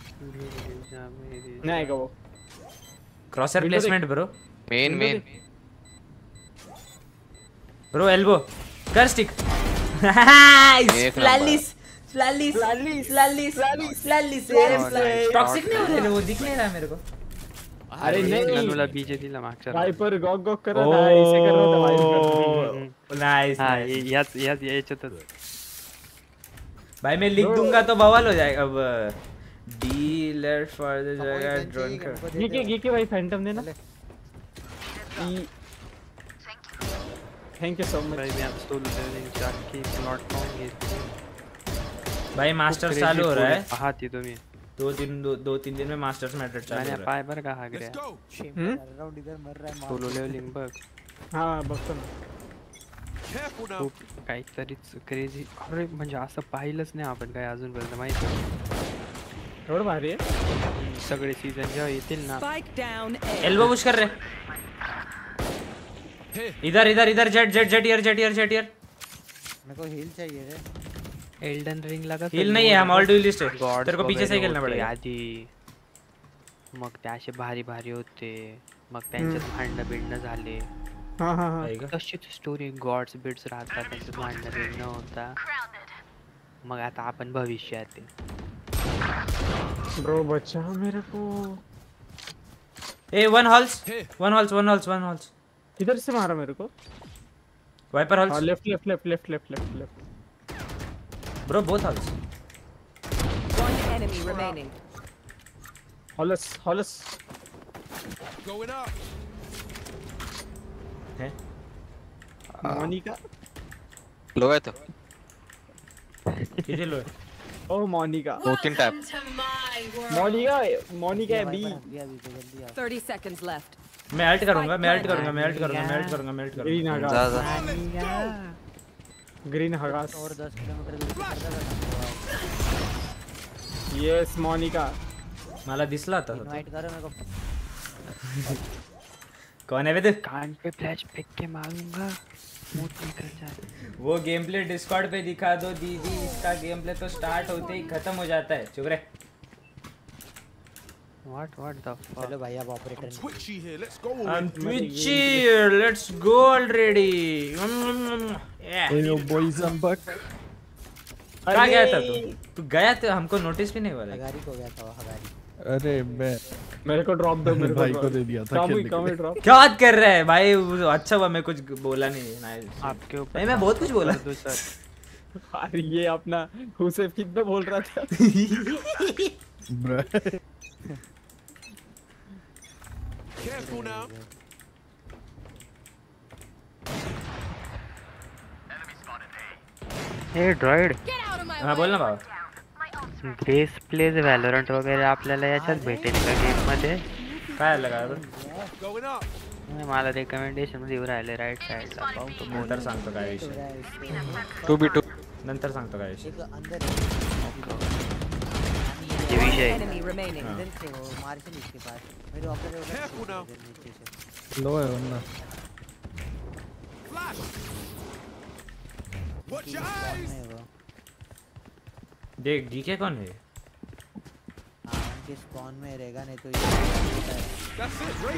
नहीं आएगा वो. Crosshair placement bro. Main bro elbow कर स्टिक. फ्लैलिस टॉक्सिक नहीं हो रहे वो, दिख नहीं रहा मेरे को. अरे नहीं ननुला बीजे दिला मागच्या वाइपर गॉग कर रहा था, ऐसे कर रहा था वाइपर. नाइस. हां याच्यातच भाई मैं लिख दूंगा तो बवाल हो जाएगा. अब डीलर फॉर द जगह ड्रोन कर. ये के भाई फैंटम देना. Thank you so much. भाई मैं आज तो लेवलिंग जाके प्लॉट पाऊंगी. भाई मास्टर्स चालू हो रहा है. आहात ही तुम्ही 2-3 दिन में मास्टर्स मैटर चालू हो रहा है. पाय बर का हा गया राउंड इधर मर रहा है. सोलो लेवलिंग बघ. हां बघतो ना. खूप काहीतरीच क्रेझी. अरे म्हणजे असं पाहिलंच नाही आपण काय अजूनपर्यंत माहिती. एवढं भारी आहे. सगळे सीजन जेव्हा येतील ना. एल्बो पुश कर रे. इधर जेट हियर. मेरे को हील चाहिए रे. एल्डन रिंग लगा. हील नहीं है, हम ऑल ड्यूलिस्ट है. तेरे को पीछे से खेलना पड़ेगा. आधी मग ते असे भारी होते, मग त्यांच्यात भांडणं झाले, हाँ हाँ हाँ आएगा तशी स्टोरी गॉड्स बिट्स राहतात त्यांचं भांडणं बिंडणं होता मग आता आपण भविष्यात आहे ब्रो बचा मेरे को ए वन हॉल्स किधर से मारा मेरे को Viper halls left bro both halls One enemy remaining. Halls Going up. है मोनिका लो है तो किधर low oh Monica walking tap Monica है बी 30 seconds left. मैं अल्ट करूंगा ग्रीन हगास और 10 किलोमीटर दूर से करता था। यस मोनिका मला दिसला होता तो इनवाइट करो मेरे को। कौन है बे तू कान पे फ्लैश फेंक के मारूंगा मुंह निकल जाए वो गेम प्ले डिस्कॉर्ड पे दिखा दो दीदी इसका गेम प्ले तो स्टार्ट होते ही खत्म हो जाता है चुप रहे व्हाट द फक चलो भाई अब Operator Twitchy here. Let's go. I'm twitchy let's go already yeah Yo boys, I'm back. कहाँ गया था तू गया तो हमको नोटिस भी नहीं हुआ था हगारी को गया था वो हगारी। अरे मैं मेरे को ड्रॉप दो मेरे भाई को दे दिया था खेलने के लिए। ड्रॉप क्या बात कर रहा है भाई अच्छा हुआ मैं कुछ बोला नहीं नाइस आपके ऊपर नहीं मैं बहुत कुछ बोला अरे ये अपना हुसैन कितना बोल रहा था Bruh. Careful now. Hey Droid हाँ बोल ना बाबा ग्रेस प्लेज व्हॅलोरंट वगैरे आपल्याला याच्यात भेटेल का गेम मध्ये काय लगा Going up. मला रेकमेंडेशन मध्ये येऊ राहिले राईट साइडला पाहू तो नंतर सांगतो काय विषय 2v2 नंतर सांगतो काय विषय एक अंदर ये विषय Enemy remaining. इधर से वो मार्शल इसके पास मेरे ऑपरेटर Careful now. नीचे से लो है वरना Flash. Watch your eyes. नहीं वो देख डीके कौन है हाँ उनके स्पॉन में रहेगा नहीं तो ये That's it. Right.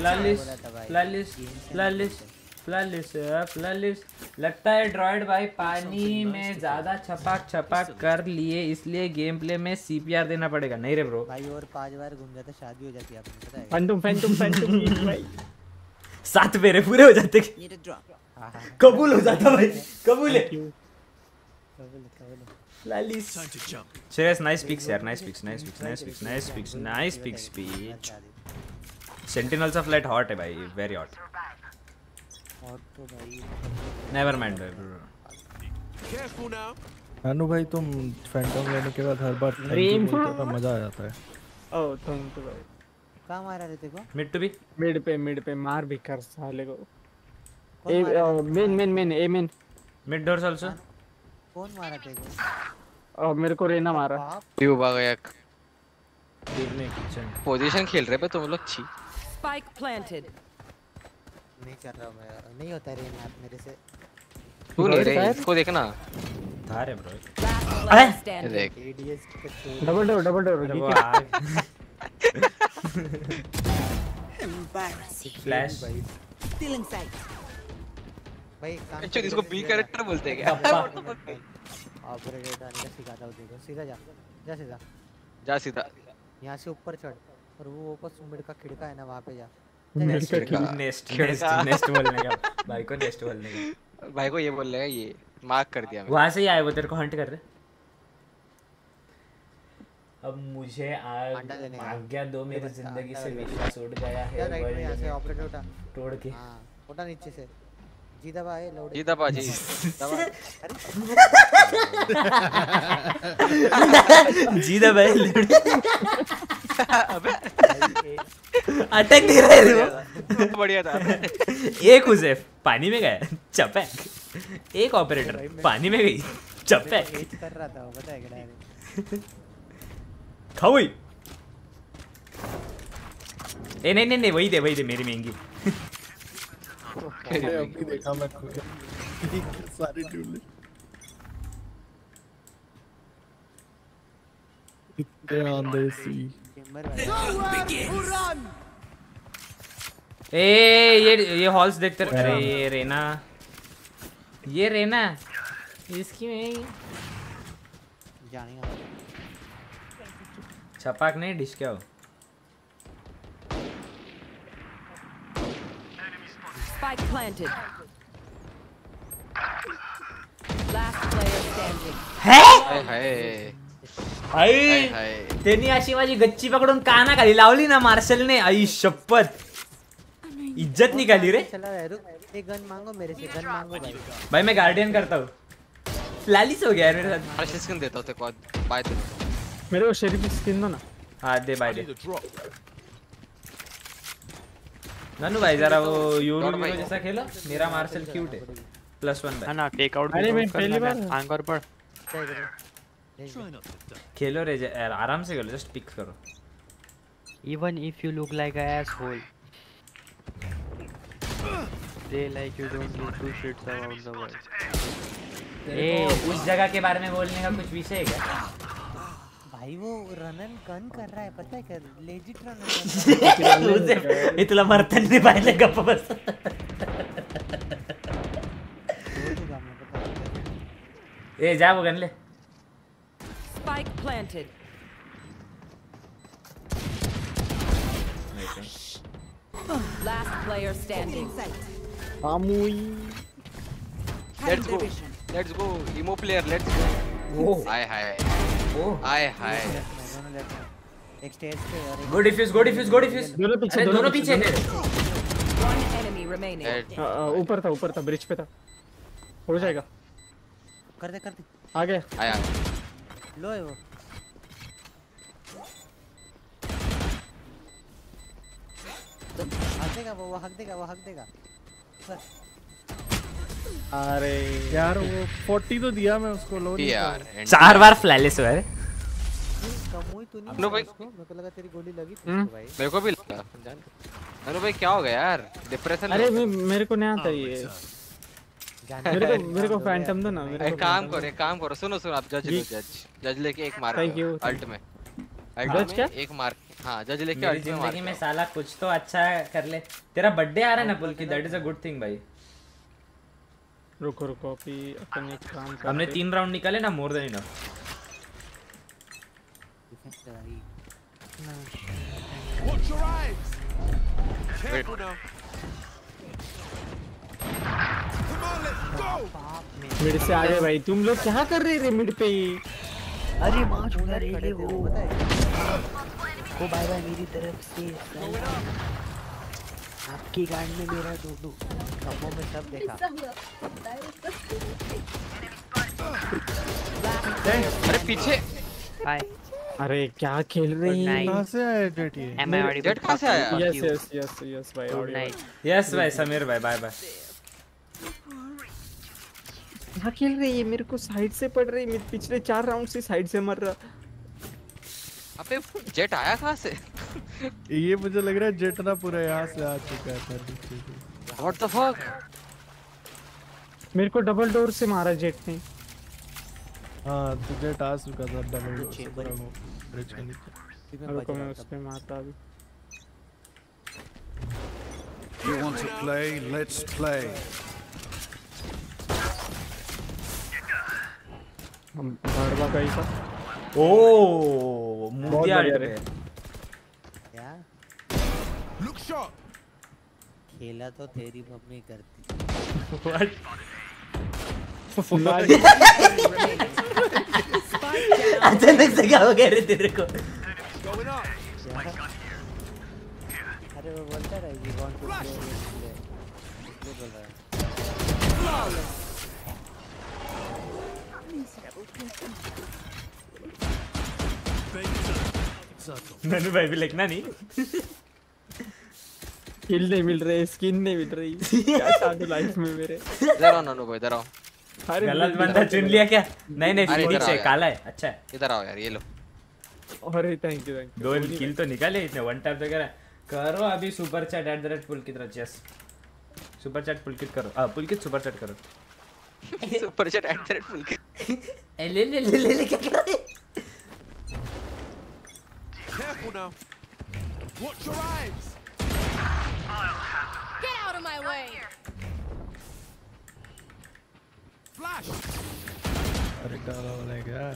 फ्लालिस लगता है ड्रॉइड भाई पानी में ज्यादा छपाक कर लिए इसलिए गेम प्ले में सीपीआर देना पड़ेगा नहीं रे ब्रो भाई और 5 बार घूम जाता शादी हो जाती है आपको पता है फैंटम भाई 7 मेरे पूरे हो जाते Need a drop. कबूल हो जाता भाई कबूल है कबूल फ्लालिस Time to jump. Serious, nice picks यार nice picks speech Sentinels of Light hot है भाई very hot और तो भाई never mind bro Careful now. अनु भाई तुम फैंटम लेने के बाद हर बार thank you बोलते हो तो मजा आ जाता है ओ थैंक यू भाई कहाँ मारा रे तेरे को mid to be मिड पे मार भी कर साले को कौन ए मारा main A main mid doors also कौन मारा तेरे को मेरे को रेना मारा बाप व्यू भाग एक देखने किचन पोजीशन खेल रहे पे तुम लोग छी Spike planted. नहीं कर रहा मैं नहीं होता रे यार मेरे से तू नहीं रे इसको देखना था रे ब्रो Last अरे! player ये standing. देख एडीएस के छोड़ डबल डोर वो आ Embarrassing. Flash Still in sight. भाई काम अच्छा इसको बी कैरेक्टर बोलते हैं क्या ऑपरेटर आने का सिखाता हूँ देखो सीधा जा जा सीधा जा सीधा यहाँ से ऊपर चढ़ और वो ऊपर सुमिड़ का खिड़का है ना वहाँ पे जा नेस्ट बोलने का भाई को नेस्ट बोलने का भाई को ये बोल लेगा ये मार्क कर दिया वहां से ही आए वो तेरे को हंट कर रहे अब मुझे अंडा देने का। आज्ञा दो मेरी बस जिंदगी अंडा से देने का। विश्वास उड़ गया जा है राइट में यहाँ से ऑपरेटर उठा तोड़ के हाँ उठा नीचे से जी दबा है लोड जी दबा जी दबा जीदा भाई अबे अटक नहीं रहे वो बढ़िया था एक हुजैफ पानी में गया चपैक एक ऑपरेटर पानी में गई चपैक एज कर रहा था वो पता है क्या डायरेक्ट खाओ ही ए नहीं वही दे मेरी महंगी अभी देखा मैं सारी ढूंढ इतने ऑन द सी चेंबर वाला ये हॉल्स देखते रहे। अरे ये रेना इसकी में जानेगा छपाक नहीं डिश क्या हो। Spike planted. Last player standing. हाय हाय आई त्यांनी अशी माझी गच्ची पकडून काना खाली लावली ना मार्शलने। आई शपथ इज्जत निकाली रे। चला रुक, एक गन मांगो मेरे से, गन मांगो भाई। भाई मैं गार्डियन करता हूँ। फ्लैलिस हो गया यार मेरे साथ। मार्शल स्किन देता हूँ तेरे को, बाय दे मेरे को शेरिफ स्किन दो ना। हाँ दे बाय दे। नन्नू भाई जरा वो यूरो जैसा खेलो। मेरा मार्शल क्यूट है। +1 भाई। ना टेक आउट। अरे मैं पहली बार आंकर पर खेलो रे यार, आराम से खेलो, जस्ट पिक करो। Even if you look like an asshole, they like you don't give two shits about the world. उस जगह के बारे में बोलने का कुछ विषय है क्या? भाई वो रनन गन कर रहा है, पता है क्या? लेजिट रनन ये तुला मरता नहीं पाहिजे, गप्प बस। ए जा वो गन ले। Spike planted. Last player standing. Let's go emo player, let's go। हाय हाय एक स्टेज पे और गो डिफ्यूज दोनों पीछे थे। One enemy remaining. ऊपर था ब्रिज पे था। हो जाएगा। कर दे आ गया। आया लो है वो। हक देगा। अरे यार वो 40 तो दिया मैं उसको, लो यार 4 बार फ्लैलेस हुआ है। कमोई तो नहीं। अनु भाई मेरे को लगा तेरी गोली लगी थी भाई। मेरे को भी लगा। अनु भाई क्या हो गया यार, डिप्रेशन? अरे मेरे को नहीं आता ये। मेरे को फैंटम दो ना। एक काम करो, सुनो आप जज लेके एक मार अल्ट में एक मार। हाँ जज लेके अल्ट में मार। जिंदगी में साला कुछ तो अच्छा कर ले। तेरा बर्थडे आ रहा है ना पुल की, that is a good thing भाई। रुको अभी अपन एक काम करते। हमने 3 राउंड निकाले ना, more than enough. Watch your eyes. Careful now. Come on, let's go. Mid से आ गए भाई। तुम लोग क्या कर रहे रे मिड पे? अरे मां छोड़ा रे वो बाय बाय मेरी तरफ से। आपकी गांड में मेरा डोडू। कमों में सब देखा। अरे पीछे। हाय अरे क्या खेल रही है? कहां से आया जेट ये? जेट कहां से आया? यस भाई। यस भाई समीर भाई, बाय बाय। क्या खेल रही है? मेरे को साइड से पड़ रही है। पिछले 4 राउंड से साइड से मर रहा। अबे जेट आया कहां से? ये मुझे लग रहा है जेट ना पूरा यहाँ से आ चुका है। What the fuck? मेरे को डबल डोर से मारा जेट ने। हाँ तो जेट आ चुका था डबल डोर से पूरा वो ब्रिज के नीचे। रुको मैं उस पे मारता अभी। You want to play? Let's play. हम भड़वा गई था। ओ मुंडिया रे क्या? Look sharp. खेला तो तेरी मम्मी करती। व्हाट? अचानक से क्या हो गया रे तेरे को? Going up. अरे वो बोलता है you want to play इसलिए बोल रहा है। नन्नू भाई भी लिखना नहीं। किल नहीं मिल रहे, स्किन नहीं मिल रही। क्या चाहते लाइफ में मेरे? जरा नन्नू भाई इधर आओ। गलत बंदा चुन लिया क्या? नहीं फिनिक्स है, काला है। अच्छा है, इधर आओ यार, ये लो। अरे थैंक यू। 2 किल तो निकाले इतने। 1 टैप वगैरह करो अभी। Super chat @Pulkit yes super chat Pulkit करो। पुलकित सुपर चैट करो। Super chat @Pulkit. ले क्या कर रहे? Careful now. Watch your eyes. Get out of my way. Flash. अरे क्या बोलेगा?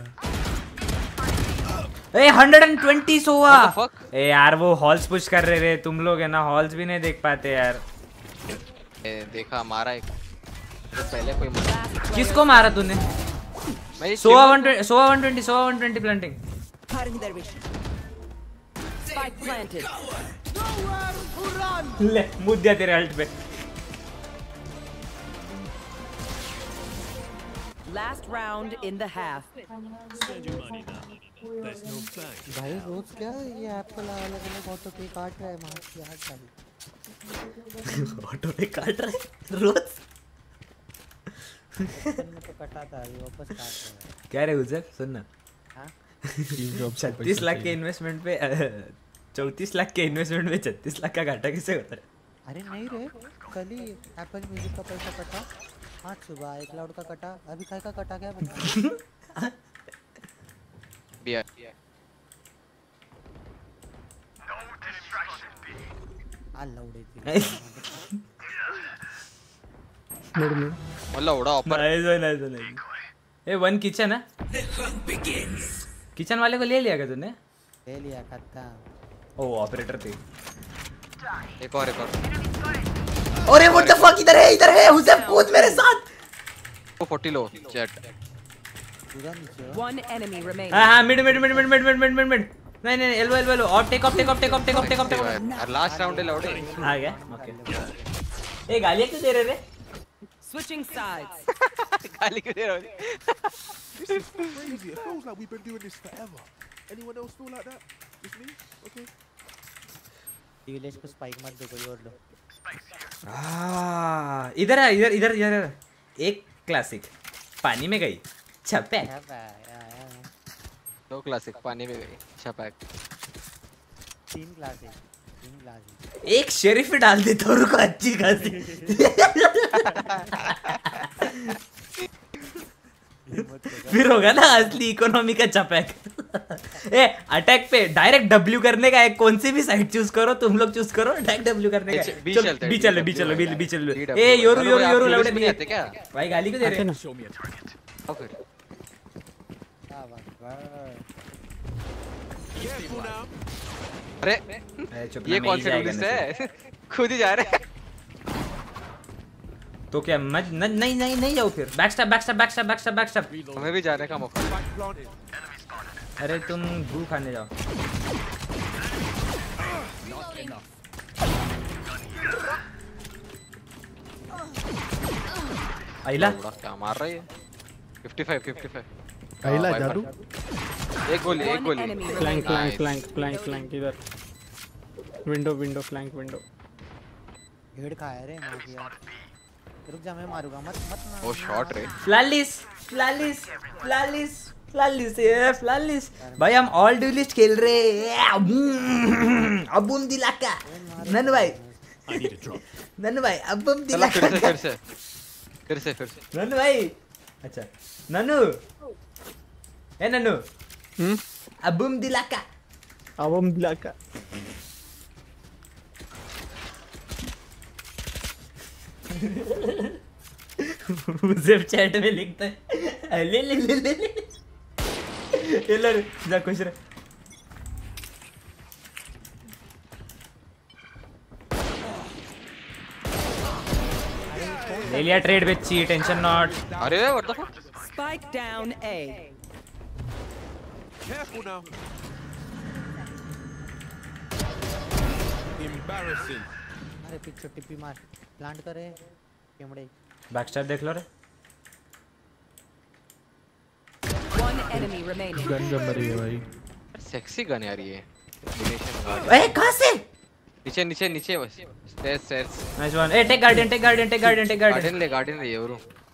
ए 120 सोवा। What the fuck? ए यार वो हॉल्स पुश कर रहे रे, तुम लोग है ना हॉल्स भी नहीं देख पाते यार। देखा मारा एक तो पहले कोई मारा। किसको मारा तूने? Sova 120 planting. Spike planted. ले मुझ दिया तेरे अल्ट पे। Last round in the half. भाई रोज क्या ये एप्पल अलग अलग ऑटो पे काट रहा है मार यार भाई। ऑटो पे काट रहा है रोज। में तो कटा था अभी वापस काट रहा है। क्या रे उजैफ सुन ना। हाँ? 36 लाख के इन्वेस्टमेंट पे 34 लाख के इन्वेस्टमेंट में 36 लाख का घाटा किसे होता है? अरे नहीं रे कल ही एप्पल म्यूजिक का पैसा कटा आज सुबह एक क्लाउड का कटा अभी काय का कटा क्या बता बिया अलाउड है मिड में वाला उड़ा ऊपर नाइस ए वन किचन है किचन वाले को ले लिया क्या तूने? ले लिया खत्म। ओ ऑपरेटर थे। एक और अरे व्हाट द फक इधर है हुसैन कूद मेरे साथ। 40 low Jett. One enemy remaining. हां मिड नहीं एल्बो ऑफ टेक यार लास्ट राउंड है लौटे आ गया ओके। ए गालियां क्यों दे रहे रे? Switching sides. गाली क्यों दे रहे हो? This is crazy. It feels like we've been doing this forever. Anyone else feel like that? Just me? Okay. Village को स्पाइक मत दो कोई और लो। इधर एक क्लासिक पानी में गई छपैक। दो क्लासिक पानी में गई छपैक। तीन क्लासिक एक शेरिफ डाल देता हूँ रुको अच्छी खासी। फिर होगा ना असली इकोनॉमी का छपैक। ए अटैक पे डायरेक्ट डब्ल्यू करने का है, कौन सी भी साइड चूज करो तुम लोग चूज करो डायरेक्ट डब्ल्यू करने का। बी चलो ए योरू लौटे नहीं आते क्या भाई? गाली क्यों दे रहे हैं? अरे ये कौन से रूल्स है? खुद ही जा रहे हैं तो क्या नहीं जाओ फिर बैकस्टैप हमें भी जाने का मौका। अरे तुम भू खाने जाओ। आइला क्या मार रही है? 55 आइला जादू एक गोली फ्लैंक इधर विंडो फ्लैंक हेड खाया रे मार दिया। रुक जा मैं मारूंगा मत वो शॉट रे फ्लैलिस भाई हम ऑल ड्यूलिस्ट खेल रहे अबुम दिलाका नन्नू भाई अबुम दिलाका फिर से नन्नू भाई अच्छा नन्नू अबुम दिलाका सिर्फ चैट में लिखता है ले जा खुश रहे। ले लिया ट्रेड बेची टेंशन नॉट। अरे what the fuck Spike down A. Careful now. Embarrassing. अरे पीछे टिप्पी मार प्लांट करे केमड़े। बैकस्टैप देख लो रे। One enemy remaining. गन जम रही है भाई। सेक्सी गन यार ये। ए कहां से? नीचे बस। Stairs. Nice one. A take Guardian Guardian ले योरू।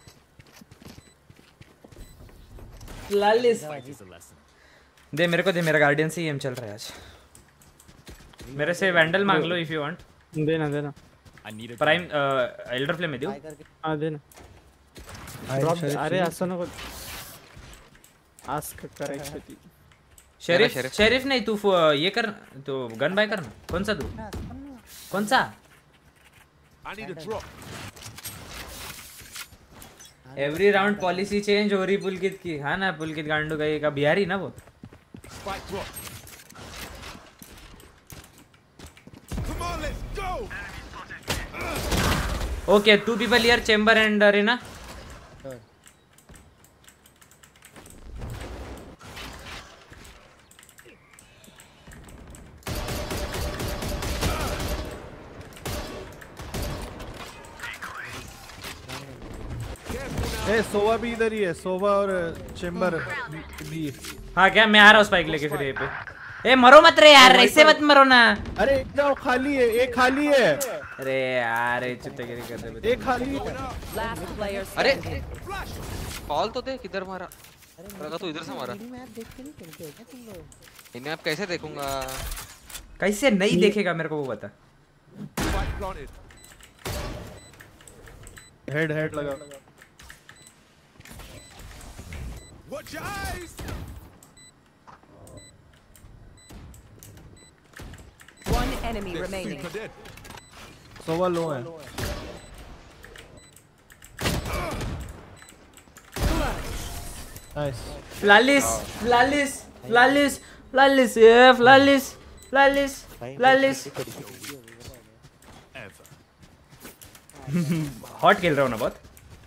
लालिस दे मेरे को दे, मेरा गार्डियन से ही एम चल रहा है आज। मेरे से वैंडल मांग लो इफ यू वांट। देना प्राइम एल्डर फ्लेम में दूं? हां देना। ड्रॉप अरे असं नको आस्क करेक्ट। शेरिफ नहीं तू ये कर तो गन बाय करना। कौन सा? I need a drop. Every round policy change हो रही पुलकित की। हाँ ना, पुलकित गांडू का ये का बिहारी ना वो। Spike drop. Come on, let's go. Okay, 2 people here, chamber and arena. Sure. ए सोवा भी इधर ही है, सोवा और चेम्बर भी। हाँ क्या, मैं आ रहा हूँ स्पाइक लेके फिर ये पे। ए मरो मत रे यार, ऐसे मत मरो ना। अरे जाओ, खाली है, एक खाली है। अरे यार चित्तगिरी कर रहे। एक खाली है। अरे कॉल तो दे, किधर मारा? लगा तू इधर से मारा। मैप देख के नहीं खेलते हो क्या तुम लोग? इन मैप कैसे देखूंगा? कैसे नहीं देखेगा मेरे को वो बता। हेड लगा। Watch your eyes. One enemy remaining. सोवा लो है। Nice. Flawless, flawless, flawless, flawless, yeah, flawless, flawless, flawless. Hot खेल रहा हूँ ना बहुत।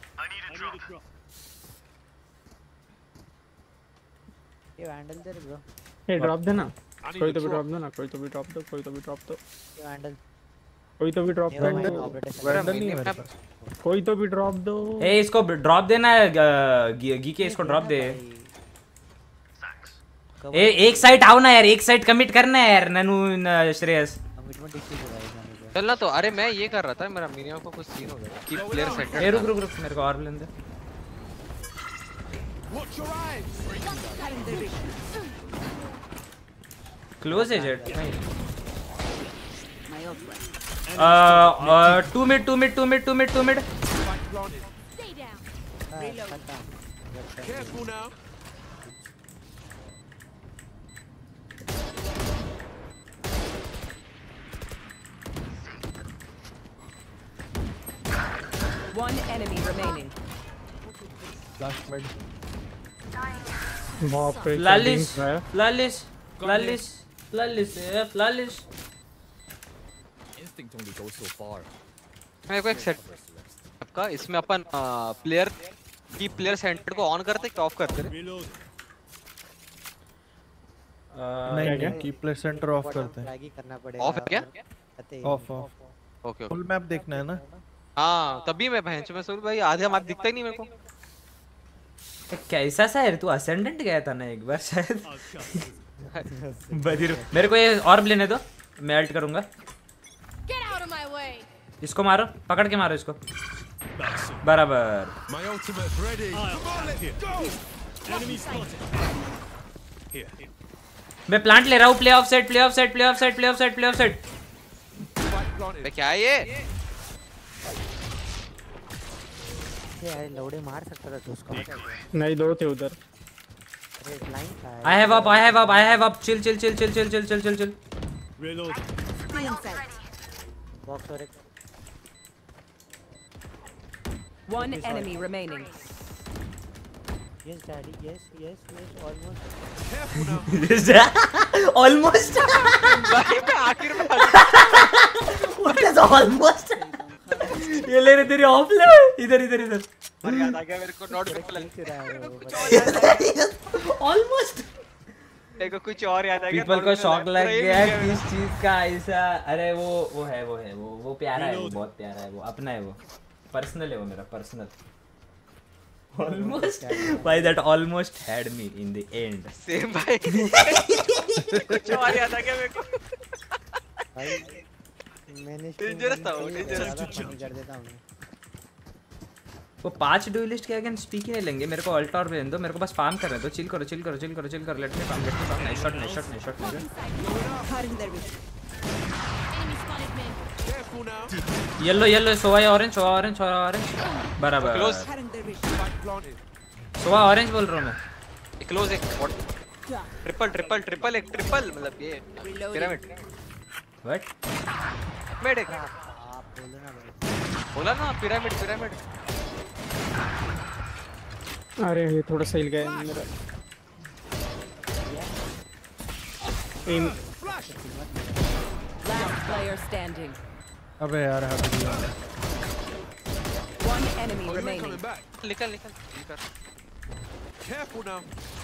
ये वैंडल दे ब्रो। ये ड्रॉप देना, कोई तो भी ड्रॉप दो ना, कोई तो भी ड्रॉप दो, कोई तो भी ड्रॉप दो। ये वैंडल कोई तो भी ड्रॉप दो। वैंडल नहीं है मेरे पास। कोई तो भी ड्रॉप दो। ए इसको ड्रॉप देना, गी के इसको ड्रॉप दे। ए एक साइड आओ ना यार, एक साइड कमिट करना है यार ननू श्रेयस। कमिटमेंट इश्यू हो रहा है। चलना तो, अरे मैं ये कर रहा था, मेरा मिनिमम को कुछ सीन हो गया। Keep player centre. ए रुक रुक रुक, मेरे को और लेने दे। Watch your eyes. क्लोज है Jett. 2 mid, 2 mid, 2 mid, 2 mid, 2 mid. Stay down. Careful now. One enemy remaining. Last mid. Flawless, flawless, flawless, flawless, yeah, flawless. Instinct only goes so far. मेरे को एक सेट आपका, इसमें अपन player की player centre को on करते क्या ऑफ करते हैं? नहीं, की प्लेयर सेंटर ऑफ करते हैं। करना पड़ेगा। ऑफ है क्या? Off off. Okay full map देखना है ना। हाँ तभी मैं भैंस में सोच भाई आधे मैप दिखता ही नहीं मेरे को। कैसा सा है तू? असेंडेंट गया था ना एक बार शायद। बदिर मेरे को ये ऑर्ब लेने दो, मैं अल्ट करूंगा। Get out of my way. इसको मारो, पकड़ के मारो इसको। बराबर। My ultimate's ready. Come on, let's go. Enemy spotted. Here. मैं प्लांट ले रहा हूँ। Play off set, play off set, play off set, play off set, play off set. क्या है ये? यार लोडे मार सकता था तू उसको। नहीं, दो थे उधर। I have up, I have up, I have up. Chill, chill, chill, chill, chill, chill, chill, chill, chill. Reload. Box और एक। One enemy remaining. Yes, daddy. Yes, almost. Careful now. Almost. भाई मैं आखिर में What is almost? ये ले रहे तेरी ऑफ ले। इधर इधर इधर। पर याद आ गया मेरे को, नॉट ऑलमोस्ट। मेरे को कुछ और याद आ गया। पीपल को शॉक लग गया किस चीज का ऐसा। अरे वो है वो प्यारा है, वो बहुत प्यारा है, वो अपना है, वो पर्सनल है, वो मेरा पर्सनल। ऑलमोस्ट भाई, that almost had me in the end. Same भाई। कुछ और याद आ गया मेरे को भाई। मैंने डेंजरस था वो, डेंजरस कर देता हूं। वो 5 ड्यूलिस्ट के अगेंस्ट स्पीक ही नहीं लेंगे। मेरे को अल्ट और भेज दो, मेरे को बस फार्म कर रहे, तो चिल करो, चिल करो, चिल करो, चिल करो। Let me farm, nice shot, nice shot, nice shot. Enemy spotted mid. Careful now. Yellow yellow, Sova orange, Sova orange, Sova orange. बराबर। सोवा ऑरेंज बोल रहा हूं मैं। क्लोज एक ट्रिपल ट्रिपल ट्रिपल एक ट्रिपल मतलब ये पिरामिड। व्हाट? मेड एक बोला ना पिरामिड पिरामिड। अरे ये थोड़ा सा हिल गया मेरा एम। Last player standing. अबे यार One enemy remaining. निकल निकल निकल। Careful now.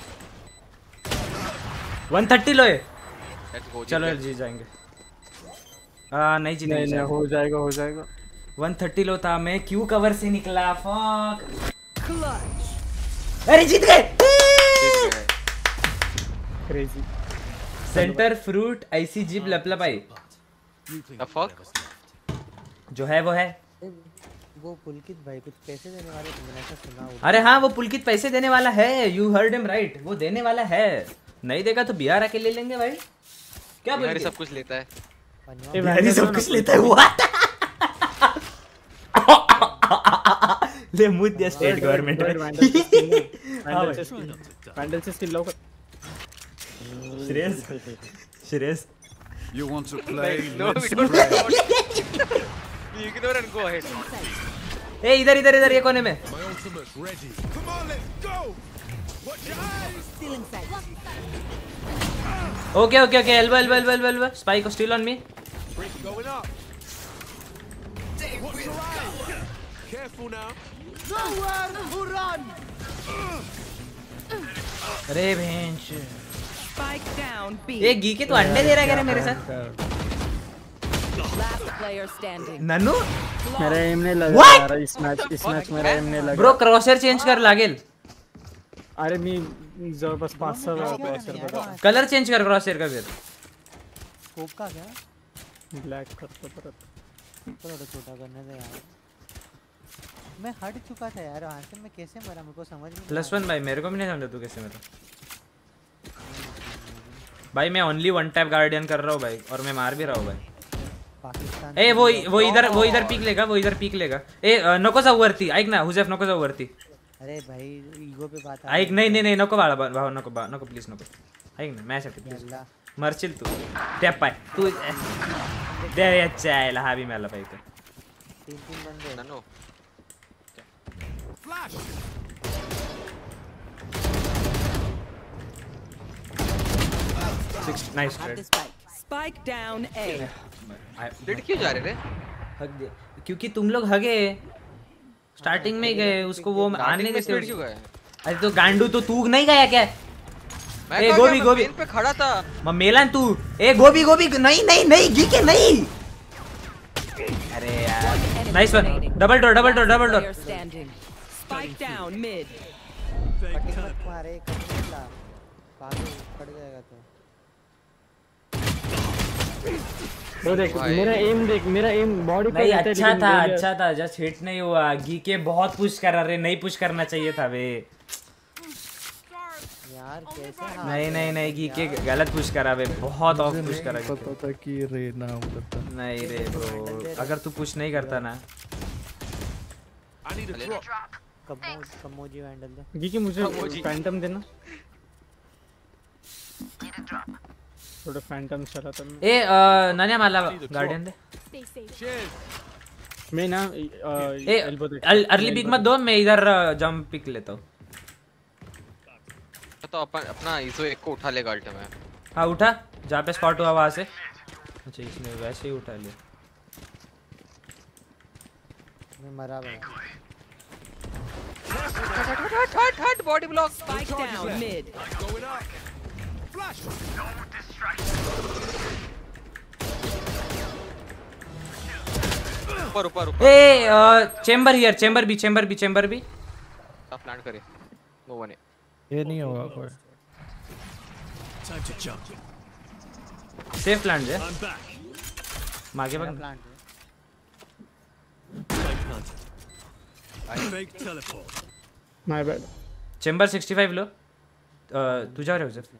130 लो है। Let's go, चलो जीत जीत जाएंगे। नहीं जी नहीं हो जाएगा हो जाएगा। 130 लो था, मैं क्यों कवर से निकला? फक। अरे जीत गए। क्रेजी। सेंटर फ्रूट आईसी जीप लपलप आई। The fuck? जो है वो है। वो पुलकित भाई कुछ पैसे देने वाले थे, मैंने ऐसा सुना। अरे हाँ वो पुलकित पैसे देने वाला है। यू हर्ड हिम राइट, वो देने वाला है। नहीं देगा तो बिहार आके ले लेंगे भाई। क्या बोल? सब कुछ लेता है। बिहारी सब कुछ लेता है। व्हाट? ले मुझ दिया स्टेट गवर्नमेंट में। पैंडल से स्किल लो कर। Shreyas You want to play? No, we don't. You ignore and go ahead. ए इधर इधर इधर ये कोने में। My ultimate's ready. Come on, let's go. Watch your eyes. Still inside. Okay okay okay elbow elbow elbow elbow spike still on me. Going up. Watch your eyes. Careful now. Nowhere to run. अरे भेंच। Spike down B. ये गी के तो अंडे दे रहा है क्या रे मेरे साथ? Last player standing. नन्नू मेरा एम नहीं लगा यार इस मैच मेरा एम नहीं लगा। ब्रो क्रॉसर चेंज कर लागेल। अरे मी जवळपास 5-6 क्रॉसर बघा। कलर चेंज कर क्रॉसर का फिर। स्कोप का क्या? ब्लैक करतो परत। थोड़ा छोटा करने दे यार। मैं हट चुका था यार वहां से, मैं कैसे मरा मेरे को समझ नहीं। +1 भाई मेरे को भी नहीं समझा तू कैसे मरा। भाई मैं ओनली वन टैप गार्डियन कर रहा हूँ भाई और मैं मार भी रहा हूँ भाई। पाकिस्तान ए वो इधर पीक लेगा, वो इधर पीक लेगा। ए नको जाऊ वरती, ऐक ना हुजेफ नको जाऊ वरती। अरे भाई ईगो पे बात ऐक नाही नको बाळा भाऊ नको प्लीज नको। ऐक ना मॅच आहे प्लीज मरशील तू। टॅप पाय तू दे याच्या आयला हा बी मला पाहिजे। 3 बंदे नन्नू Flash. Nice Have the trade. spike down A. Late क्यों जा रहे थे? हग दे क्योंकि तुम लोग हगे स्टार्टिंग में ही गए उसको वो आने नहीं देते। क्यों गए? अरे तो गांडू तो तू नहीं गया क्या? मैं ए गोभी पे खड़ा था। मेलन तू। ए गोभी नहीं गी के नहीं। अरे यार nice one. Double door Player standing. Spike down mid. Cutting मत मारे कटिंग ला पागल पड़ जाएगा तो। वो देख मेरा एम बॉडी पे नहीं अच्छा था जस्ट हिट नहीं हुआ। गी के बहुत पुश कर रहे, नहीं पुश करना चाहिए था वे यार कैसे। नहीं गी के गलत पुश करा वे, बहुत ऑफ पुश करा। पता था कि रे ना उधर नहीं रे ब्रो अगर तू पुश नहीं करता ना। I need a drop. कमोजी वैंडल दे। जी कि मुझे फैंटम देना। थोड़ा फैंटम चला था मैं। ए नान्या माला गार्डियन दे। Stay safe. Cheers. मैं ना ए अर्ली पिक मत दो, मैं इधर जंप पिक लेता हूँ। तो अपना इसो एक को उठा लेगा अल्ट में। हाँ उठा जहाँ पे स्पॉट हुआ वहाँ से। अच्छा इसने वैसे ही उठा लिया। मैं मरा भाई। हट body block. Spike down mid. Going up. Flash. ऊपर A Chamber here Chamber B आप प्लांट करे नो वन ये नहीं होगा कोई। Time to jump. Safe plant है I'm back. मागे बग। Plant Fake hunter. Fake teleport. My bad. Chamber 65 low. तू जा रहे हो जब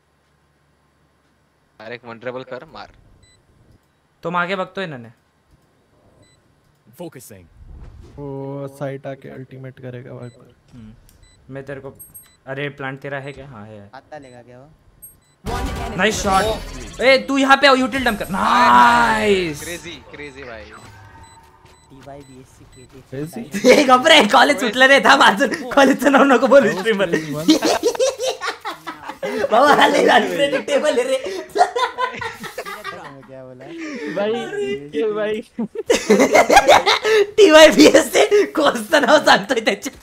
डायरेक्ट वनरेबल कर मार। तो आगे बगतो है इन्होंने। Focusing. वो साइट आके अल्टीमेट करेगा वाइपर। मैं तेरे को अरे प्लांट तेरा है क्या? हाँ है। आता लेगा क्या वो? Nice shot. ए तू यहाँ पे यूटिल डंप कर। नाइस क्रेजी भाई। TY BSc KT BSc? हे घबरे कॉलेज सुटलं रे थांब अजून कॉलेजचं नाव नको बोलू स्ट्रीमर बाबा आले अनप्रेडिक्टेबल रे क्या बोला भाई TY BSc कोणचं नाव सांगतोय त्याच्या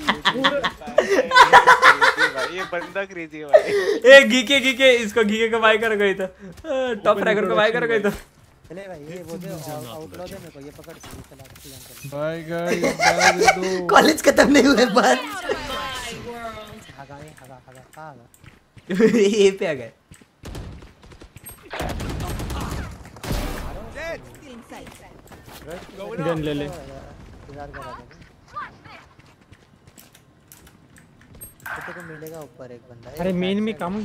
ये बंदा क्रेजी है भाई। ए गीके इसको गीके को बाय कर गई तो टॉप रैगर को बाय कर गई तो चले भाई ये बोल दे आउटलॉ दे मेरे को ये पकड़ चला बाय गाइस बाय दे दो कॉलेज खत्म नहीं हुए बस हगा ये पे आ गए गन ले ले इंतजार करा को मिलेगा ऊपर एक बंदा अरे मेन में कम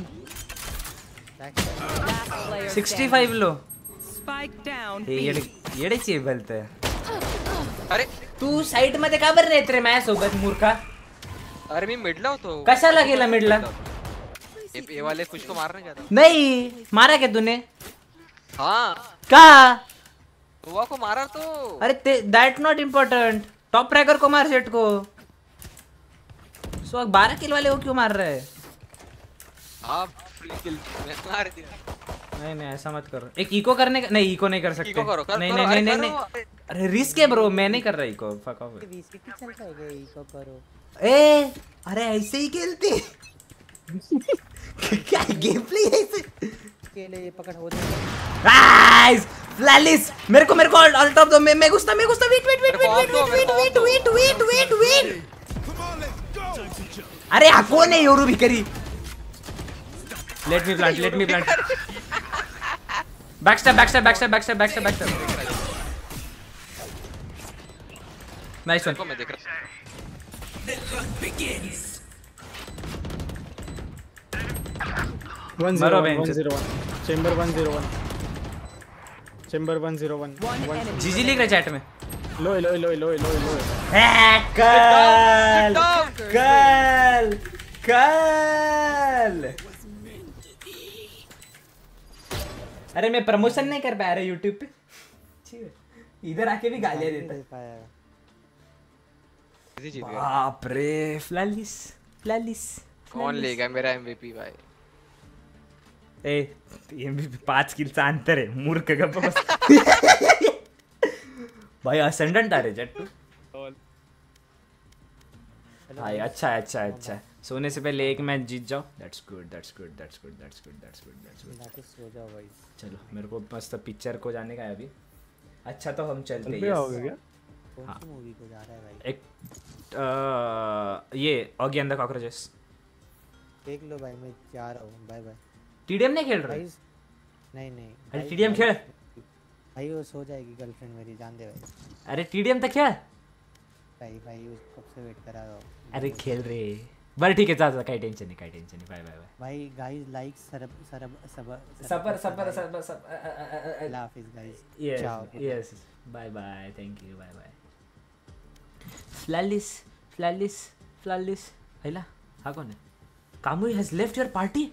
65 लो Spike down. येडे बोलतोय अरे तू साइड मध्ये का बरं येत रे माझ्या सोबत मूर्खा अरे मी मिडला होतो कशाला गेला मिडला ये वाले कुछ को मारने गया था नहीं मारा क्या तूने हाँ का हुआ को मारा तो अरे दैट नॉट इम्पोर्टेंट टॉप रैगर को मार सेट को सो 12 किल वाले को क्यों मार रहे हैं आप फ्री किल मैं मार दिया नहीं ऐसा मत करो एक इको करने का नहीं इको नहीं कर सकते इको करो, नहीं अरे रिस्क है ब्रो मैं नहीं कर रहा इको फक ऑफ 20 की चलता है इको करो ए अरे ऐसे ही खेलते क्या गेम प्ले ऐसे के लिए पकड़ हो जाएगा गाइस फ्लैलिस मेरे को ऑल्ट ऑफ दो मैं घुसता वेट अरे आ कौन है योरू भी करी let me plant backstab nice one को मैं देख रहा मरो 101 जीजी लिख रहा चैट में लो कल अरे मैं प्रमोशन नहीं कर पाया रहा यूट्यूब पे इधर आके भी गालियां देता बाप रे फ्लैलिस कौन लेगा मेरा एमवीपी भाई ए एमवीपी 5 किलचा अंतर आहे मूर्ख गप्प बस भाई असेंडेंट आ रे जट्टू भाई अच्छा सोने से पहले एक मैच जीत जाओ दैट्स गुड सो जाओ भाई चलो मेरे को मस्त पिक्चर को जाने का है अभी अच्छा तो हम चलते हैं आओगे क्या कौन सी मूवी को जा रहा है भाई एक ये ऑगी एंड द कॉकरोचेस देख लो भाई मैं जा रहा हूँ बाय बाय टीडीएम नहीं खेल रहा नहीं अरे टीडीएम खेल भाई वो सो जाएगी गर्लफ्रेंड मेरी जान दे भाई अरे टीडीएम तक खेल भाई कब से वेट करा रहा हूँ अरे खेल रे बरं ठीक आहे जा काही टेन्शन नाही बाय भाई गाइस लाइक सबर हाफिज guys ciao yes bye thank you bye फ्लैलिस हैला हा कोण आहे Kamui has left your party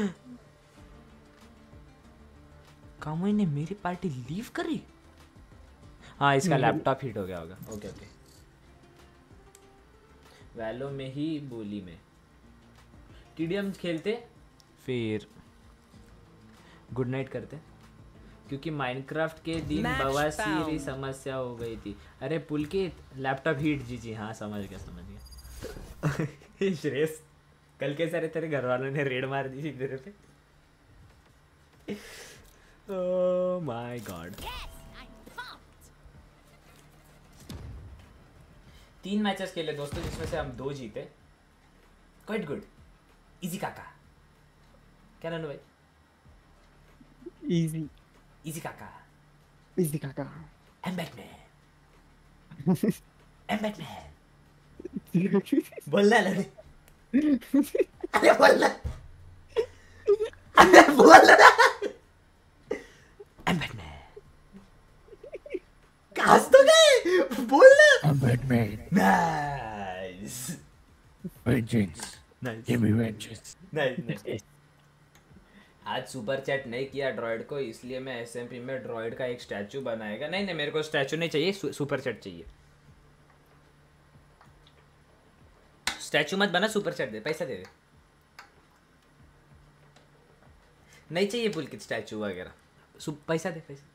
Kamui ने मेरी पार्टी लीव करी हाँ इसका लैपटॉप हीट हो गया होगा ओके वैलो में ही बोली में टीडीएम खेलते फिर गुड नाइट करते क्योंकि माइनक्राफ्ट के दिन बवासीर समस्या हो गई थी अरे पुलकित लैपटॉप हीट जी हाँ समझ गया श्रेयस कल के सारे तेरे घर वालों ने रेड मार दी थी तेरे पे ओह माय गॉड 3 मैचेस खेले दोस्तों जिसमें से हम 2 जीते क्वाइट गुड इजी काका क्या नाम भाई इजी काका एम बैटमैन बोल रहा है अरे बोल रहा एम बैटमैन कास्ट तो गए बोल ना I'm Batman. Nice Vengeance. Nice. Give me vengeance. Nice. आज सुपर चैट नहीं किया ड्रॉइड को, इसलिए मैं SMP में ड्रॉइड का एक स्टैचू बनाएगा। नहीं मेरे को स्टैचू नहीं चाहिए, सुपर चैट चाहिए। स्टैचू मत बना, सुपर चैट दे, पैसा दे दे। नहीं चाहिए पुलकित स्टैचू वगैरह, पैसा दे पैसा।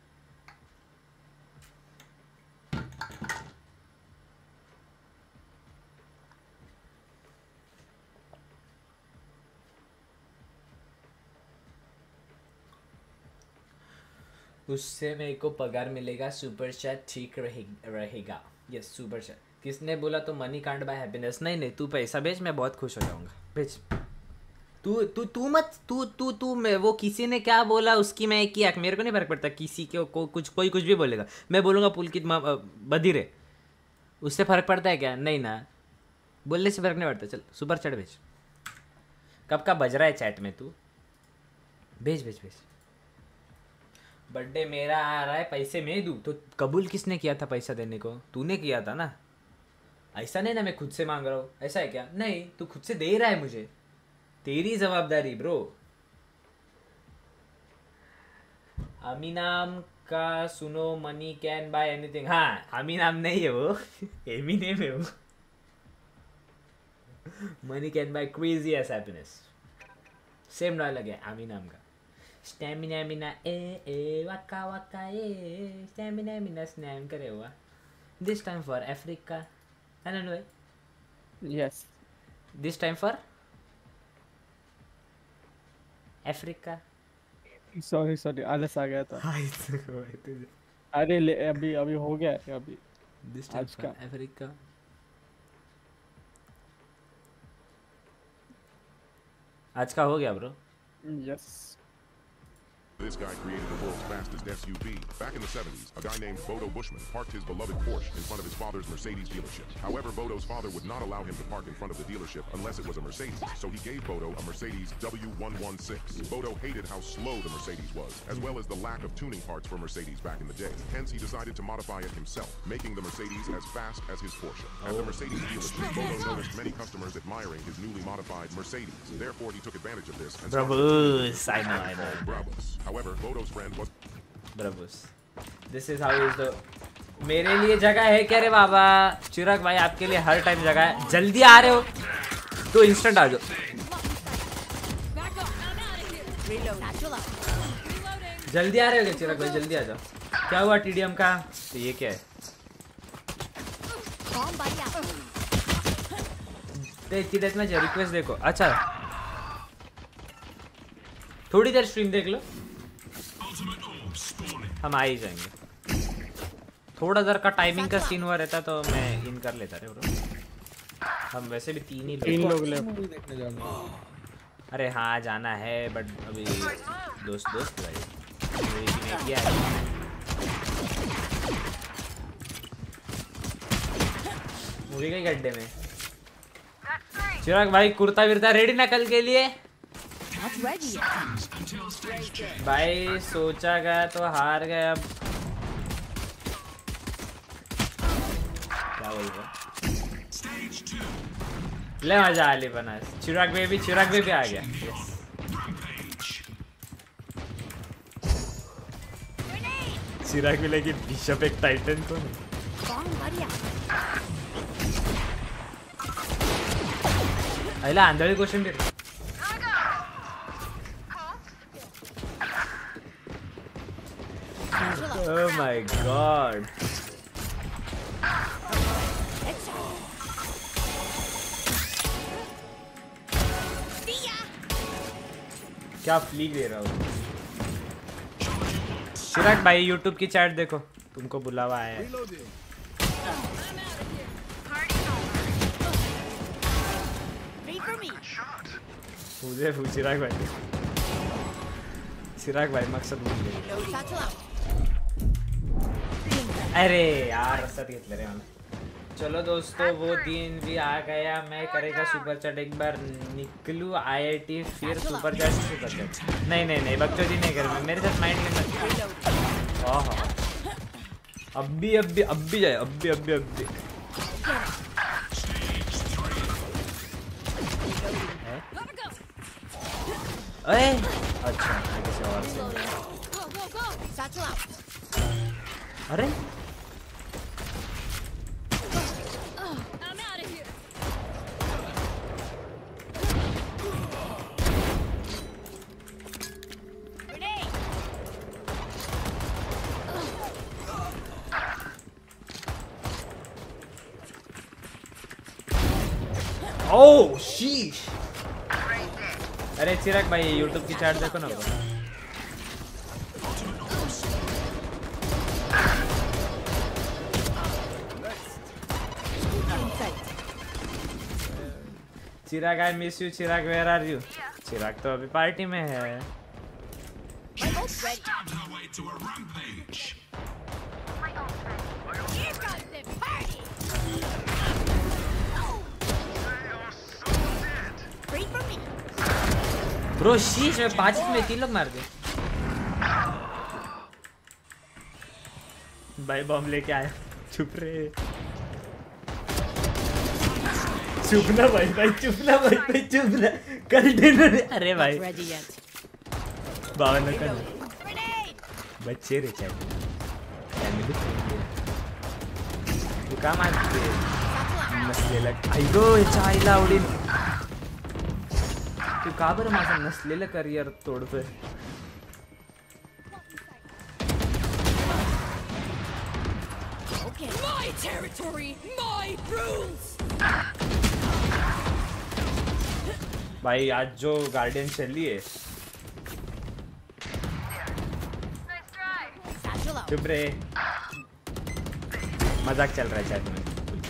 उससे मेरे को पगार मिलेगा, सुपर चैट ठीक रहेगा। Yes super chat. किसने बोला तो मनी कांट बाय हैप्पीनेस? नहीं तू पैसा भेज, मैं बहुत खुश हो जाऊंगा। भेज तू मैं वो किसी ने क्या बोला उसकी मैं किया, मेरे को नहीं फर्क पड़ता किसी को कोई कुछ भी बोलेगा। मैं बोलूँगा पुलकित बधिरे, उससे फर्क पड़ता है क्या? नहीं ना, बोलने से फर्क नहीं पड़ता। चल सुपर चैट भेज। कब का बज रहा है चैट में? तू भेज भेज भेज। बर्थडे मेरा आ रहा है, पैसे मैं दूँ तो कबूल किसने किया था पैसा देने को? तूने किया था ना। ऐसा नहीं ना मैं खुद से मांग रहा हूँ, ऐसा है क्या? नहीं तू खुद से दे रहा है मुझे, तेरी जवाबदारी ब्रो। अमीनाम का सुनो, मनी कैन बाय एनीथिंग। हाँ अमीनाम नहीं है वो एमी नेम है वो। Money can buy crazy as happiness, same dialogue है अमीनाम का। स्टैमिना मिना ए वाका वाका ए, स्टैमिना मिना स्नैम करे हुआ। This time for Africa. I don't know. Yes. This time for Africa. Sorry आलस आ गया था। अरे अभी हो गया है अभी। This time for Africa. आज का हो गया bro. Yes. This guy created the world's fastest SUV. Back in the 70s, a guy named Bodo Bushman parked his beloved Porsche in front of his father's Mercedes dealership. However, Bodo's father would not allow him to park in front of the dealership unless it was a Mercedes, so he gave Bodo a Mercedes W116. Bodo hated how slow the Mercedes was, as well as the lack of tuning parts for Mercedes back in the day. Hence, he decided to modify it himself, making the Mercedes as fast as his Porsche. At the Mercedes dealership, Bodo noticed many customers admiring his newly modified Mercedes. Therefore, he took advantage of this and Bravos, I know. Bravos. However, Bodo's friend was Bravos. This is how is the मेरे लिए जगह है क्या रे बाबा? चिराग भाई आपके लिए हर time जगह है। जल्दी आ रहे हो तो इंस्टेंट आ जाओ। जल्दी आ रहे हो क्या चिराग भाई? जल्दी आ जाओ। क्या हुआ TDM का? तो ये क्या है? इतनी देर में रिक्वेस्ट देखो। अच्छा थोड़ी देर स्ट्रीम देख लो, हम आ ही जाएंगे। थोड़ा देर का टाइमिंग का सीन हुआ रहता तो मैं इन कर लेता रे ब्रो। हम वैसे भी तीन लोग देखने जाना। अरे हाँ जाना है, बट अभी दोस्त भाई नहीं किया है। मूवी के गड्ढे में चिराग भाई कुर्ता विर्ता रेडी ना कल के लिए? भाई सोचा गया तो हार गए। अब क्या बोल रहा? ले मजा आ ली बना। चिराग बेबी आ गया। चिराग भी लेकिन बिशप एक टाइटन को अला आंधळी क्वेश्चन दे। Oh my god. क्या फ्लीक दे रहा हूँ। चिराग भाई YouTube की चैट देखो, तुमको बुलावा आया है। चिराग भाई मकसद भूल गए। अरे यार रस्ता घेतलं रे मला। चलो दोस्तों वो दिन भी आ गया। मैं करेगा सुपर चैट, एक बार निकलूँ IIT फिर सुपर चैट। नहीं बकचोदी नहीं कर, मेरे साथ माइंड गेम। हाँ अब भी जाए। अरे अच्छा Satchel out. अरे I'm out of here. Grenade. ओह शीश। अरे चिराग भाई YouTube की चैट देखो ना bro। Chirag I miss you. Chirag where are you? Chirag तो अभी पार्टी में है। ब्रो शीश में 5 में 3 लोग मार दे। भाई बम लेके आया। चुप रे। चुप ना भाई चुप ना भाई चुप ना। कर देना। अरे भाई बावन कर बच्चे रे चाहिए। तू का मारते नसलेला ऐगो चायला उडीन। तू का बरं माझं नसलेलं करिअर तोडतोय? My territory, my rules. भाई आज जो गार्डियन चली है। चुप रे। मजाक चल रहा है चैट में।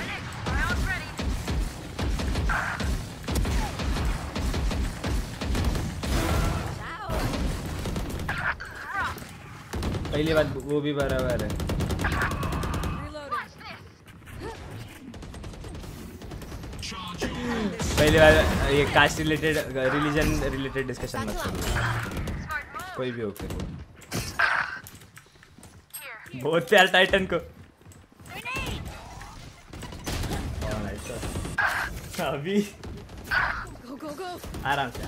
पहली बात वो भी बराबर है। पहली बार ये caste related religion related discussion मत करो। कोई भी हो फिर। बहुत प्यार टाइटन को। अभी आराम से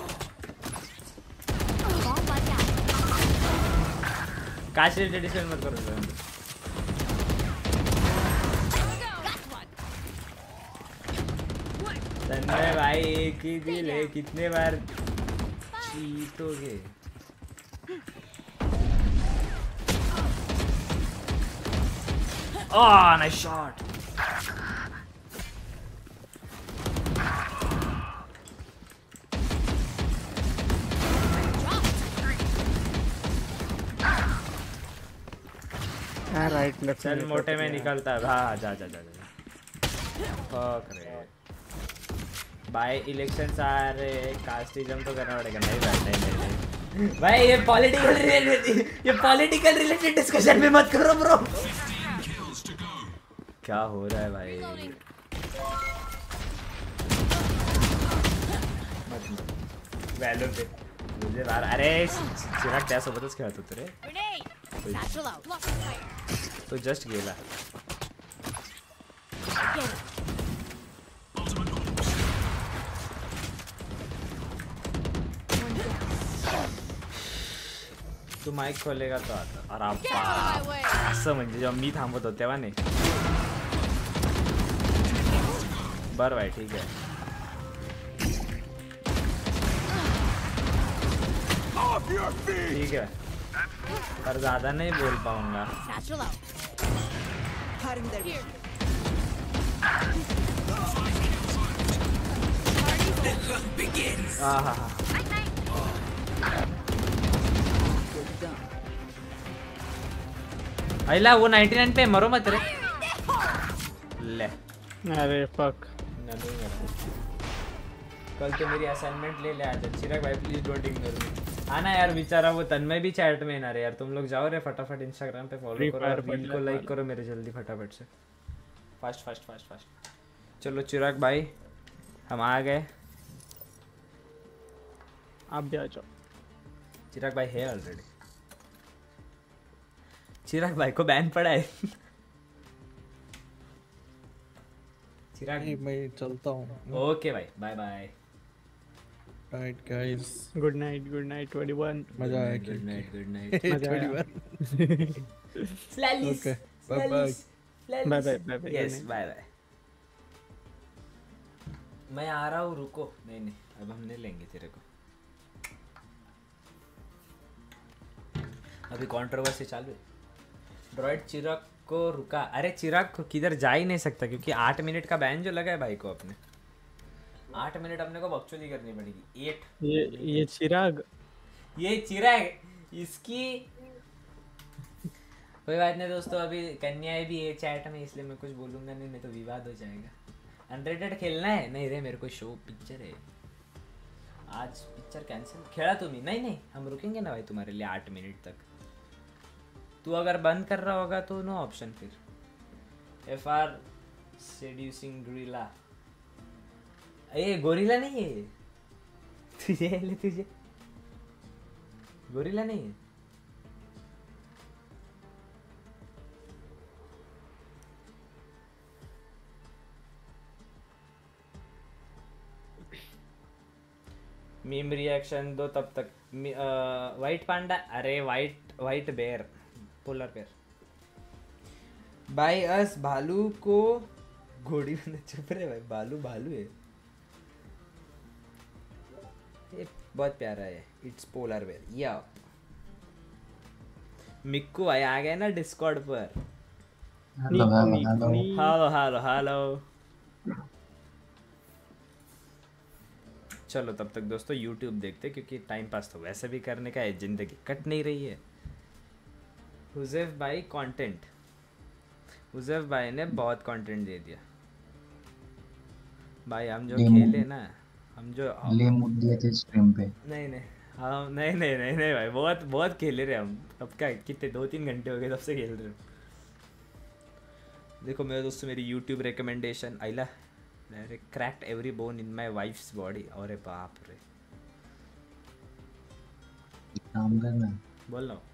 कास्ट रिलेटेड डिस्कशन मत करो। तन्मय भाई एक ही दिल है, कितने बार जीतोगे? Oh nice shot. Right left चल मोटे में निकलता है। हाँ जा जा जा जा। भाई इलेक्शंस आ रहे, कास्टिज्म तो करना पड़ेगा। नहीं भाई नहीं नहीं नहीं भाई ये पॉलिटिकल रिलेटेड डिस्कशन में मत करो ब्रो। क्या हो रहा है भाई? वैल्यू पे मुझे बार। अरे चिराग त्यासोबतच खेळत होतो रे तो जस्ट गेला। तू माइक खोलेगा तो आता। आराम असं म्हणजे जेव्हा मी थांबत होतो तेव्हा नाही। बरं भाई ठीक है। ठीक है पर ज्यादा नहीं बोल पाऊंगा। अला वो 99 पे मरो मत रे। ले अरे फक। कल तो मेरी असाइनमेंट ले ले आज। चिराग भाई प्लीज डोंट इग्नोर मी। आना यार बेचारा वो तन्मय भी चैट में ना रे यार। तुम लोग जाओ रे फटाफट इंस्टाग्राम पे फॉलो करो और रील को लाइक करो मेरे जल्दी फटाफट से। Fast fast fast fast. चलो चिराग भाई हम आ गए। आप भी आ जाओ। चिराग भाई है ऑलरेडी। चिराग भाई को बैन पड़ा है। चिराग मैं चलता हूँ। ओके भाई bye bye. Right guys. Good night 21. मजा आया गुड नाइट मजा आया। 21. Okay. Bye bye. Bye yes bye bye. मैं आ रहा हूँ, रुको। नहीं अब हम नहीं लेंगे तेरे को। अभी कंट्रोवर्सी चालू है। ड्रॉइड चिराग को रुका। अरे चिराग किधर जा ही नहीं सकता क्योंकि 8 मिनट का बैन जो लगा है भाई को अपने। 8 मिनट अपने को बकचोदी करनी पड़ेगी। 8 ये चिराग इसकी कोई बात नहीं दोस्तों। अभी कन्याएं भी है चैट में, इसलिए मैं कुछ बोलूंगा नहीं तो विवाद हो जाएगा। अनरेटेड खेलना है? नहीं रे, मेरे को शो पिक्चर है आज। Picture cancel. खेला तुम्ही? नहीं हम रुकेंगे ना भाई तुम्हारे लिए 8 मिनट तक। तू अगर बंद कर रहा होगा तो नो ऑप्शन। फिर FR सेड्यूसिंग गोरिल्ला। ये गोरिल्ला नहीं है तुझे गोरिल्ला नहीं है। मीम रिएक्शन दो तब तक। White panda. अरे वाइट बेयर, पोलर बेयर। बाय अस भालू को घोड़ी में चुप रहे भाई। भालू है ये, बहुत प्यारा है। It's polar bear. या मिक्कू भाई आ गए ना डिस्कॉर्ड पर। हेलो। चलो तब तक दोस्तों YouTube देखते क्योंकि टाइम पास तो वैसे भी करने का है, जिंदगी कट नहीं रही है। हुज़ैफ भाई कंटेंट। हुज़ैफ भाई ने बहुत कंटेंट दे दिया भाई। हम जो खेले ना, हम जो ले मूड दिए थे स्ट्रीम पे। नहीं भाई बहुत खेले रहे हम। अब क्या कितने 2-3 घंटे हो गए तब से खेल रहे हो। देखो मेरे दोस्तों, मेरी YouTube रिकमेंडेशन आइला cracked every bone in my wife's body. अरे बाप रे। काम करना बोल रहा हूँ।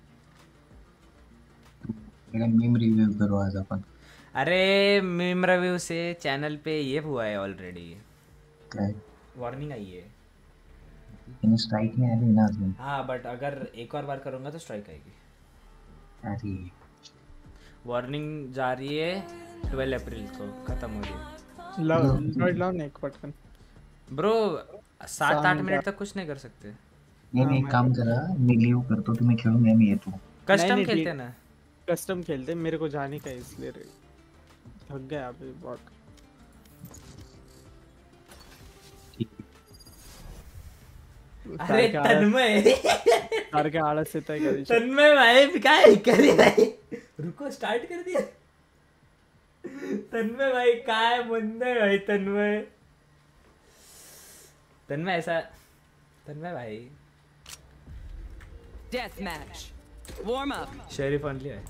मेरा मीम रिव्यू करो आज अपन। अरे मीम रिव्यू से चैनल पे ये हुआ है ऑलरेडी। क्या? वार्निंग आई है। इन स्ट्राइक नहीं आ रही ना इसमें। हाँ बट अगर एक और बार करूँगा तो स्ट्राइक आएगी। अरे वार्निंग जा रही है 12 अप्रैल को, खत्म हो रही है। लाओ नेक पटकन ब्रो। 7-8 मिनट तक कुछ नहीं कर सकते। ये एक काम करा, मैं लीव कर तो तुम्हें खेलूंगा मैं। ये तो कस्टम खेलते ना। कस्टम खेलते मेरे को जाने का है इसलिए थक गया अभी बहुत। अरे तन्मय सार के आलस से तय कर। तन्मय भाई क्या करे भाई। रुको स्टार्ट कर दिया। तन्मय भाई काय बंदे भाई। तन्मय ऐसा। तन्मय भाई death match warm up. Sheriff only है।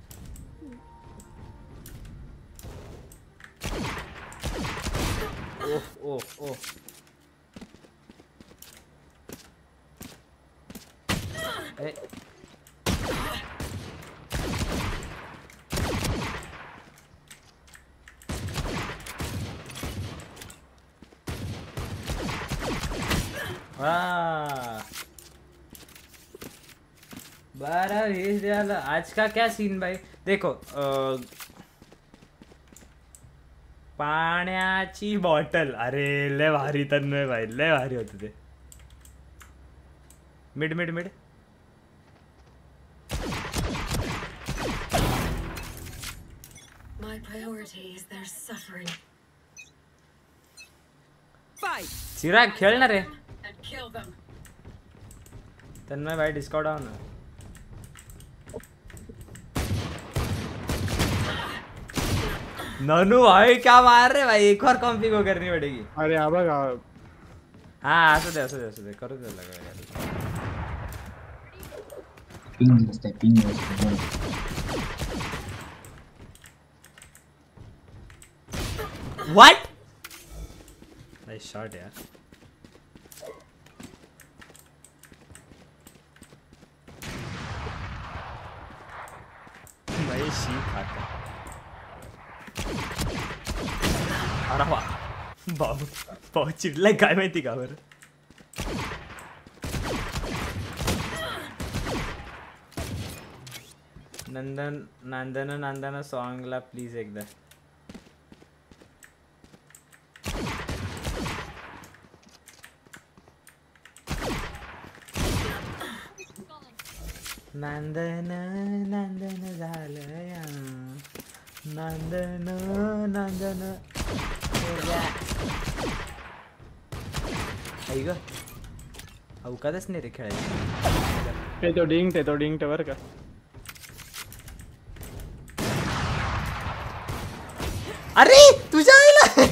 ओह बारह 20 आज का क्या सीन भाई। देखो पाण्याची बॉटल। अरे ले भारी तन्मय भाई, ले भारी होते थे। Mid My priority is their suffering. Fight. Chirag खेलना रे। And kill them. तन्मय भाई डिस्कॉर्ड आओ ना। ननू भाई क्या मार रहे भाई। एक और कॉम्पी को करनी पड़ेगी। अरे आबा हाँ असू दे करू दे लगा यार। Ping What? Nice shot यार। भाई शी खाता। अरे वाह बहुत चिडलाय काय माहिती का बरं। नंदन सॉन्ग ला प्लीज एकदा. नंदन झालंया नंदन आई ग अवकाशच नाही रे खेळायला. ते तो डिंग वर का. अरे तुझ्या आईला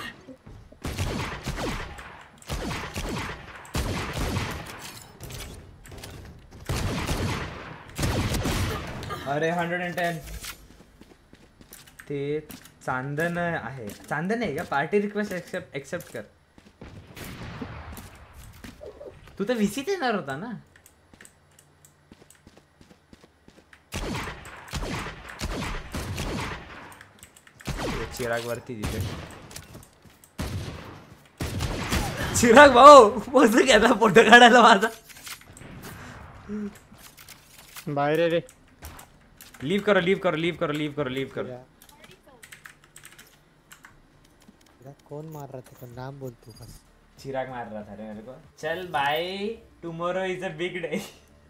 अरे 110 ते चांदन आहे. चांदन आहे का. पार्टी रिक्वेस्ट एक्सेप्ट कर. तू तर विसीत येणार होता ना. चिराग वरती तिथे. चिराग भाऊ पोचू घ्या फोटो काढायला माझा. बाहेर रे. लीव करो. कौन मार रहा था. नाम बोल तू बस. चिराग मार रहा था रे मेरे को. चल bye tomorrow is a big day.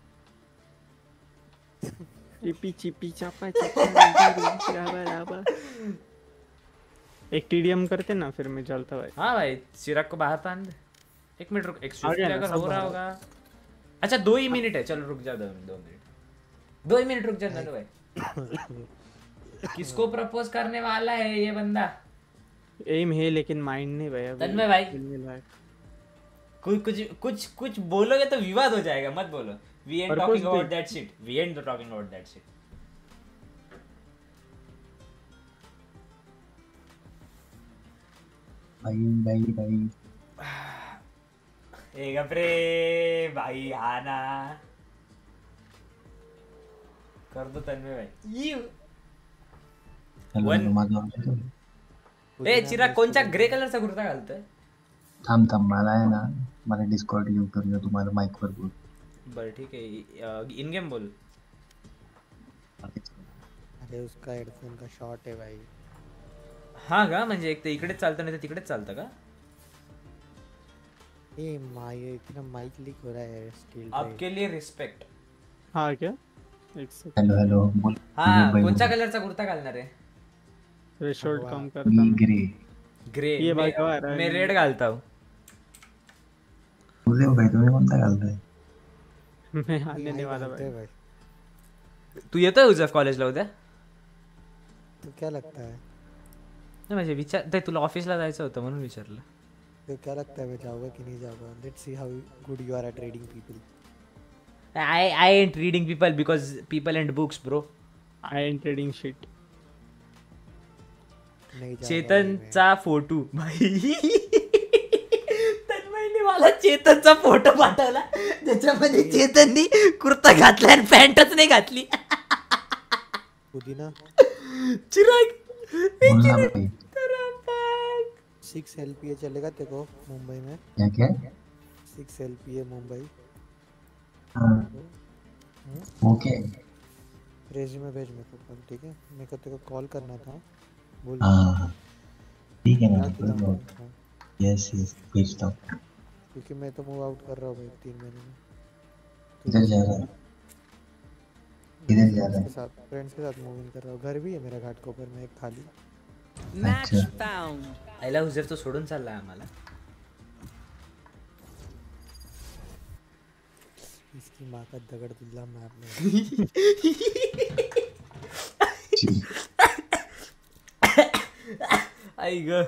चिपी चापा एक टीडीएम करते ना फिर मैं चलता भाई. हाँ भाई चिराग को बाहर पान दे. 1 मिनट रुक. अगर हो रहा होगा. अच्छा 2 ही मिनट है. चलो रुक जा 2 मिनट रुक जा नंदू भाई. किसको प्रपोज करने वाला है ये बंदा. एम है लेकिन माइंड नहीं भाई. तन्मय भाई कुछ बोलोगे तो विवाद हो जाएगा. मत बोलो. We ain't talking about that shit. भाई ए गप्रे भाई. हा ना कर दो तन्मय भाई. ए चिराग कोणच्या ग्रे कलरचा कुर्ता घालतोय. थांब मला आहे ना. मला डिस्कॉर्ड यूज करूया. तुम्हाला माइक वर बोल. बरं ठीक आहे. इन गेम बोल. अरे उसका हेडफोन का शॉर्ट है भाई. हाँ का म्हणजे एक तर इकडेच चालतं नाही तर तिकडेच चालतं का. ये माय इतना माइक लीक हो रहा है स्टिल. आपके लिए रिस्पेक्ट. हाँ क्या. हेलो बोल. हाँ कोणत्या कलरचा कुर्ता घालणार आहे. थ्रेशोल्ड कम करता हूं. ग्रे ये भाई क्या है. मैं रेड घालता हूं. मुझे भाई तुम्हें कौन सा घालता है. मैं आने नहीं वाला भाई. तू येतोय उजफ कॉलेजला उद्या. तो क्या लगता है. नाही म्हणजे विचार तुला ऑफिसला जायचं होतं म्हणून विचारलं. तो क्या लगता है मैं जाऊंगा कि नहीं जाऊंगा. Let's see how good you are at reading people. I ain't reading people because people and books bro. I ain't reading shit. चेतनचा फोटो भाई. तन्मयने मला चेतनचा फोटो पाठवला ज्याच्यामध्ये चेतननी कुर्ता घातला आणि पॅन्टच नाही घातली. पुदीना चिराग 6 LPA चलेगा तेरे को मुंबई में. क्या 6 LPA मुंबई. ओके रेज्यूमे भेज मेरे को. ठीक है मेरे को तेरे को कॉल करना था. बोल. ठीक है ना. यस भेजता हूँ. क्योंकि मैं तो मूव आउट कर रहा हूँ भाई 3 महीने में. किधर जा रहा है. फ्रेंड्स के साथ मूविंग कर रहा हूँ. घर भी है मेरा घाटकोपर में एक खाली. Match found. आयला हुजेफ तो सोडून चालला आम्हाला. इसकी माँ का दगड़ तुल्ला मारने. आई ग.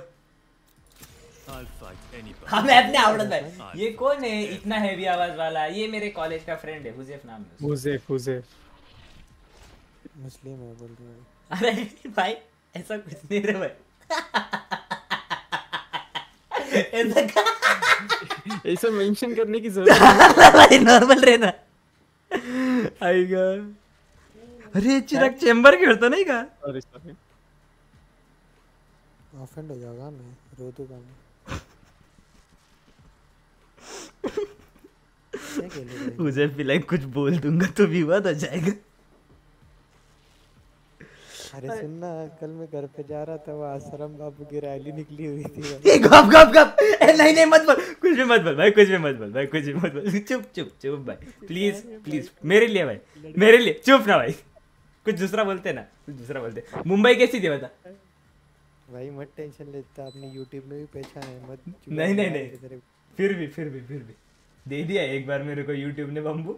हमें अपने आवड़त भाई. ये कौन है इतना हैवी आवाज वाला. ये मेरे कॉलेज का फ्रेंड है. हुजेफ नाम है. हुजेफ मुस्लिम है बोल रहे हैं. अरे भाई ऐसा कुछ नहीं रे भाई. ऐसा मेंशन करने की जरूरत नहीं भाई. नॉर्मल रहना. आएगा. अरे चिराग चेंबर खेलता नहीं का. सॉरी ऑफेंड हो जाएगा. मैं रो दूंगा. मुझे भी लाइक कुछ बोल दूंगा तो विवाद हो जाएगा. अरे सुनना, कल मैं घर पे जा रहा था, वो आश्रम बाबू की रैली निकली हुई थी। ए गप गप गप, नहीं नहीं मत बोल, कुछ भी मत बोल भाई, कुछ भी मत बोल भाई, कुछ भी मत बोल, चुप चुप चुप भाई, प्लीज प्लीज, मेरे लिए भाई, मेरे लिए चुप ना भाई, कुछ दूसरा बोलते ना, कुछ दूसरा बोलते। मुंबई कैसी थी बता भाई, मत टेंशन लेता, अपने यूट्यूब में भी पहचान है, मत। नहीं नहीं नहीं, फिर भी दे दिया एक बार मेरे को यूट्यूब ने बम्बू।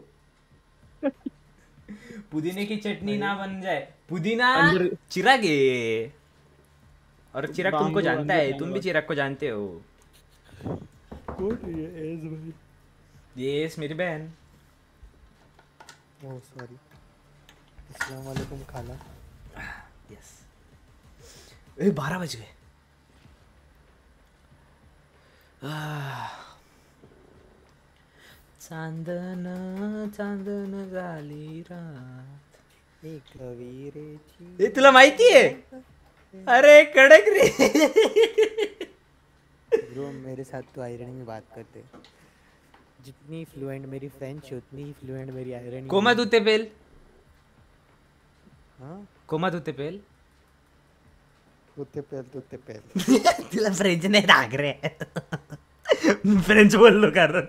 पुदीने की चटनी ना बन जाए, पुदीना चिराग है, और चिराग तुमको जानता है, तुम भी चिराग को जानते हो। यस मेरी बहन। ओह सॉरी, अस्सलाम वालेकुम खाला। यस 12 बज गए। चांदन चांदन झाली रात, एक कवीरेची। हे तुला माहिती आहे? अरे कडक रे। ब्रो मेरे साथ तो आयरनी में बात करते, जितनी फ्लुएंट मेरी फ्रेंच उतनी ही फ्लुएंट मेरी आयरनी। कोमा दूते पेल। हाँ कोमा दूते पेल, दूते पेल। तुला फ्रेंच नाही राग रे। फ्रेंच बोल लो कारण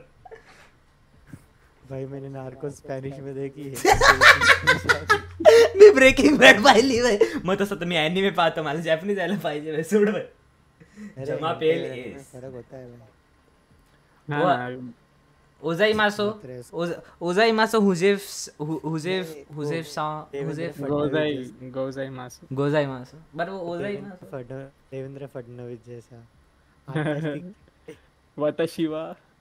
भाई मैंने नार्को स्पॅनिश में देखी है। मी ब्रेकिंग बॅड पाहिली भाई, मग तसं तर मी ॲनिमे पाहतो, मला जॅपनीज यायला पाहिजे भाई, सोड भाई। जमा पेल फर्क होता है भाई। ओजाइमासो ओजाइमासो गोजाइमासो बट वो ओजाइमासो देवेंद्र फडणवीस जैसा। वताशिवा।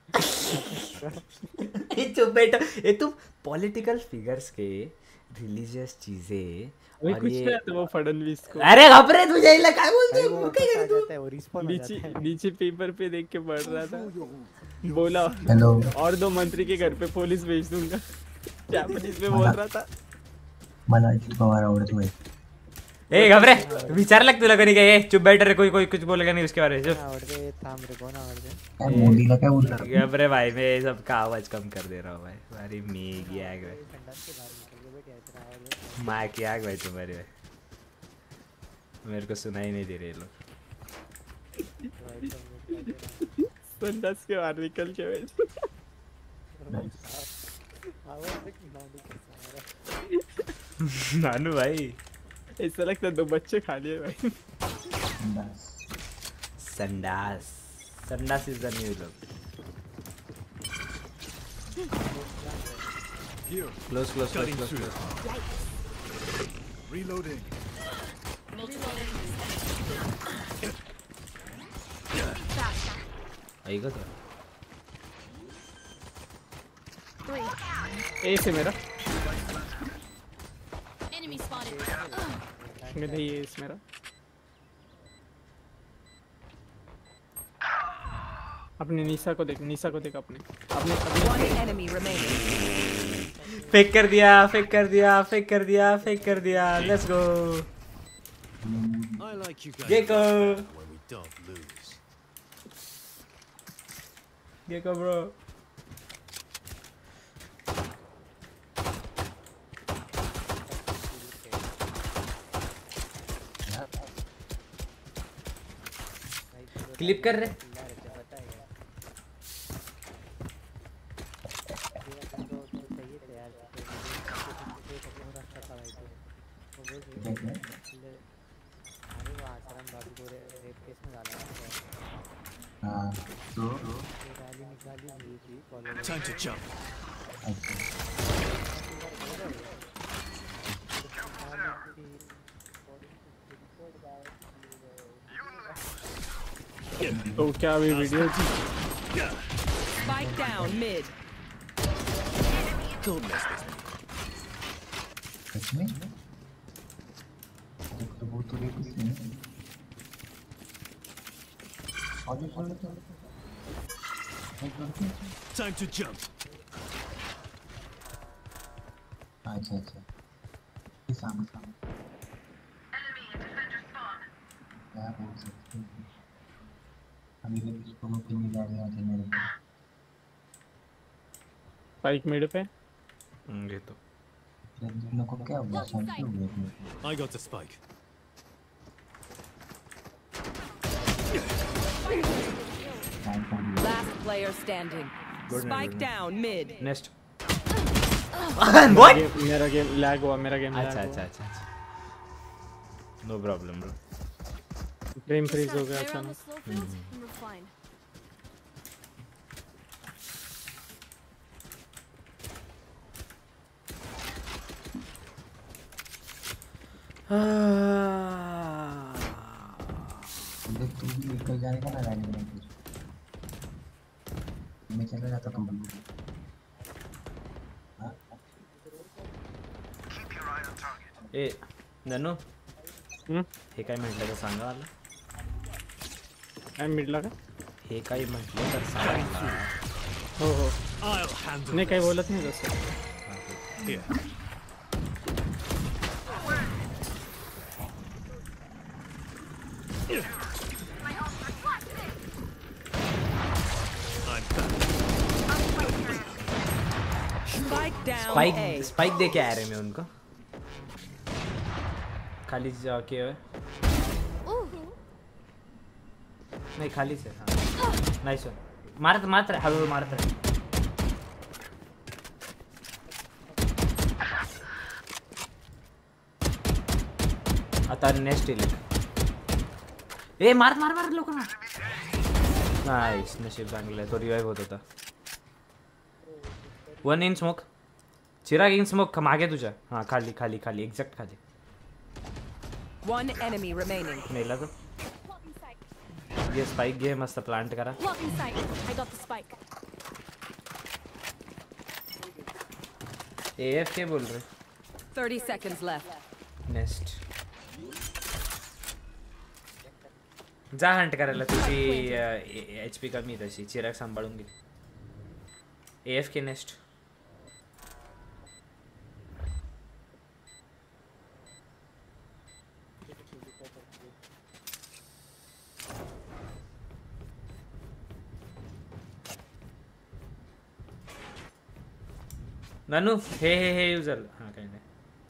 चुप बैठो, ये तुम पॉलिटिकल फिगर्स के रिलीजियस चीजें और कुछ ये तो वो फडणवीस को। अरे घबरे तुझे इला काय बोलते हो, काय कर तू? नीचे पेपर पे देख के पढ़ रहा था, बोला हेलो और 2 मंत्री के घर पे पुलिस भेज दूंगा, जापानीज में बोल रहा था। मला अजित पवार आवडतो भाई। ए घबरे, विचारलं का तुला कोणी काय? चुप बैठ रे, कोई कुछ बोलेगा नहीं उसके बारे में। आवडते थांब रे, कोण आवडते? काय मोदीला काय बोलणार? घबरे भाई, मैं सबका आवाज कम कर दे रहा हूँ भाई, अरे मेगी आग भाई, माँ की आग भाई तुम्हारी भाई, मेरे को सुनाई नहीं दे रहे लोग। संडास के बाहर निकल के बैठ। नानू भाई ऐसा लगता है 2 बच्चे खा लिए भाई। संडास, संडास is the new look. Close. Reloading. आएगा तो ए से मेरा Enemy spotted. मेरा ये इस मेरा अपने निशा को देख अपने One enemy remaining. फेक कर दिया, let's go I like you guys Gecko. when we don't lose. Gecko bro। Clip कर रहे Time to jump. तो क्या अभी वीडियो थी? Spike down mid. Don't mess with me. सच में? तो वो तो देखो इसमें। और Time to jump. अच्छा ये सामने क्या बोल सकते हैं? अभी भी इसको वो नहीं जा रहे हैं मेरे को। स्पाइक मिड पे ये तो लोगों को क्या हुआ? I got the spike. Last player standing. Spike down mid. Next. What? मेरा गेम लैग हुआ, मेरा गेम लैग हुआ। अच्छा। No problem, bro. Frame freeze हो गया अचानक। देख तू भी निकल जाएगा ना रैली में कुछ मैं चला जाता तुम बंदूक ए नन्नू हे काय म्हटलं तर सांगा मला काय मिडला का हे काय म्हटलं तर सांगा हो नाही काही बोलत नाही तसं स्पाइक दे के आ रहे मैं उनको खाली जाके नहीं खाली से हाँ नाइस मारत रहे हळूहळू मारत रहे आता नेक्स्ट इलेक्ट ए मार लोकांना नाइस नशीब चांगलं तो रिवाइव होत होता 1 in smoke Chirag in smoke मागे तुझ्या हाँ खाली एक्झॅक्ट खाली One enemy remaining. मेला तो ये स्पाइक घे मस्त प्लांट करा I got the spike. एएफ के बोल रहे 30 seconds left. नेक्स्ट जा हंट करायला तुझी एचपी कमी तशी चिराग सांभाळून घे एएफ के नेक्स्ट नानू हे यूजर हाँ काही नाही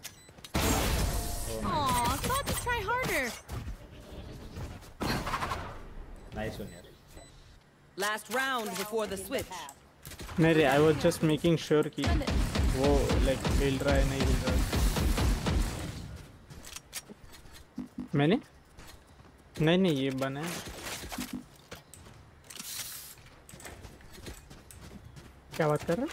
Aw, thought to try harder. Nice one यार Last round before the switch. नहीं रे I was just making sure कि वो लाइक हिल रहा है नहीं हिल रहा है मैंने नहीं ये बना है क्या बात कर रहा है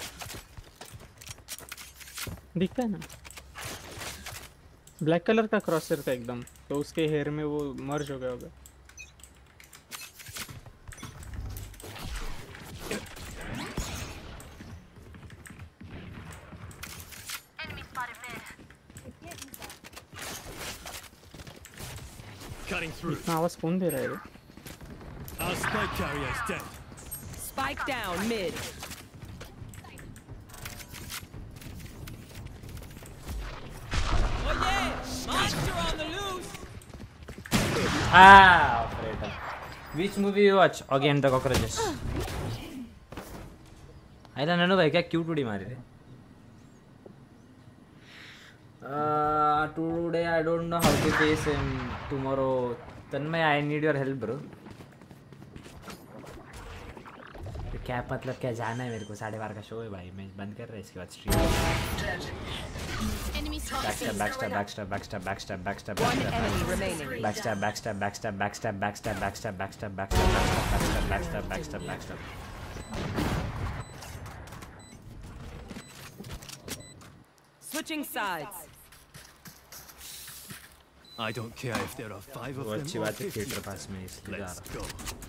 दिखता है ना ब्लैक कलर का क्रॉसर था एकदम तो उसके हेयर में वो मर्ज हो गया होगा Cutting through. इतना आवाज कौन दे रहा है Our spike carrier is dead. Spike down mid. operator. Which movie you watch? Again the cockroaches. I don't know भाई क्या क्यूट उड़ी मारी रे. Today I don't know how to face him. Tomorrow Tanmay I need your help bro. क्या मतलब क्या जाना है मेरे को 12:30 का शो है भाई मैं बंद कर रहा है इसके बाद stream backstab. Switching sides. I don't care if there are 5 of them. अच्छी बात है थिएटर पास में इसलिए जा रहा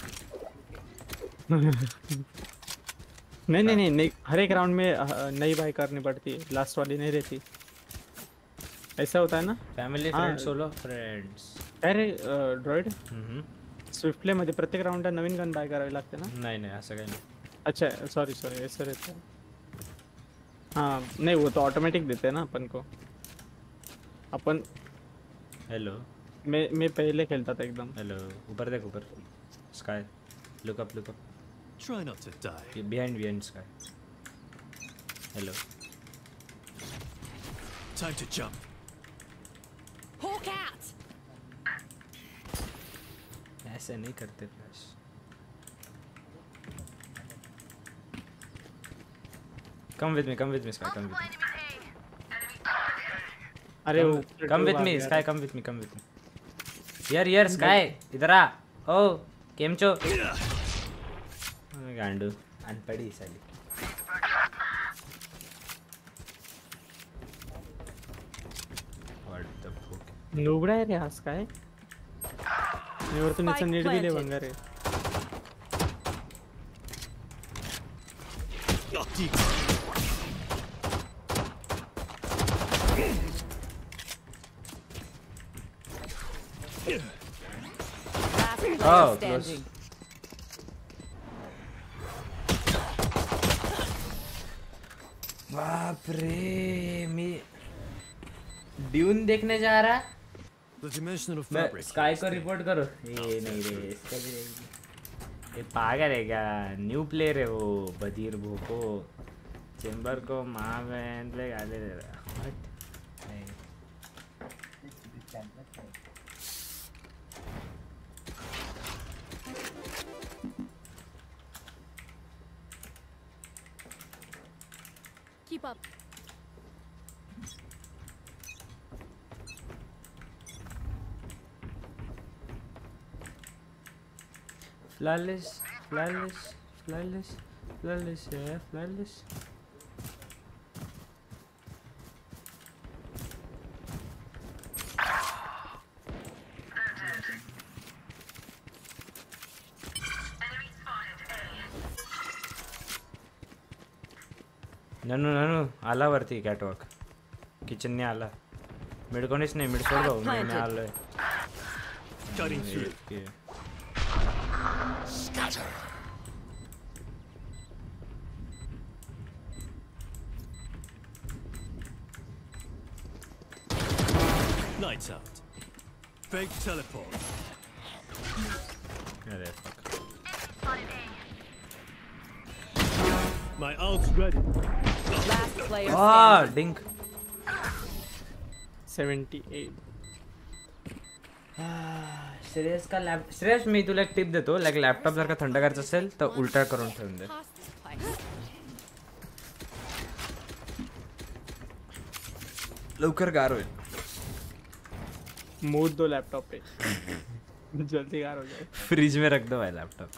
नहीं हर एक राउंड में नई बाई करनी पड़ती है लास्ट वाली नहीं रहती ऐसा होता है ना फॅमिली फ्रेंड्स सोलो फ्रेंड्स अरे ड्रॉइड स्विफ्ट प्ले मध्ये प्रत्येक राउंडला नवीन गन बाय करावी लागते ना नाही असं काही नाही अच्छा सॉरी ऐसा रहता है हाँ नहीं वो तो ऑटोमेटिक देते हैं ना अपन को अपन हेलो मैं पहले खेलता था एकदम हेलो ऊपर देख ऊपर sky look up Try not to die. Behind sky. Hello. Time to jump. Hawk out. ऐसे नहीं करते flash. Come with me, Sky, come with me. अरे वो come with me, Sky, come with me. Here, Sky, इधर आ। ओ, केमचो। गांडू, अनपढ़ी साली। What the fuck? नूबड़ा है रे Sky। इवर तो नीचे नीड भी ले बंगा रे। Oh, close. बाप रे, मैं ड्यून देखने जा रहा। The dimension of मैं fabric. स्काई को रिपोर्ट करो। ये नहीं रे, इसका भी ये पागल है क्या? न्यू प्लेयर है वो, बदीर भोको चेंबर को माँ बहन ले गाले दे रहा। What? नहीं। Keep up. Flawless, yeah, flawless. ननू आला वरती कॅटवॉक किचनने आला मिडकोणीच नाही मिड सोड भाऊ मी आलोय Lights out. Fake teleport. अरे fuck. My ult's ready. Last player Ah, dink. 78. Shreyas का लॅप श्रेयस मी तुला एक टिप देतो लाईक लॅपटॉप जर का थंड करायचं असेल तर उलटा करून ठेवून दे लवकर गार होईल मूड दो लैपटॉप पे जल्दी गार हो जाए फ्रिज में रख दो भाई लैपटॉप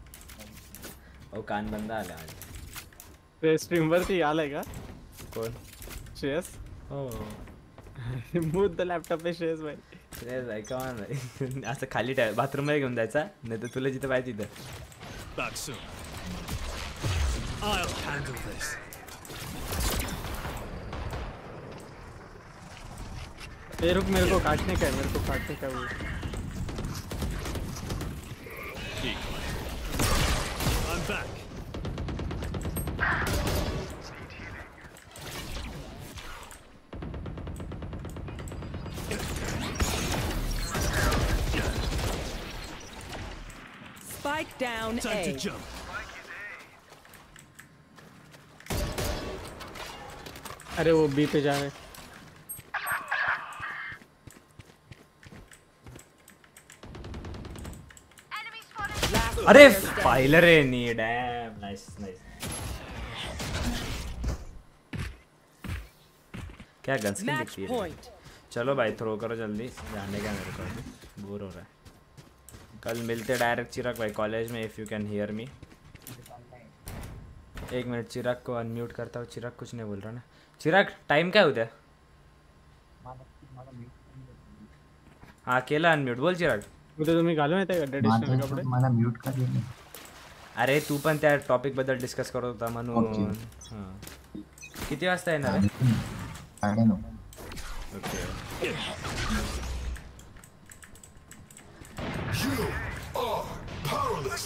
ओ कान बंदा आला आज ते स्ट्रीमवर ती आलाय का कोण श्रेयस हो मूड दो लॅपटॉप पे श्रेयस भाई श्रेयस भाई कमान भाई असं खाली बाथरूम मध्ये घेऊन जायचा नाही तर तुला जिथे पाहिजे तिथं Back soon. I'll handle this. ये रुक मेरे को काटने का है वो I'm back. Spike down A. Time to jump. अरे वो बी पे जा रहे अरे फाइलर है नी डैम नाइस नाइस क्या गन स्किन दिखती है चलो भाई थ्रो करो जल्दी जाने का मेरे को अभी बोर हो रहा है कल मिलते डायरेक्ट चिराग भाई कॉलेज में if you can hear me 1 minute Chirag को अनम्यूट करता हूँ चिराग कुछ नहीं बोल रहा ना चिराग टाइम क्या होता है हाँ अकेला अनम्यूट बोल चिराग उद्या तुम्ही घालून येताय का ट्रेडिशनल कपडे मला म्यूट का दिले अरे तू पण त्या टॉपिक बद्दल डिस्कस करत होता म्हणून हां किती वाजता येणार आहे 9:30 ओके You are powerless.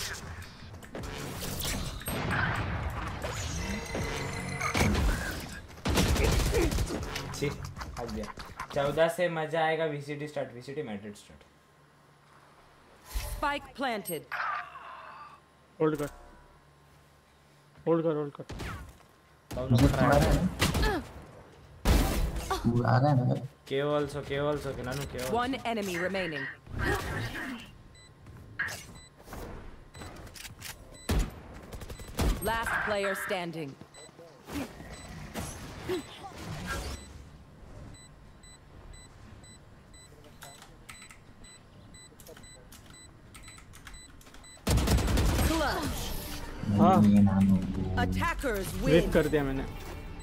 छी हट गया 14 से मजा आएगा VCT start VCT Madrid start Spike planted. Hold कर मुझे थोड़ा तू आ रहा है ना के आल्सो के नानू के One enemy remaining. Last player standing. Clutch. हाँ Attackers वेट win. कर दिया मैंने।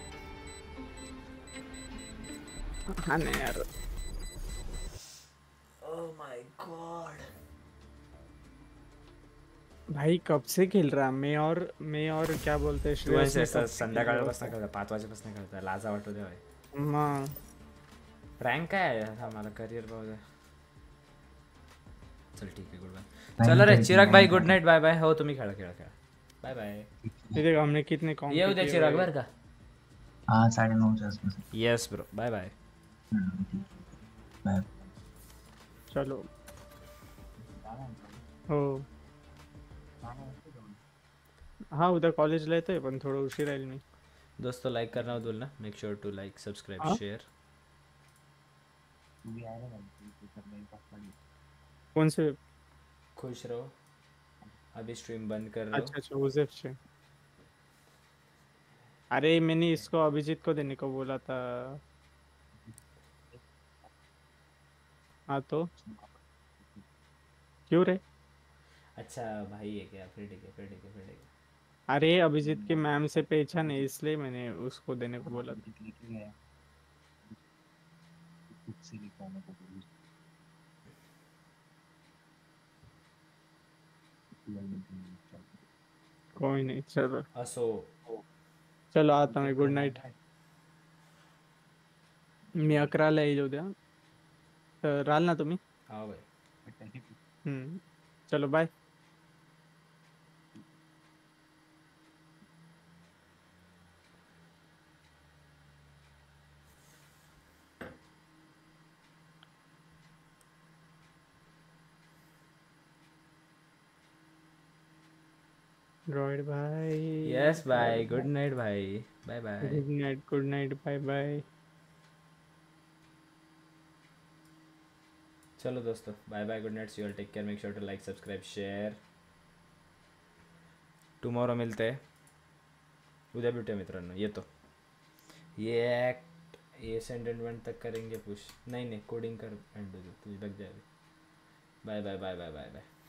हाँ नहीं यार। Oh my god. भाई कब से खेल रहा मैं और क्या बोलते हैं श्रेयस ने कब से संध्याकाळपासून खेळतोय 5 वाजेपासून खेळतोय लाजा वाटू दे भाई हाँ प्रँक काय आहे हा मला करियर पाहू दे चल ठीक आहे गुड बाय चलो रे चिराग भाई गुड नाइट बाय बाय हो तुम्ही खेळा बाय बाय ये देखो हमने कितने काउंट ये उद्या चिराग बर का हाँ 9:30 के आसपास yes bro bye bye bye चलो हो हाँ उद्या कॉलेजला येतोय पण थोडं उशीर राहील मी दोस्तों लाइक करना मत भूलना make sure to like subscribe share कौन से खुश रहो अभी स्ट्रीम बंद कर रहा हूँ अच्छा उजेफ से अरे मैंने इसको अभिजीत को देने को बोला था हाँ तो क्यों रे अच्छा भाई है क्या फिर ठीक है अरे अभिजीत की मैम से पहचान है इसलिए मैंने उसको देने को बोला था कोई नहीं चलो असो चलो आता मैं गुड नाइट मी 11ला येईल उद्या तर राहाल ना तुम्ही हाँ भाई चलो बाय रॉयड भाई यस बाय गुड नाइट भाई bye bye good night bye bye चलो दोस्तों bye bye good night see all take care make sure to like subscribe share tomorrow मिलते हैं उद्या भेटूया मित्रांनो येतो ये सेंडेंट तक करेंगे पुश नहीं कोडिंग कर एंड तुझ बग जाएगी bye bye bye bye bye bye